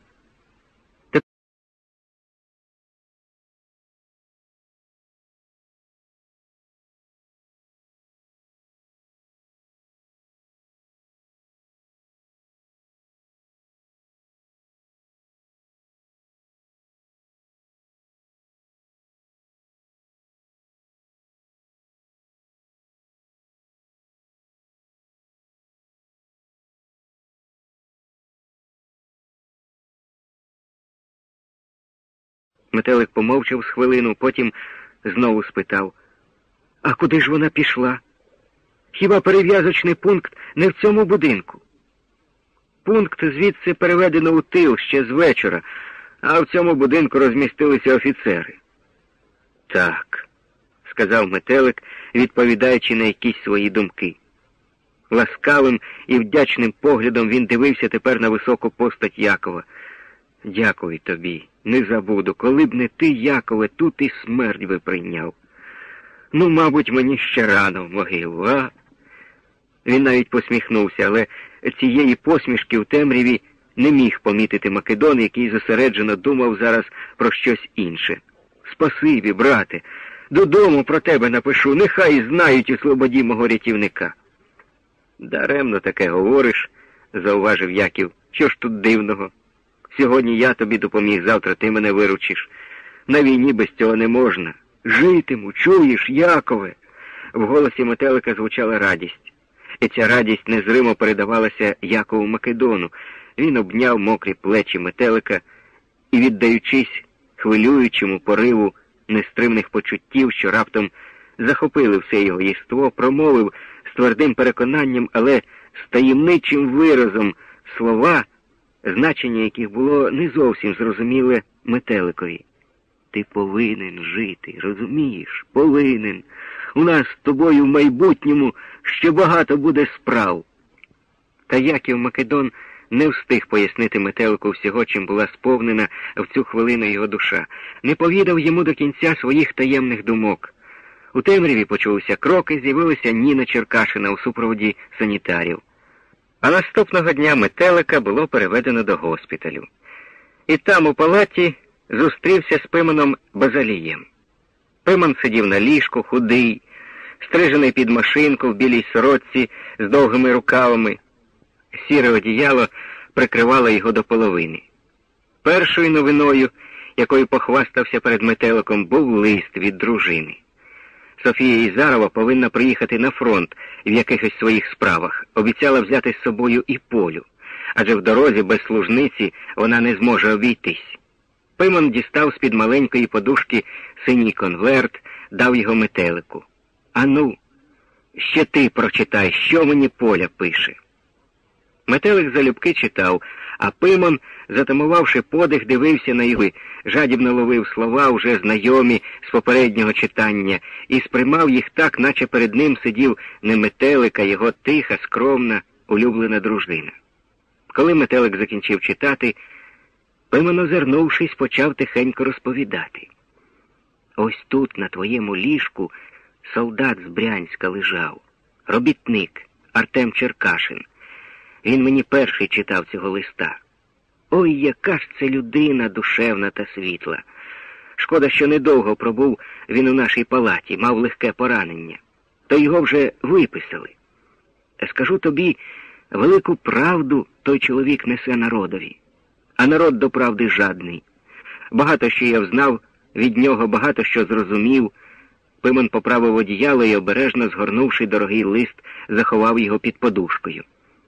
Метелик помовчав з хвилину, потім знову спитав: «А куди ж вона пішла? Хіба перев'язочний пункт не в цьому будинку?» «Пункт звідси переведено у тил ще з вечора, а в цьому будинку розмістилися офіцери». «Так», — сказав метелик, відповідаючи на якісь свої думки. Ласкавим і вдячним поглядом він дивився тепер на високу постать Якова. «Дякую тобі, не забуду. Коли б не ти, Якове, тут і смерть би прийняв. Ну, мабуть, мені ще рано в могилу, а?» Він навіть посміхнувся, але цієї посмішки в темряві не міг помітити Македон, який зосереджено думав зараз про щось інше. «Спасибі, брате, додому про тебе напишу, нехай знають у слободі мого рятівника». «Даремно таке говориш», — зауважив Яків. «Що ж тут дивного? Сьогодні я тобі допоміг, завтра ти мене виручиш. На війні без цього не можна. Житиму, чуєш, Якове?» В голосі метелика звучала радість. І ця радість незримо передавалася Якову Македону. Він обняв мокрі плечі метелика і, віддаючись хвилюючому пориву нестримних почуттів, що раптом захопили все його єство, промовив з твердим переконанням, але з таємничим виразом слова, значення яких було не зовсім зрозуміле метеликові. «Ти повинен жити, розумієш? Повинен. У нас з тобою в майбутньому ще багато буде справ». Та Яків Македон не встиг пояснити метелику всього, чим була сповнена в цю хвилину його душа. Не повідав йому до кінця своїх таємних думок. У темряві почулися кроки, з'явилася Ніна Черкашина у супроводі санітарів. А наступного дня метелика було переведено до госпіталю. І там у палаті зустрівся з Пимоном Базалієм. Пимон сидів на ліжку, худий, стрижений під машинку в білій сорочці з довгими рукавами. Сіре одіяло прикривало його до половини. Першою новиною, якою похвастався перед метеликом, був лист від дружини. Софія Ізарова повинна приїхати на фронт в якихось своїх справах. Обіцяла взяти з собою і Полю, адже в дорозі без служниці вона не зможе обійтись. Пимон дістав з-під маленької подушки синій конверт, дав його метелику. «Ану, ще ти прочитай, що мені Поля пише». Метелик залюбки читав, а Пимон, затамувавши подих, дивився на його, жадібно ловив слова, уже знайомі з попереднього читання, і сприймав їх так, наче перед ним сидів не метелик, а його тиха, скромна, улюблена дружина. Коли метелик закінчив читати, Пимон, озирнувшись, почав тихенько розповідати. «Ось тут, на твоєму ліжку, солдат з Брянська лежав, робітник Артем Черкашин. Він мені перший читав цього листа. Ой, яка ж це людина душевна та світла. Шкода, що недовго пробув він у нашій палаті, мав легке поранення. То його вже виписали. Скажу тобі, велику правду той чоловік несе народові. А народ до правди жадний. Багато що я взнав від нього, багато що зрозумів». Пимон поправив одіяло і, обережно згорнувши дорогий лист, заховав його під подушкою.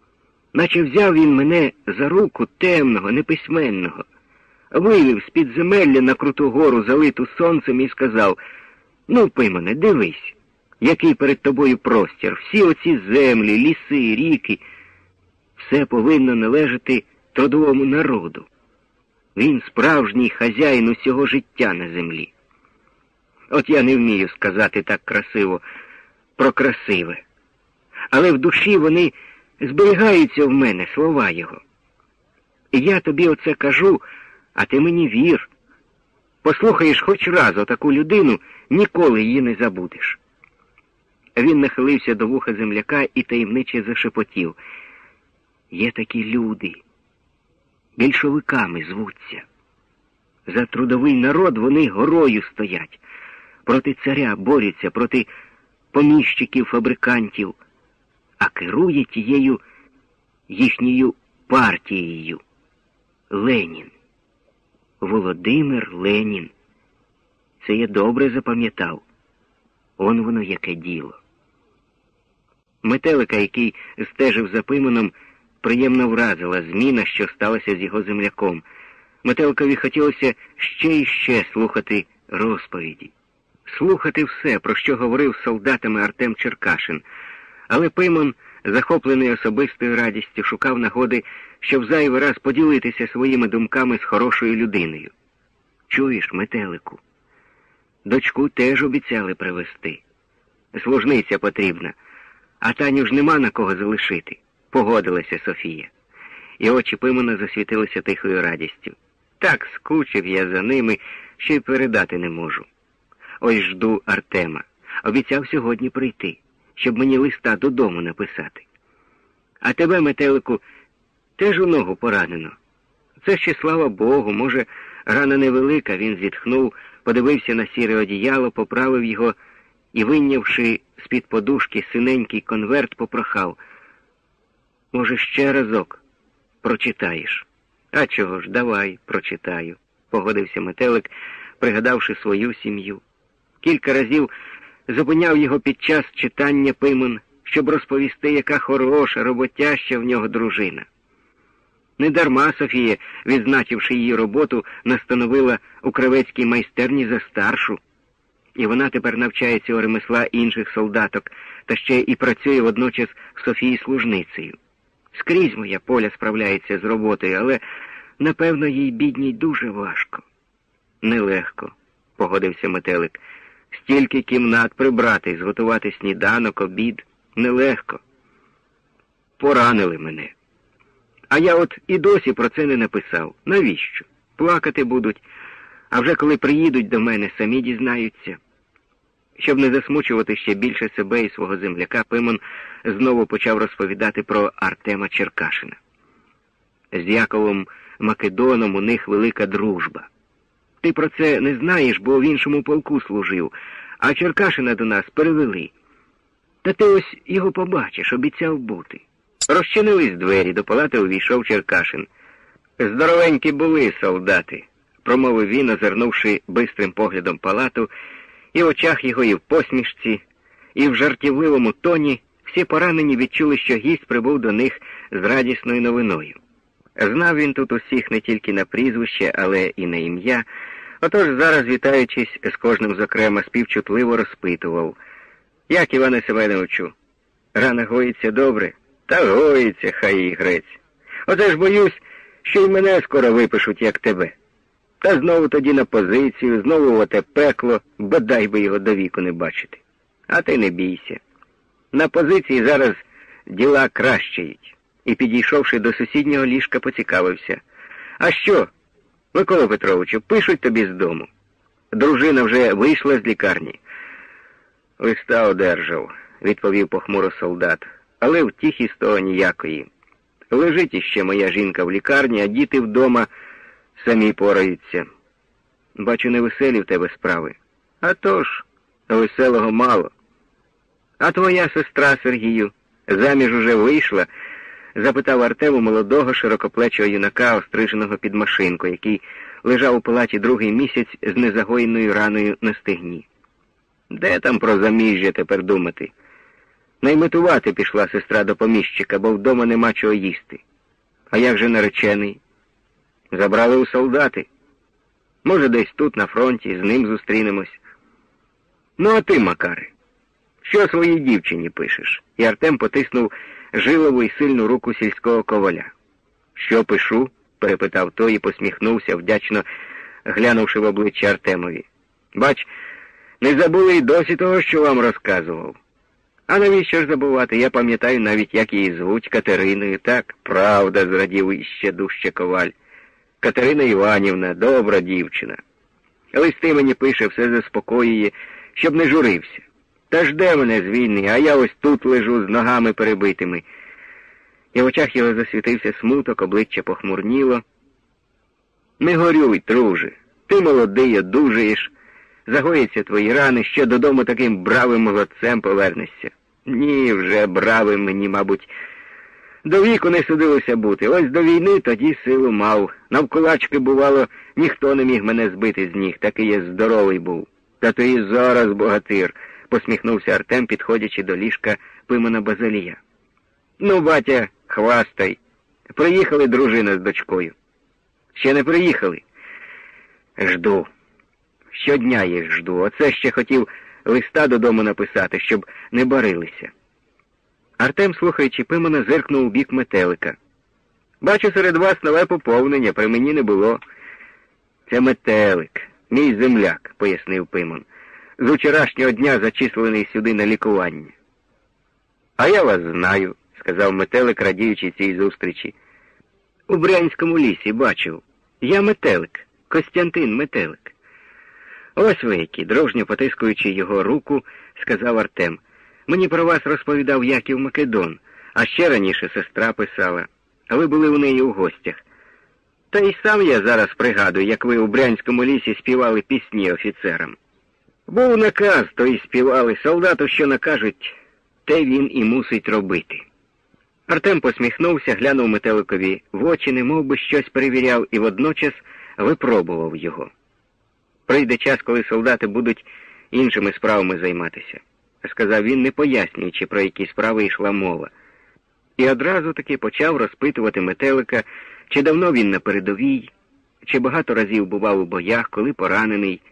Наче взяв він мене за руку темного, неписьменного, вивів з підземелля на круту гору, залиту сонцем, і сказав: «Ну, Пимоне, дивись, який перед тобою простір, всі оці землі, ліси, ріки, все повинно належати трудовому народу. Він справжній хазяїн усього життя на землі. От я не вмію сказати так красиво про красиве, але в душі вони зберігаються в мене, слова його. І я тобі оце кажу, а ти мені вір. Послухаєш хоч раз отаку людину, ніколи її не забудеш». Він нахилився до вуха земляка і таємниче зашепотів: «Є такі люди, більшовиками звуться. За трудовий народ вони горою стоять, проти царя борються, проти поміщиків-фабрикантів, а керує тією їхньою партією Ленін. Володимир Ленін. Це я добре запам'ятав. Он воно яке діло». Метелика, який стежив за Пимоном, приємно вразила зміна, що сталася з його земляком. Метеликові хотілося ще і ще слухати розповіді. Слухати все, про що говорив з солдатами Артем Черкашин. Але Пимон, захоплений особистою радістю, шукав нагоди, щоб зайвий раз поділитися своїми думками з хорошою людиною. «Чуєш, Метелику, дочку теж обіцяли привезти. Служниця потрібна, а Таню ж нема на кого залишити», — погодилася Софія. І очі Пимона засвітилися тихою радістю. «Так скучив я за ними, що й передати не можу. Ось жду Артема. Обіцяв сьогодні прийти, щоб мені листа додому написати. А тебе, Метелику, теж у ногу поранено. Це ще, слава Богу, може, рана невелика». Він зітхнув, подивився на сіре одіяло, поправив його і, вийнявши з-під подушки синенький конверт, попрохав: «Може, ще разок прочитаєш?» «А чого ж, давай, прочитаю», — погодився Метелик, пригадавши свою сім'ю. Кілька разів зупиняв його під час читання Пимон, щоб розповісти, яка хороша, роботяща в нього дружина. Недарма Софія, відзначивши її роботу, настановила у кравецькій майстерні за старшу. І вона тепер навчає цього ремесла інших солдаток, та ще і працює водночас в Софії служницею. Скрізь моя Поля справляється з роботою, але, напевно, їй, бідній, дуже важко. «Нелегко», — погодився Метелик. «Стільки кімнат прибрати, зготувати сніданок, обід. Нелегко. Поранили мене. А я от і досі про це не написав. Навіщо? Плакати будуть, а вже коли приїдуть до мене, самі дізнаються». Щоб не засмучувати ще більше себе і свого земляка, Пимон знову почав розповідати про Артема Черкашина. З Яковом Македоном у них велика дружба. Ти про це не знаєш, бо в іншому полку служив, а Черкашина до нас перевели. Та ти ось його побачиш, обіцяв бути. Розчинились двері, до палати увійшов Черкашин. «Здоровенькі були солдати», — промовив він, озирнувши бистрим поглядом палату, і в очах його, і в посмішці, і в жартівливому тоні всі поранені відчули, що гість прибув до них з радісною новиною. Знав він тут усіх не тільки на прізвище, але і на ім'я, отож зараз, вітаючись з кожним зокрема, співчутливо розпитував: «Як, Іване Семеновичу, рана гоїться добре?» «Та гоїться, хай і грець. Оце ж боюсь, що й мене скоро випишуть, як тебе. Та знову тоді на позицію, знову в оте пекло, бодай би його до віку не бачити. А ти не бійся. На позиції зараз діла кращають». І, підійшовши до сусіднього ліжка, поцікавився: «А що, Микола Петровичу, пишуть тобі з дому? Дружина вже вийшла з лікарні?» «Листа одержав», — відповів похмуро солдат, «але втіхи з того ніякої. Лежить іще моя жінка в лікарні, а діти вдома самі пораються. Бачу, невеселі в тебе справи». «А то ж, веселого мало». «А твоя сестра, Сергію, заміж уже вийшла?» — запитав Артем у молодого, широкоплечого юнака, остриженого під машинку, який лежав у палаті другий місяць з незагоєною раною на стегні. «Де там про заміжжя тепер думати? Найметувати пішла сестра до поміщика, бо вдома нема чого їсти. А як же наречений? Забрали у солдати. Може, десь тут, на фронті, з ним зустрінемось. Ну, а ти, Макаре, що своїй дівчині пишеш? І Артем потиснув жилову і сильну руку сільського коваля. Що пишу? Перепитав той і посміхнувся, вдячно глянувши в обличчя Артемові. Бач, не забули й досі того, що вам розказував. А навіщо ж забувати? Я пам'ятаю навіть, як її звуть, Катериною. Так, правда, зрадів іще дужче коваль. Катерина Іванівна, добра дівчина. Листи мені пише, все заспокоює, щоб не журився. Та жде мене з війни, а я ось тут лежу з ногами перебитими. І в очах його засвітився смуток, обличчя похмурніло. Не горюй, друже, ти молодий, одужаєш. Загоїться твої рани, ще додому таким бравим молодцем повернешся. Ні, вже бравим мені, мабуть, до віку не судилося бути. Ось до війни тоді силу мав. Навкулачки, бувало, ніхто не міг мене збити з ніг, такий я здоровий був. Та то і зараз богатир, посміхнувся Артем, підходячи до ліжка Пимона Базилія. Ну, батя, хвастай. Приїхали дружина з дочкою. Ще не приїхали. Жду. Щодня їх жду. Оце ще хотів листа додому написати, щоб не барилися. Артем, слухаючи Пимона, зиркнув у бік Метелика. Бачу, серед вас нове поповнення, при мені не було. Це Метелик, мій земляк, пояснив Пимон. З вчорашнього дня зачислений сюди на лікування. А я вас знаю, сказав Метелик, радіючи цій зустрічі. У Брянському лісі бачив. Я Метелик, Костянтин Метелик. Ось ви які, дружньо потискуючи його руку, сказав Артем. Мені про вас розповідав Яків Македон, а ще раніше сестра писала. А ви були у неї у гостях. Та й сам я зараз пригадую, як ви у Брянському лісі співали пісні офіцерам. Був наказ, то й співали. Солдату, що накажуть, те він і мусить робити. Артем посміхнувся, глянув Метеликові в очі, немов би щось перевіряв, і водночас випробував його. Прийде час, коли солдати будуть іншими справами займатися, сказав він, не пояснюючи, про які справи йшла мова. І одразу таки почав розпитувати Метелика, чи давно він на передовій, чи багато разів бував у боях, коли поранений.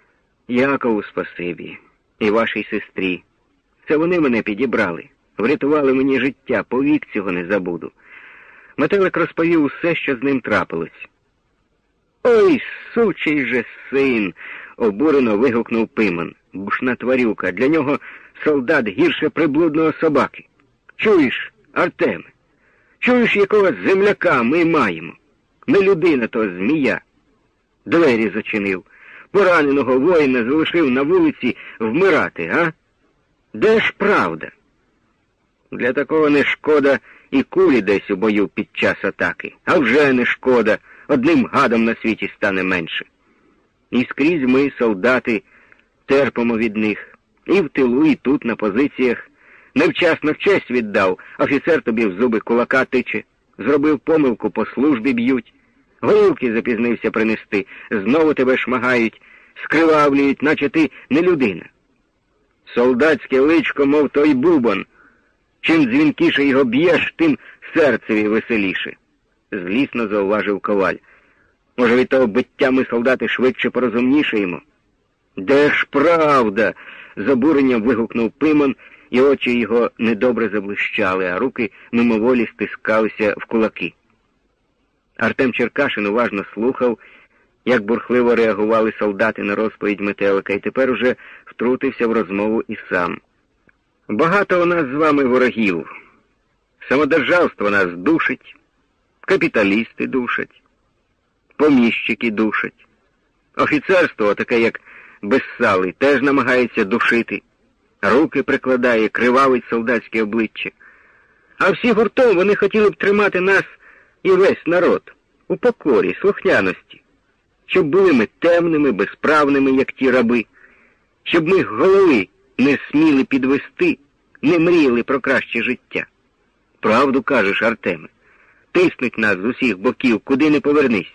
Якову спасибі, і вашій сестрі. Це вони мене підібрали, врятували мені життя, повік цього не забуду. Метелик розповів усе, що з ним трапилось. «Ой, сучий же син!» — обурено вигукнув Пимон. Бушна тварюка, для нього солдат гірше приблудного собаки. Чуєш, Артеме, чуєш, якого земляка ми маємо? Не людина, то змія. Двері зачинив, пораненого воїна залишив на вулиці вмирати, а? Де ж правда? Для такого не шкода і кулі десь у бою під час атаки. А вже не шкода, одним гадом на світі стане менше. І скрізь ми, солдати, терпимо від них. І в тилу, і тут, на позиціях. Невчасно честь віддав, офіцер тобі в зуби кулака тиче. Зробив помилку, по службі б'ють. Горілки запізнився принести, знову тебе шмагають, скривавлюють, наче ти не людина. Солдатське личко, мов той бубон. Чим дзвінкіше його б'єш, тим серцеві веселіше. Злісно зауважив коваль. Може, від того биття ми, солдати, швидше порозумнішаємо? Де ж правда? З обуренням вигукнув Пимон, і очі його недобре заблищали, а руки мимоволі стискалися в кулаки. Артем Черкашин уважно слухав, як бурхливо реагували солдати на розповідь Метелика, і тепер уже втрутився в розмову і сам. Багато у нас з вами ворогів. Самодержавство нас душить, капіталісти душать, поміщики душать. Офіцерство, таке як Безсалий, теж намагається душити. Руки прикладає, кривавить солдатське обличчя. А всі гуртом вони хотіли б тримати нас і весь народ у покорі, слухняності, щоб були ми темними, безправними, як ті раби, щоб ми голови не сміли підвести, не мріяли про краще життя. Правду кажеш, Артеме, тиснуть нас з усіх боків, куди не повернись.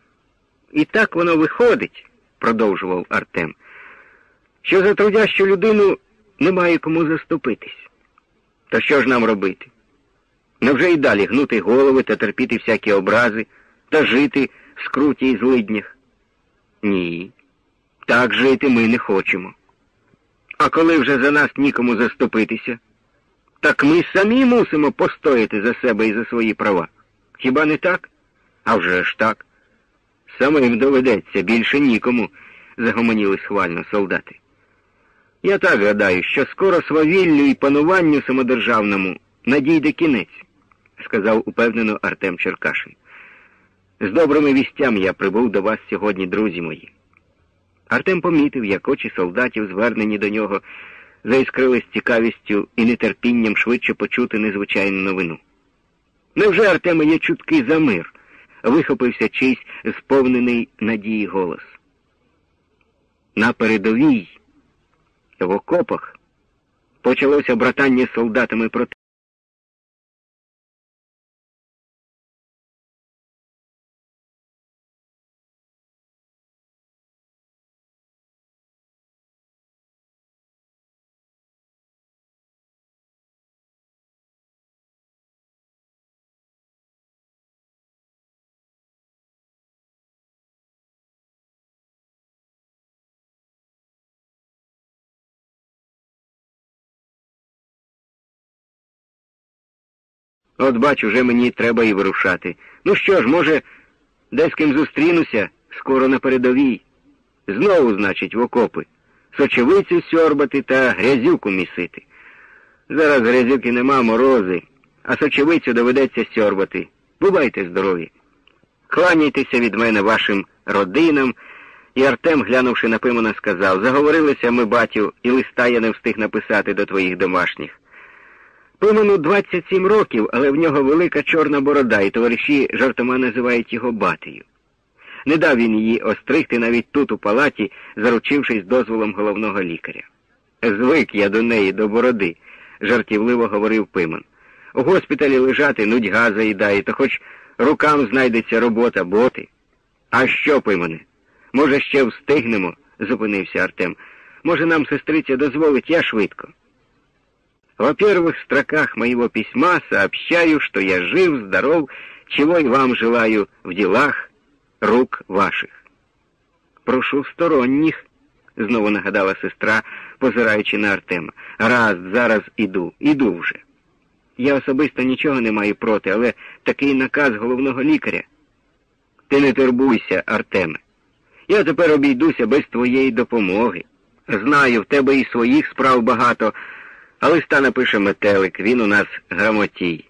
І так воно виходить, продовжував Артем, що за трудящу людину немає кому заступитись. То що ж нам робити? Невже й далі гнути голови та терпіти всякі образи, та жити в скруті і злиднях? Ні, так жити ми не хочемо. А коли вже за нас нікому заступитися, так ми самі мусимо постояти за себе і за свої права. Хіба не так? А вже ж так. Самим доведеться, більше нікому, загомоніли схвально солдати. Я так гадаю, що скоро свавіллю і пануванню самодержавному надійде кінець, сказав упевнено Артем Черкашин. З добрими вістями я прибув до вас сьогодні, друзі мої. Артем помітив, як очі солдатів, звернені до нього, заіскрились цікавістю і нетерпінням швидше почути незвичайну новину. Невже, Артеме, є чутки за мир? Вихопився чийсь сповнений надії голос. На передовій, в окопах, почалося братання з солдатами проти. От бач, уже мені треба і вирушати. Ну що ж, може, десь з ким зустрінуся, скоро на передовій. Знову, значить, в окопи. Сочевицю сьорбати та грязюку місити. Зараз грязюки нема, морози, а сочевицю доведеться сьорбати. Бувайте здорові. Кланяйтеся від мене вашим родинам. І Артем, глянувши на Пимона, сказав: заговорилися ми, батю, і листа я не встиг написати до твоїх домашніх. Пимону 27 років, але в нього велика чорна борода, і товариші жартома називають його Батею. Не дав він її остригти навіть тут, у палаті, заручившись дозволом головного лікаря. Звик я до неї, до бороди, жартівливо говорив Пимон. У госпіталі лежати нудьга заїдає, то хоч рукам знайдеться робота, боти. А що, Пимоне? Може, ще встигнемо, зупинився Артем. Може, нам сестриця дозволить, я швидко. Во первых строках моего письма сообщаю, что я жив, здоров, чего и вам желаю в делах рук ваших. Прошу сторонніх, знову нагадала сестра, позираючи на Артема. Гаразд, зараз іду вже. Я особисто нічого не маю проти, але такий наказ головного лікаря. Ти не турбуйся, Артеме. Я тепер обійдуся без твоєї допомоги. Знаю, в тебе і своїх справ багато, а листа напише Метелик, він у нас грамотій.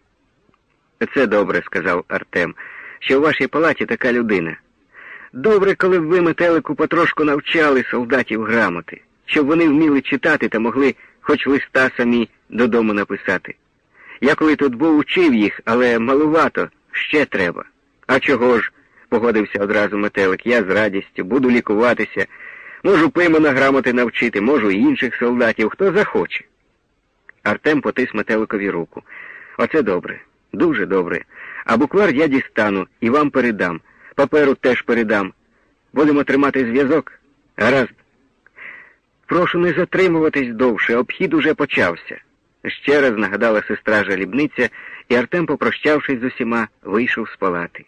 Це добре, сказав Артем, що у вашій палаті така людина. Добре, коли б ви, Метелику, потрошку навчали солдатів грамоти, щоб вони вміли читати та могли хоч листа самі додому написати. Я коли тут був, учив їх, але малувато, ще треба. А чого ж, погодився одразу Метелик, я з радістю, буду лікуватися. Можу Пимона грамоти навчити, можу і інших солдатів, хто захоче. Артем потис Метеликові руку. Оце добре, дуже добре. А буквар я дістану і вам передам. Паперу теж передам. Будемо тримати зв'язок? Гаразд. Прошу не затримуватись довше, обхід уже почався. Ще раз нагадала сестра жалібниця, і Артем, попрощавшись з усіма, вийшов з палати.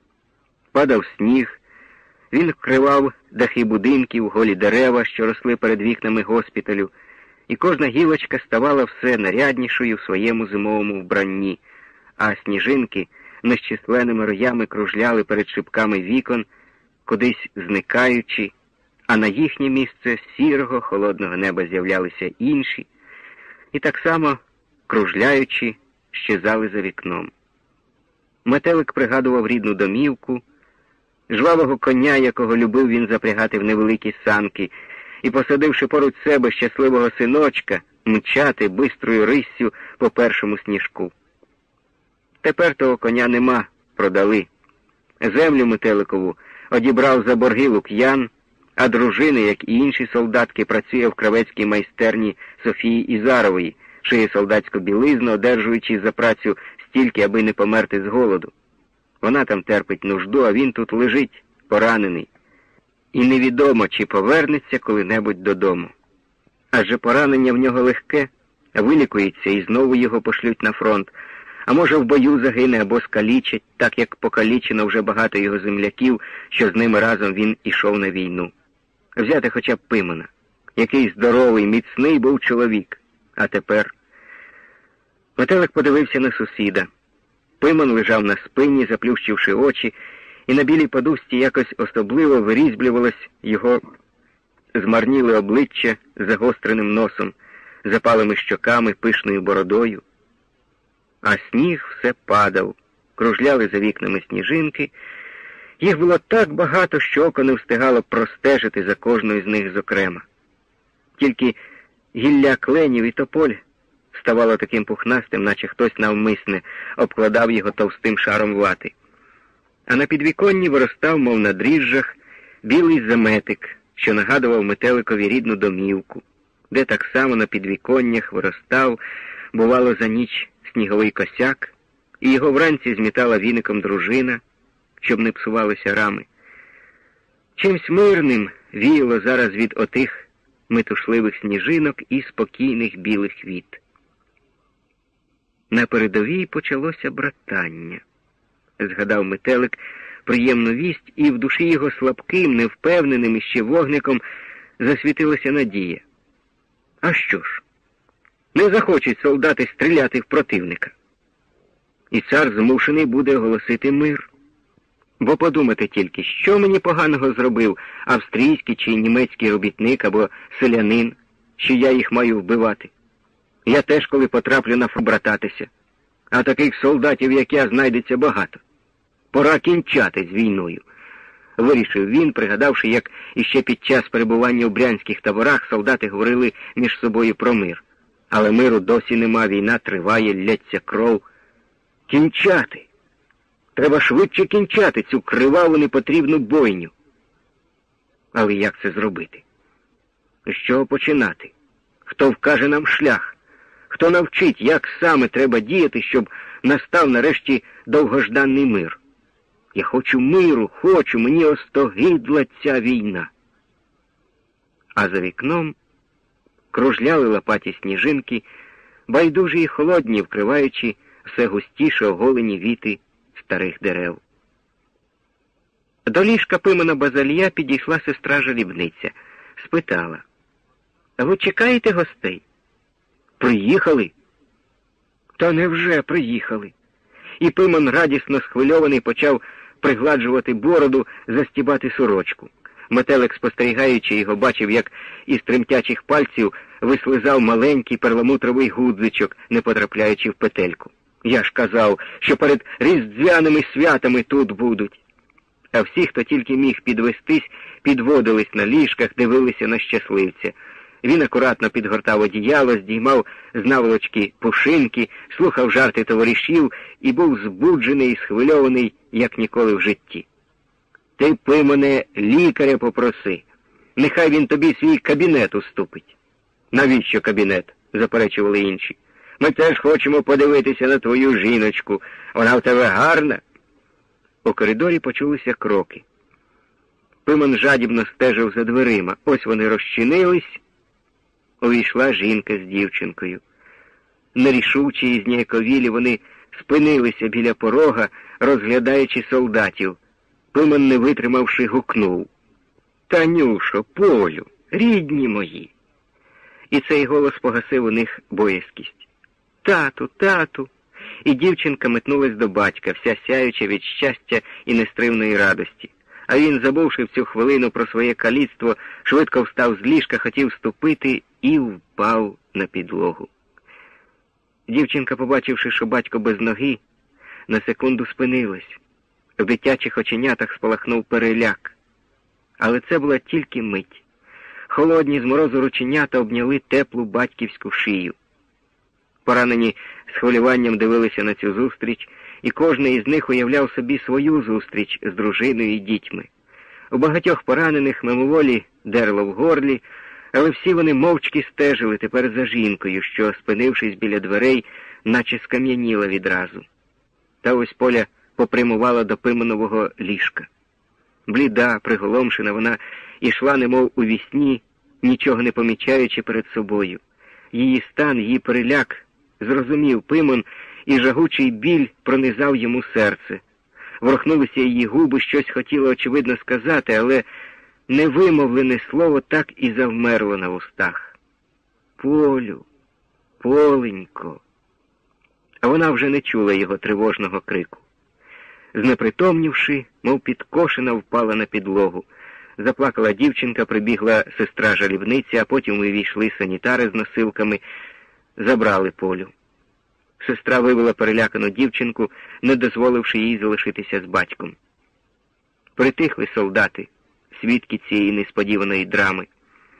Падав сніг, він вкривав дахи будинків, голі дерева, що росли перед вікнами госпіталю, і кожна гілочка ставала все наряднішою в своєму зимовому вбранні, а сніжинки нещисленними роями кружляли перед шибками вікон, кудись зникаючи, а на їхнє місце сірого, холодного неба з'являлися інші, і так само, кружляючи, щезали за вікном. Метелик пригадував рідну домівку, жвавого коня, якого любив він запрягати в невеликі санки, і, посадивши поруч себе щасливого синочка, мчати бистрою риссю по першому сніжку. Тепер того коня нема, продали. Землю Метеликову одібрав за борги Лук'ян, а дружина, як і інші солдатки, працює в кравецькій майстерні Софії Ізарової, шиє солдатську білизну, одержуючи за працю стільки, аби не померти з голоду. Вона там терпить нужду, а він тут лежить, поранений. І невідомо, чи повернеться коли-небудь додому. Адже поранення в нього легке, вилікується і знову його пошлють на фронт, а може в бою загине або скалічать, так як покалічено вже багато його земляків, що з ними разом він ішов на війну. Взяти хоча б Пимона, який здоровий, міцний був чоловік, а тепер... Метелик подивився на сусіда. Пимон лежав на спині, заплющивши очі, і на білій подушці якось особливо вирізблювалось його змарніле обличчя з загостреним носом, запалими щоками, пишною бородою. А сніг все падав, кружляли за вікнами сніжинки. Їх було так багато, що око не встигало простежити за кожною з них зокрема. Тільки гілля кленів і тополь ставало таким пухнастим, наче хтось навмисне обкладав його товстим шаром вати. А на підвіконні виростав, мов на дріжджах, білий заметик, що нагадував Метеликові рідну домівку, де так само на підвіконнях виростав, бувало, за ніч сніговий косяк, і його вранці змітала віником дружина, щоб не псувалися рами. Чимсь мирним віяло зараз від отих метушливих сніжинок і спокійних білих віт. На передовій почалося братання. Згадав Метелик приємну вість, і в душі його слабким, невпевненим іще вогником засвітилася надія. А що ж? Не захочуть солдати стріляти в противника. І цар змушений буде оголосити мир. Бо подумати тільки, що мені поганого зробив австрійський чи німецький робітник або селянин, що я їх маю вбивати. Я теж, коли потраплю на фронт, брататися. А таких солдатів, як я, знайдеться багато. Пора кінчати з війною. Вирішив він, пригадавши, як іще під час перебування у брянських таборах солдати говорили між собою про мир. Але миру досі нема, війна триває, лється кров. Кінчати! Треба швидше кінчати цю криваву непотрібну бойню. Але як це зробити? З чого починати? Хто вкаже нам шлях? Хто навчить, як саме треба діяти, щоб настав нарешті довгожданий мир? Я хочу миру, мені остогидла ця війна. А за вікном кружляли лопаті сніжинки, байдужі і холодні, вкриваючи все густіше оголені віти старих дерев. До ліжка Пимона Базалья підійшла сестра-жалібниця. Спитала: «А ви чекаєте гостей?» «Приїхали?» «Та невже приїхали?» І Пимон, радісно схвильований, почав пригладжувати бороду, застібати сорочку. Метелик, спостерігаючи його, бачив, як із тремтячих пальців вислизав маленький перламутровий гудзичок, не потрапляючи в петельку. «Я ж казав, що перед різдвяними святами тут будуть!» А всі, хто тільки міг підвестись, підводились на ліжках, дивилися на щасливця. Він акуратно підгортав одіяло, здіймав з наволочки пушинки, слухав жарти товаришів і був збуджений і схвильований, як ніколи в житті. «Ти, Пимоне, лікаря попроси. Нехай він тобі свій кабінет уступить». «Навіщо кабінет?» – заперечували інші. «Ми теж хочемо подивитися на твою жіночку. Вона в тебе гарна». У коридорі почулися кроки. Пимон жадібно стежив за дверима. Ось вони розчинились. Увійшла жінка з дівчинкою. Нерішучі і зніяковілі вони спинилися біля порога, розглядаючи солдатів. Пимон, не витримавши, гукнув: «Танюшо, Полю, рідні мої!» І цей голос погасив у них боязкість. «Тату, тату!» І дівчинка метнулась до батька, вся сяюча від щастя і нестримної радості. А він, забувши в цю хвилину про своє каліцтво, швидко встав з ліжка, хотів ступити і впав на підлогу. Дівчинка, побачивши, що батько без ноги, на секунду спинилась. В дитячих оченятах спалахнув переляк. Але це була тільки мить. Холодні з морозу рученята обняли теплу батьківську шию. Поранені з хвилюванням дивилися на цю зустріч, і кожний із них уявляв собі свою зустріч з дружиною і дітьми. У багатьох поранених мимоволі дерло в горлі, але всі вони мовчки стежили тепер за жінкою, що, спинившись біля дверей, наче скам'яніла відразу. Та ось Поля попрямувала до Пимонового ліжка. Бліда, приголомшена, вона ішла немов у вісні, нічого не помічаючи перед собою. її стан, її переляк, зрозумів Пимон, і жагучий біль пронизав йому серце. Ворухнулися її губи, щось хотіла, очевидно, сказати, але невимовлене слово так і завмерло на устах. «Полю, Поленько!» А вона вже не чула його тривожного крику. Знепритомнівши, мов підкошена, впала на підлогу. Заплакала дівчинка, прибігла сестра-жалібниця, а потім увійшли санітари з носилками, забрали Полю. Сестра вивела перелякану дівчинку, не дозволивши їй залишитися з батьком. Притихли солдати, свідки цієї несподіваної драми.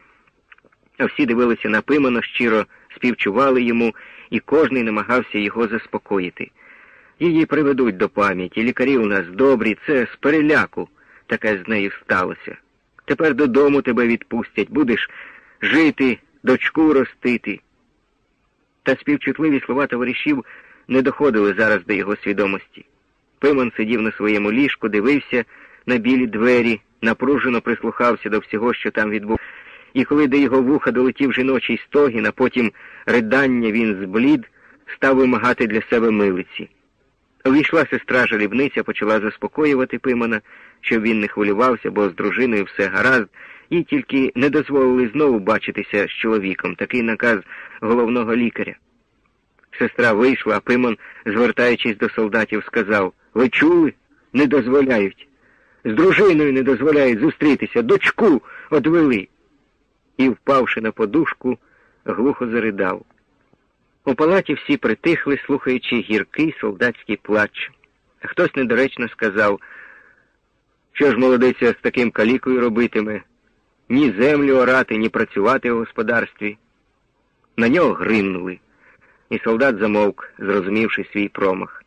А всі дивилися на Пимона, щиро співчували йому, і кожний намагався його заспокоїти. Її приведуть до пам'яті, лікарі у нас добрі, це з переляку таке з нею сталося. Тепер додому тебе відпустять, будеш жити, дочку ростити. Та співчутливі слова товаришів не доходили зараз до його свідомості. Пимон сидів на своєму ліжку, дивився на білі двері, напружено прислухався до всього, що там відбувалося. І коли до його вуха долетів жіночий стогін, а потім ридання, він зблід, став вимагати для себе милиці. Увійшла сестра-жалібниця, почала заспокоювати Пимона, щоб він не хвилювався, бо з дружиною все гаразд, їй тільки не дозволили знову бачитися з чоловіком, такий наказ головного лікаря. Сестра вийшла, а Пимон, звертаючись до солдатів, сказав: «Ви чули? Не дозволяють. З дружиною не дозволяють зустрітися, дочку одвели». І, впавши на подушку, глухо заридав. У палаті всі притихли, слухаючи гіркий солдатський плач. Хтось недоречно сказав: «Що ж молодиця з таким калікою робитиме? Ні землю орати, ні працювати у господарстві». На нього гримнули, і солдат замовк, зрозумівши свій промах.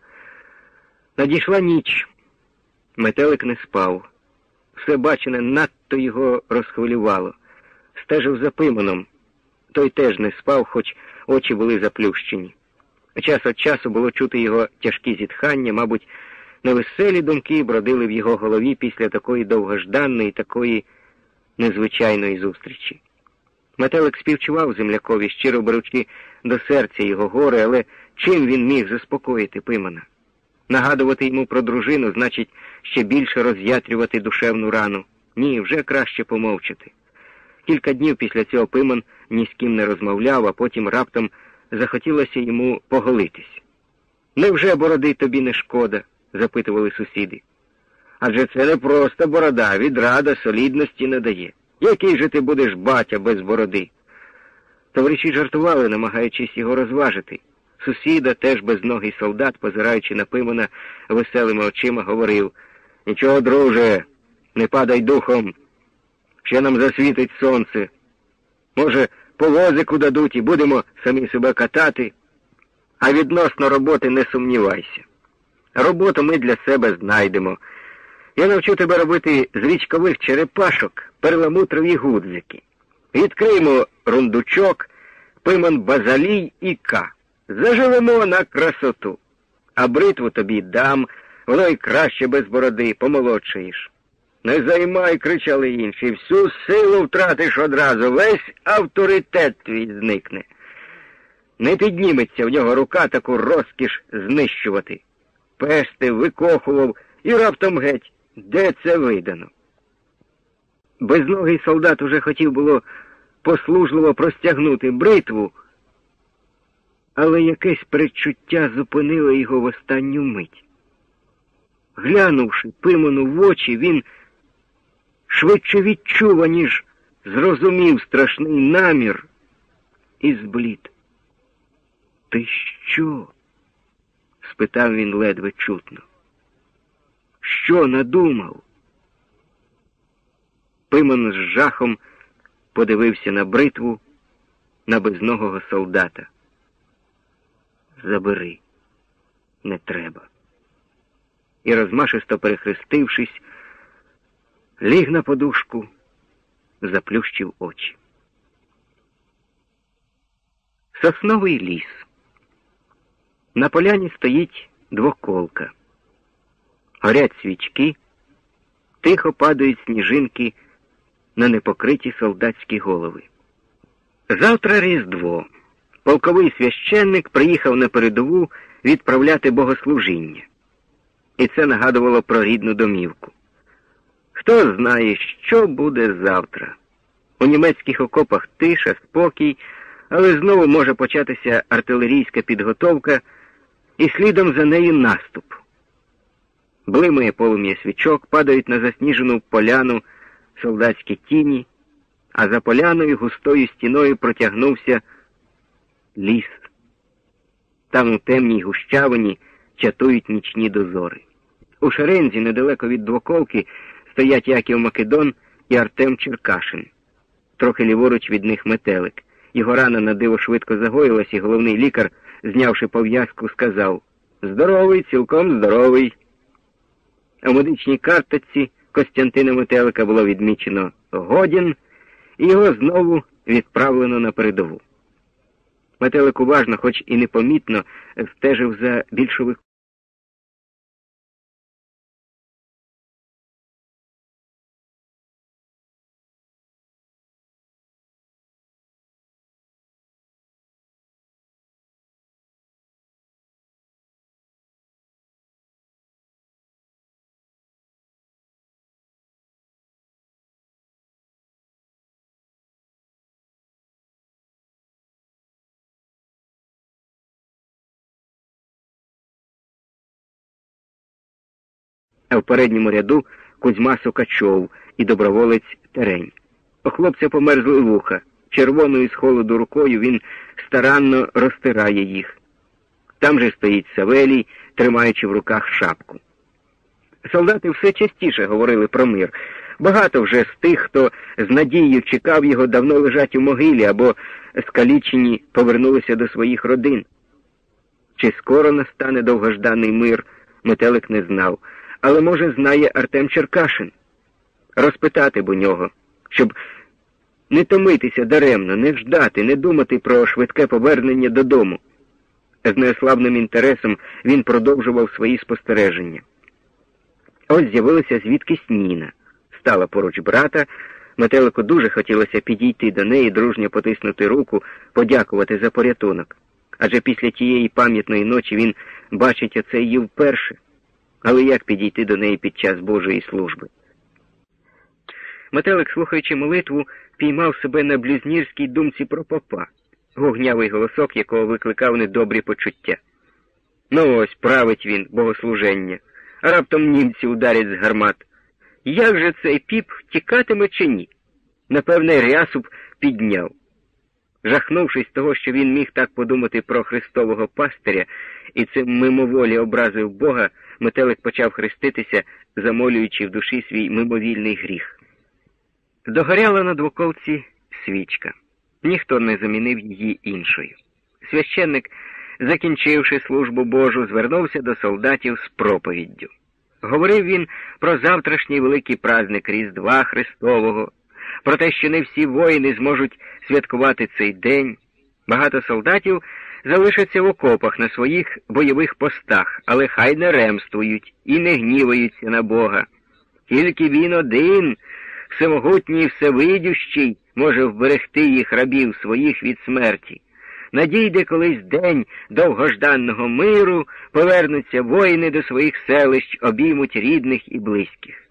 Надійшла ніч. Метелик не спав. Все бачене надто його розхвилювало. Стежив за Пимоном. Той теж не спав, хоч очі були заплющені. Час від часу було чути його тяжкі зітхання, мабуть, невеселі думки бродили в його голові після такої довгожданої, такої незвичайної зустрічі. Метелик співчував землякові, щиро беручи до серця його горе, але чим він міг заспокоїти Пимона? Нагадувати йому про дружину, значить, ще більше роз'ятрювати душевну рану. Ні, вже краще помовчати. Кілька днів після цього Пимон ні з ким не розмовляв, а потім раптом захотілося йому поголитись. «Невже бороди тобі не шкода?» – запитували сусіди. «Адже це не просто борода, відрада, солідності не дає. Який же ти будеш батя без бороди?» Товариші жартували, намагаючись його розважити. Сусіда, теж безногий солдат, позираючи на Пимона веселими очима, говорив: «Нічого, друже, не падай духом. Ще нам засвітить сонце. Може, повозику дадуть і будемо самі себе катати. А відносно роботи не сумнівайся. Роботу ми для себе знайдемо. Я навчу тебе робити з річкових черепашок перламутрові гудзики. Відкриємо рундучок, Пимон Базалій і К. Заживемо на красоту. А бритву тобі дам, воно й краще без бороди, помолодшаєш». «Не займай!» — кричали інші. «Всю силу втратиш одразу, весь авторитет твій зникне. Не підніметься в нього рука таку розкіш знищувати». Пестив, викохував і раптом геть. Де це видано? Безногий солдат уже хотів було послужливо простягнути бритву, але якесь передчуття зупинило його в останню мить. Глянувши Пимону в очі, він швидше відчув, аніж зрозумів страшний намір і зблід. «Ти що?» – спитав він ледве чутно. «Що надумав?» Пимон з жахом подивився на бритву, на безногого солдата. «Забери, не треба». І, розмашисто перехрестившись, ліг на подушку, заплющив очі. Сосновий ліс. На поляні стоїть двоколка. Горять свічки, тихо падають сніжинки на непокриті солдатські голови. Завтра Різдво. полковий священник приїхав на передову відправляти богослужіння. І це нагадувало про рідну домівку. Хто знає, що буде завтра. У німецьких окопах тиша, спокій, але знову може початися артилерійська підготовка і слідом за нею наступ. Блимає полум'я свічок, падають на засніжену поляну солдатські тіні, а за поляною густою стіною протягнувся ліс. Там у темній гущавині чатують нічні дозори. У шерензі, недалеко від Двоколки, стоять Яків Македон і Артем Черкашин. Трохи ліворуч від них Метелик. Його рана на диво швидко загоїлась, і головний лікар, знявши пов'язку, сказав: «Здоровий, цілком здоровий». А в медичній карточці Костянтина Метелика було відмічено «Годін», і його знову відправлено на передову. Метелик уважно, хоч і непомітно, стежив за більшовиком. А в передньому ряду Кузьма Сокачов і доброволець Терень. У хлопця померзли вуха. Червоною з холоду рукою він старанно розтирає їх. Там же стоїть Савелій, тримаючи в руках шапку. Солдати все частіше говорили про мир. Багато вже з тих, хто з надією чекав його, давно лежать у могилі або скалічені повернулися до своїх родин. Чи скоро настане довгожданий мир, Метелик не знав. Але, може, знає Артем Черкашин. Розпитати б у нього, щоб не томитися даремно, не ждати, не думати про швидке повернення додому. З неослабним інтересом він продовжував свої спостереження. Ось з'явилася звідкись Ніна. Стала поруч брата. Метелику дуже хотілося підійти до неї, дружньо потиснути руку, подякувати за порятунок. Адже після тієї пам'ятної ночі він бачить оце її вперше. Але як підійти до неї під час Божої служби? Метелик, слухаючи молитву, піймав себе на блюзнірській думці про попа, гугнявий голосок якого викликав недобрі почуття. Ну ось, править він богослуження, а раптом німці ударять з гармат. Як же цей піп тікатиме чи ні? Напевне, рясу б підняв. Жахнувшись того, що він міг так подумати про Христового пастиря, і цим мимоволі образив Бога, Метелик почав хреститися, замолюючи в душі свій мимовільний гріх. Догоряла на Двоколці свічка. Ніхто не замінив її іншою. Священник, закінчивши службу Божу, звернувся до солдатів з проповіддю. Говорив він про завтрашній великий праздник Різдва Христового, про те, що не всі воїни зможуть святкувати цей день. Багато солдатів залишаться в окопах на своїх бойових постах, але хай не ремствують і не гніваються на Бога. Тільки Він один, всемогутній і всевидющий, може вберегти їх, рабів своїх, від смерті. Надійде колись день довгожданого миру, повернуться воїни до своїх селищ, обіймуть рідних і близьких.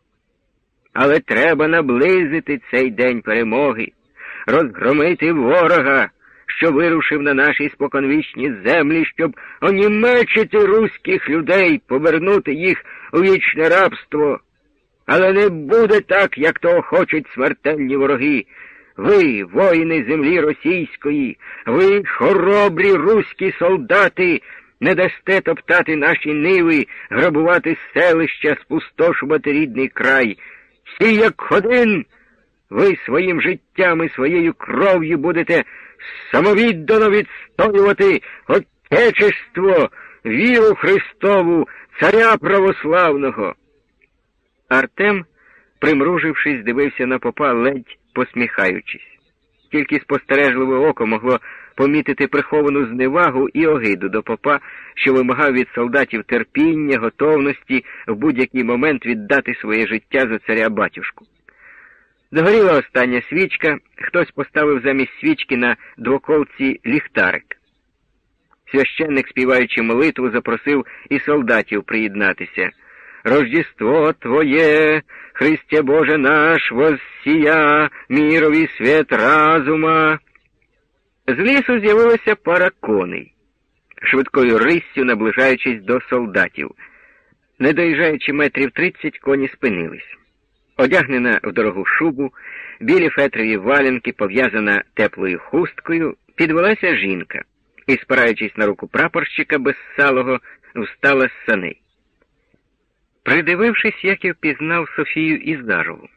Але треба наблизити цей день перемоги, розгромити ворога, що вирушив на наші споконвічні землі, щоб онімечити руських людей, повернути їх у вічне рабство. Але не буде так, як того хочуть смертельні вороги. Ви, воїни землі російської, ви, хоробрі руські солдати, не дасте топтати наші ниви, грабувати селища, спустошувати рідний край. Всі як один, ви своїм життям і своєю кров'ю будете самовіддано відстоювати Отечество, віру Христову, царя православного. Артем, примружившись, дивився на попа, ледь посміхаючись. Тільки спостережливе око могло помітити приховану зневагу і огиду до попа, що вимагав від солдатів терпіння, готовності в будь-який момент віддати своє життя за царя-батюшку. Загоріла остання свічка, хтось поставив замість свічки на двоколці ліхтарик. Священник, співаючи молитву, запросив і солдатів приєднатися. «Рождество Твоє, Христе Боже наш, воссія, мірові світ разума». З лісу з'явилася пара коней, швидкою риссю наближаючись до солдатів. Не доїжджаючи метрів 30, коні спинились. Одягнена в дорогу шубу, білі фетрові валянки, пов'язана теплою хусткою, підвелася жінка і, спираючись на руку прапорщика безсалого, встала з саней. Придивившись, Яків пізнав Софію Ізарову.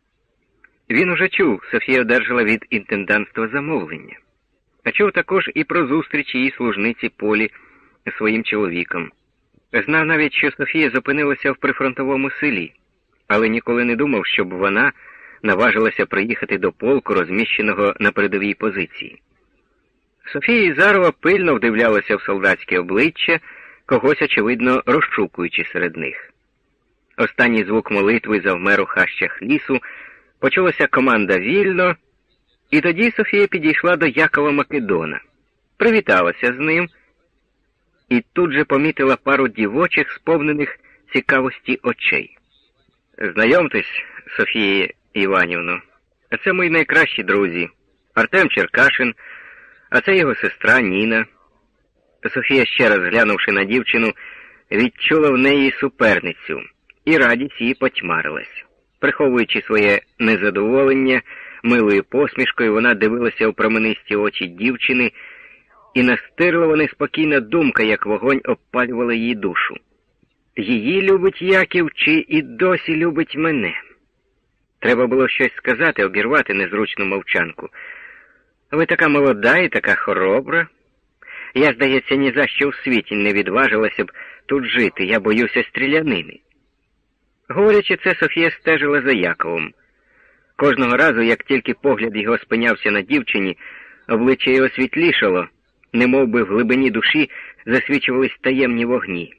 Він уже чув, Софія одержала від інтендантства замовлення. А чув також і про зустріч її служниці Полі з своїм чоловіком. Знав навіть, що Софія зупинилася в прифронтовому селі, але ніколи не думав, щоб вона наважилася приїхати до полку, розміщеного на передовій позиції. Софія Ізарова пильно вдивлялася в солдатське обличчя, когось, очевидно, розшукуючи серед них. Останній звук молитви завмер у хащах лісу, почулася команда «Вільно», і тоді Софія підійшла до Якова Македона, привіталася з ним і тут же помітила пару дівочих, сповнених цікавості очей. «Знайомтесь, Софія Іванівно, це мої найкращі друзі, Артем Черкашин, а це його сестра Ніна». Софія, ще раз глянувши на дівчину, відчула в неї суперницю, і радість її потьмарилась. Приховуючи своє незадоволення, милою посмішкою вона дивилася у променисті очі дівчини, і настирлива неспокійна думка, як вогонь, обпалювала її душу. Її любить Яків чи і досі любить мене? Треба було щось сказати, обірвати незручну мовчанку. Ви така молода і така хоробра. Я, здається, ні за що в світі не відважилася б тут жити, я боюся стрілянини. Говорячи це, Софія стежила за Яковом. Кожного разу, як тільки погляд його спинявся на дівчині, обличчя його світлішало, немов би в глибині душі засвічувались таємні вогні.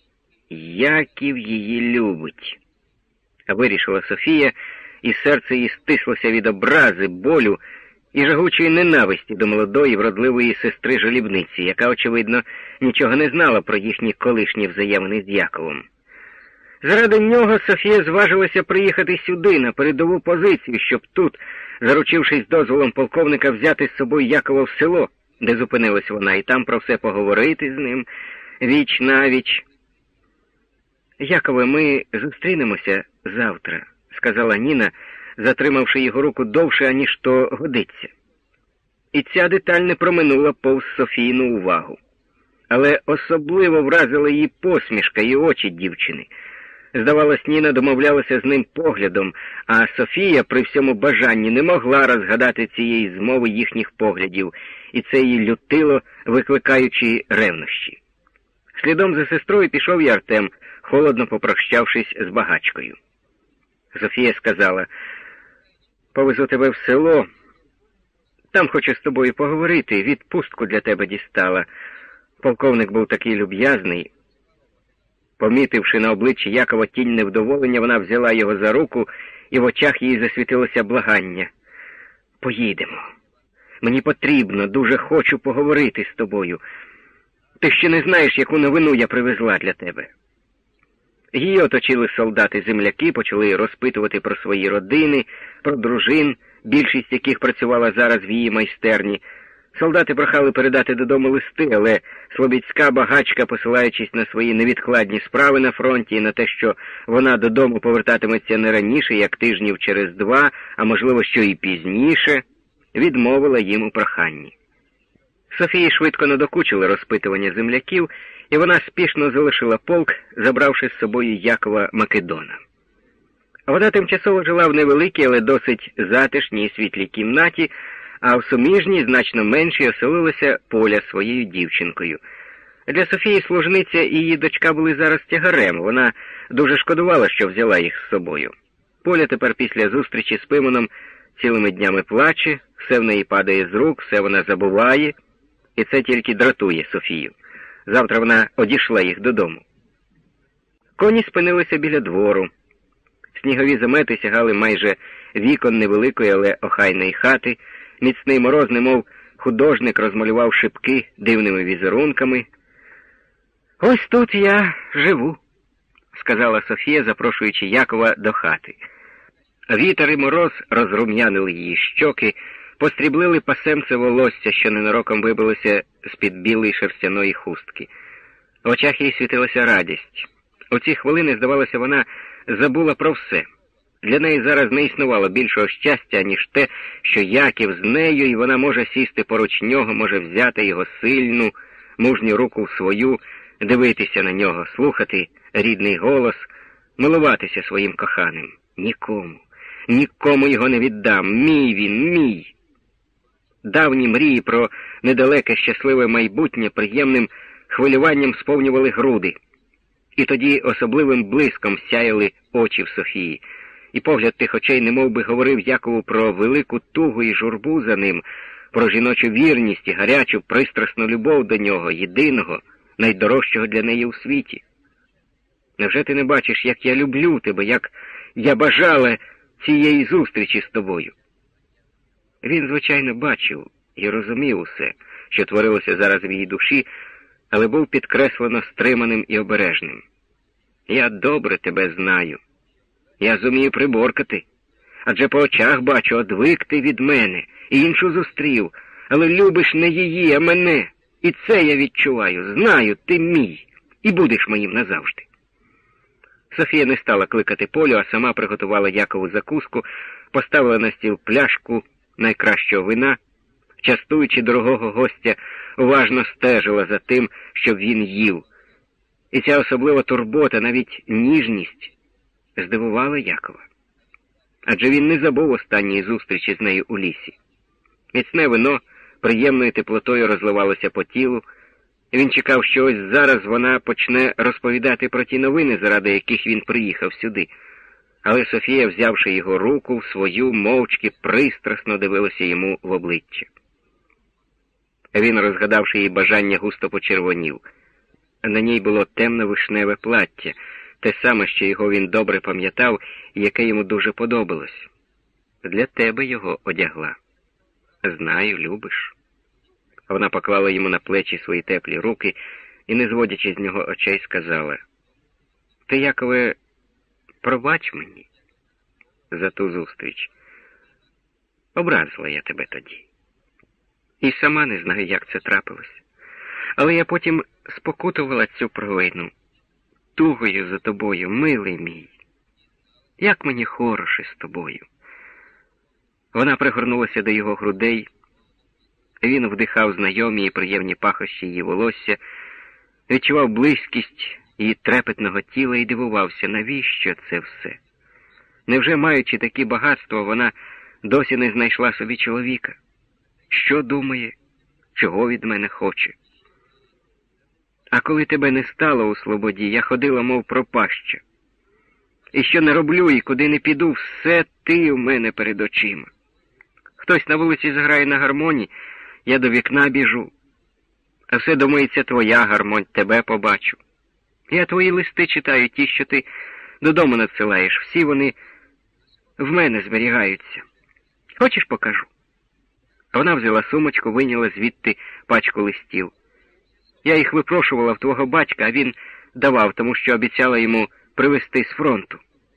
Яків її любить, вирішила Софія, і серце її стислося від образи, болю і жагучої ненависті до молодої, вродливої сестри-жалібниці, яка, очевидно, нічого не знала про їхні колишні взаємини з Яковом. Заради нього Софія зважилася приїхати сюди, на передову позицію, щоб тут, заручившись дозволом полковника, взяти з собою Якова в село, де зупинилась вона, і там про все поговорити з ним, віч навіч. «Якове, ми зустрінемося завтра», — сказала Ніна, затримавши його руку довше, аніж то годиться. І ця деталь не проминула повз Софійну увагу. Але особливо вразила її посмішка і очі дівчини. Здавалось, Ніна домовлялася з ним поглядом, а Софія при всьому бажанні не могла розгадати цієї змови їхніх поглядів, і це її лютило, викликаючи ревнощі. Слідом за сестрою пішов і Артем, холодно попрощавшись з багачкою. Софія сказала: «Повезу тебе в село, там хочу з тобою поговорити, відпустку для тебе дістала». Полковник був такий люб'язний. Помітивши на обличчі Якова тінь невдоволення, вона взяла його за руку, і в очах її засвітилося благання. «Поїдемо. Мені потрібно, дуже хочу поговорити з тобою. Ти ще не знаєш, яку новину я привезла для тебе». Її оточили солдати-земляки, почали розпитувати про свої родини, про дружин, більшість яких працювала зараз в її майстерні. Солдати прохали передати додому листи, але слобідська багачка, посилаючись на свої невідкладні справи на фронті і на те, що вона додому повертатиметься не раніше, як тижнів через 2, а можливо, що і пізніше, відмовила їм у проханні. Софії швидко надокучили розпитування земляків, і вона спішно залишила полк, забравши з собою Якова Македона. Вона тимчасово жила в невеликій, але досить затишній і світлій кімнаті, а в суміжній, значно меншій, оселилася Поля своєю дівчинкою. Для Софії служниця і її дочка були зараз тягарем, вона дуже шкодувала, що взяла їх з собою. Поля тепер після зустрічі з Пимоном цілими днями плаче, все в неї падає з рук, все вона забуває, і це тільки дратує Софію. Завтра вона одійшла їх додому. Коні спинилися біля двору. Снігові замети сягали майже вікон невеликої, але охайної хати. Міцний мороз, немов художник, розмалював шибки дивними візерунками. «Ось тут я живу», — сказала Софія, запрошуючи Якова до хати. Вітер і мороз розрум'янили її щоки, постріблили пасемце волосся, що ненароком вибилося з-під білої шерстяної хустки. В очах їй світилася радість. У ці хвилини, здавалося, вона забула про все. Для неї зараз не існувало більшого щастя, ніж те, що Яків з нею, і вона може сісти поруч нього, може взяти його сильну, мужню руку в свою, дивитися на нього, слухати рідний голос, милуватися своїм коханим. Нікому його не віддам. Мій він, мій. Давні мрії про недалеке щасливе майбутнє приємним хвилюванням сповнювали груди. І тоді особливим блиском сяяли очі в Софії. І погляд тих очей немов би говорив Якову про велику тугу і журбу за ним, про жіночу вірність і гарячу, пристрасну любов до нього, єдиного, найдорожчого для неї у світі. Невже ти не бачиш, як я люблю тебе, як я бажала цієї зустрічі з тобою? Він, звичайно, бачив і розумів усе, що творилося зараз в її душі, але був підкреслено стриманим і обережним. «Я добре тебе знаю. Я зумію приборкати. Адже по очах бачу, одвик ти від мене, і іншу зустрів, але любиш не її, а мене. І це я відчуваю, знаю, ти мій, і будеш моїм назавжди». Софія не стала кликати Полю, а сама приготувала Якову закуску, поставила на стіл пляшку найкращого вина, частуючи дорогого гостя, уважно стежила за тим, щоб він їв. І ця особлива турбота, навіть ніжність, здивувала Якова. Адже він не забув останньої зустрічі з нею у лісі. Міцне вино приємною теплотою розливалося по тілу. Він чекав, що ось зараз вона почне розповідати про ті новини, заради яких він приїхав сюди. Але Софія, взявши його руку в свою, мовчки, пристрасно дивилася йому в обличчя. Він, розгадавши її бажання, густо почервонів. На ній було темно-вишневе плаття, те саме, що його він добре пам'ятав і яке йому дуже подобалось. Для тебе його одягла. Знаю, любиш. Вона поклала йому на плечі свої теплі руки і, не зводячи з нього очей, сказала: «Ти, Якове, пробач мені за ту зустріч. Образила я тебе тоді. І сама не знаю, як це трапилось. Але я потім спокутувала цю провину. Тугою за тобою, милий мій. Як мені хороше з тобою». Вона пригорнулася до його грудей. Він вдихав знайомі і приємні пахощі її волосся, відчував близькість її трепетного тіла і дивувався, навіщо це все? Невже, маючи такі багатства, вона досі не знайшла собі чоловіка? Що думає? Чого від мене хоче? А коли тебе не стало у Слободі, я ходила, мов пропаща. І що не роблю і куди не піду, все ти у мене перед очима. Хтось на вулиці заграє на гармоні, я до вікна біжу. А все думається, твоя гармонь, тебе побачу. Я твої листи читаю, ті, що ти додому надсилаєш. Всі вони в мене зберігаються. Хочеш, покажу?» Вона взяла сумочку, вийняла звідти пачку листів. Я їх випрошувала в твого батька, а він давав, тому що обіцяла йому привезти з фронту.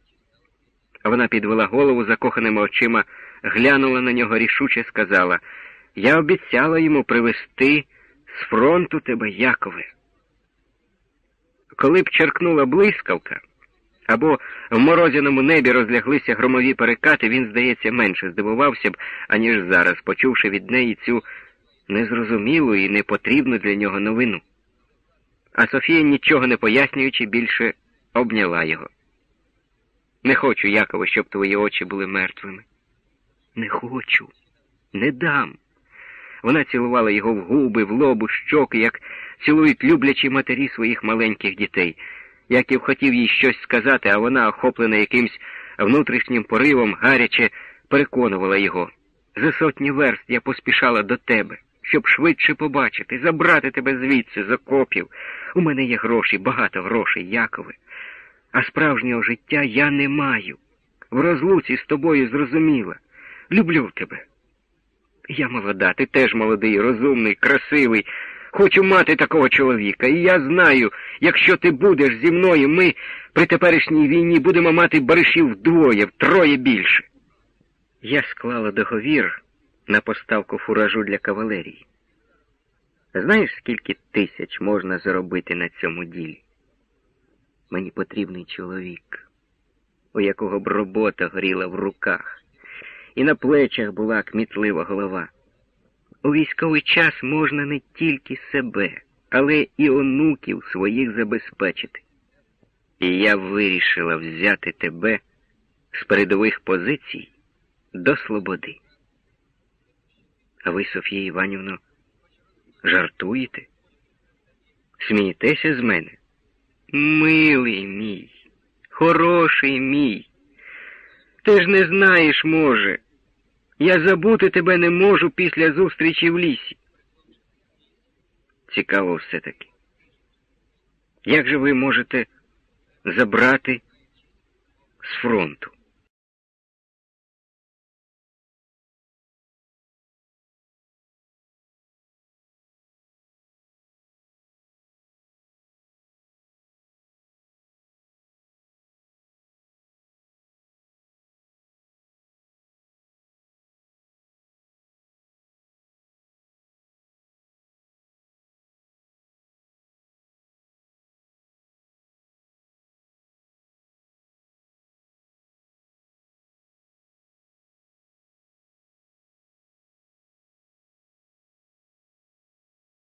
Вона підвела голову, закоханими очима глянула на нього, рішуче сказала: «Я обіцяла йому привезти з фронту тебе, Якове». Коли б черкнула блискавка, або в морозяному небі розляглися громові перекати, він, здається, менше здивувався б, аніж зараз, почувши від неї цю незрозумілу і непотрібну для нього новину. А Софія, нічого не пояснюючи, більше обняла його. «Не хочу, Якове, щоб твої очі були мертвими. Не хочу, не дам». Вона цілувала його в губи, в лоб, у щоки, як цілують люблячі матері своїх маленьких дітей. Яків хотів їй щось сказати, а вона, охоплена якимсь внутрішнім поривом, гаряче переконувала його: «За сотні верст я поспішала до тебе, щоб швидше побачити, забрати тебе звідси, з окопів. У мене є гроші, багато грошей, Якове. А справжнього життя я не маю. в розлуці з тобою зрозуміла. Люблю тебе. Я молода, ти теж молодий, розумний, красивий. Хочу мати такого чоловіка. І я знаю, якщо ти будеш зі мною, ми при теперішній війні будемо мати баришів вдвоє, втроє більше. Я склала договір на поставку фуражу для кавалерії. Знаєш, скільки тисяч можна заробити на цьому ділі? Мені потрібний чоловік, у якого б робота горіла в руках, і на плечах була кмітлива голова. У військовий час можна не тільки себе, але і онуків своїх забезпечити. І я вирішила взяти тебе з передових позицій до слободи. А ви, Софія Іванівно, жартуєте? Смієтеся з мене? Милий мій, хороший мій, ти ж не знаєш, може, я забути тебе не можу після зустрічі в лісі. Цікаво все-таки. Як же ви можете забрати з фронту?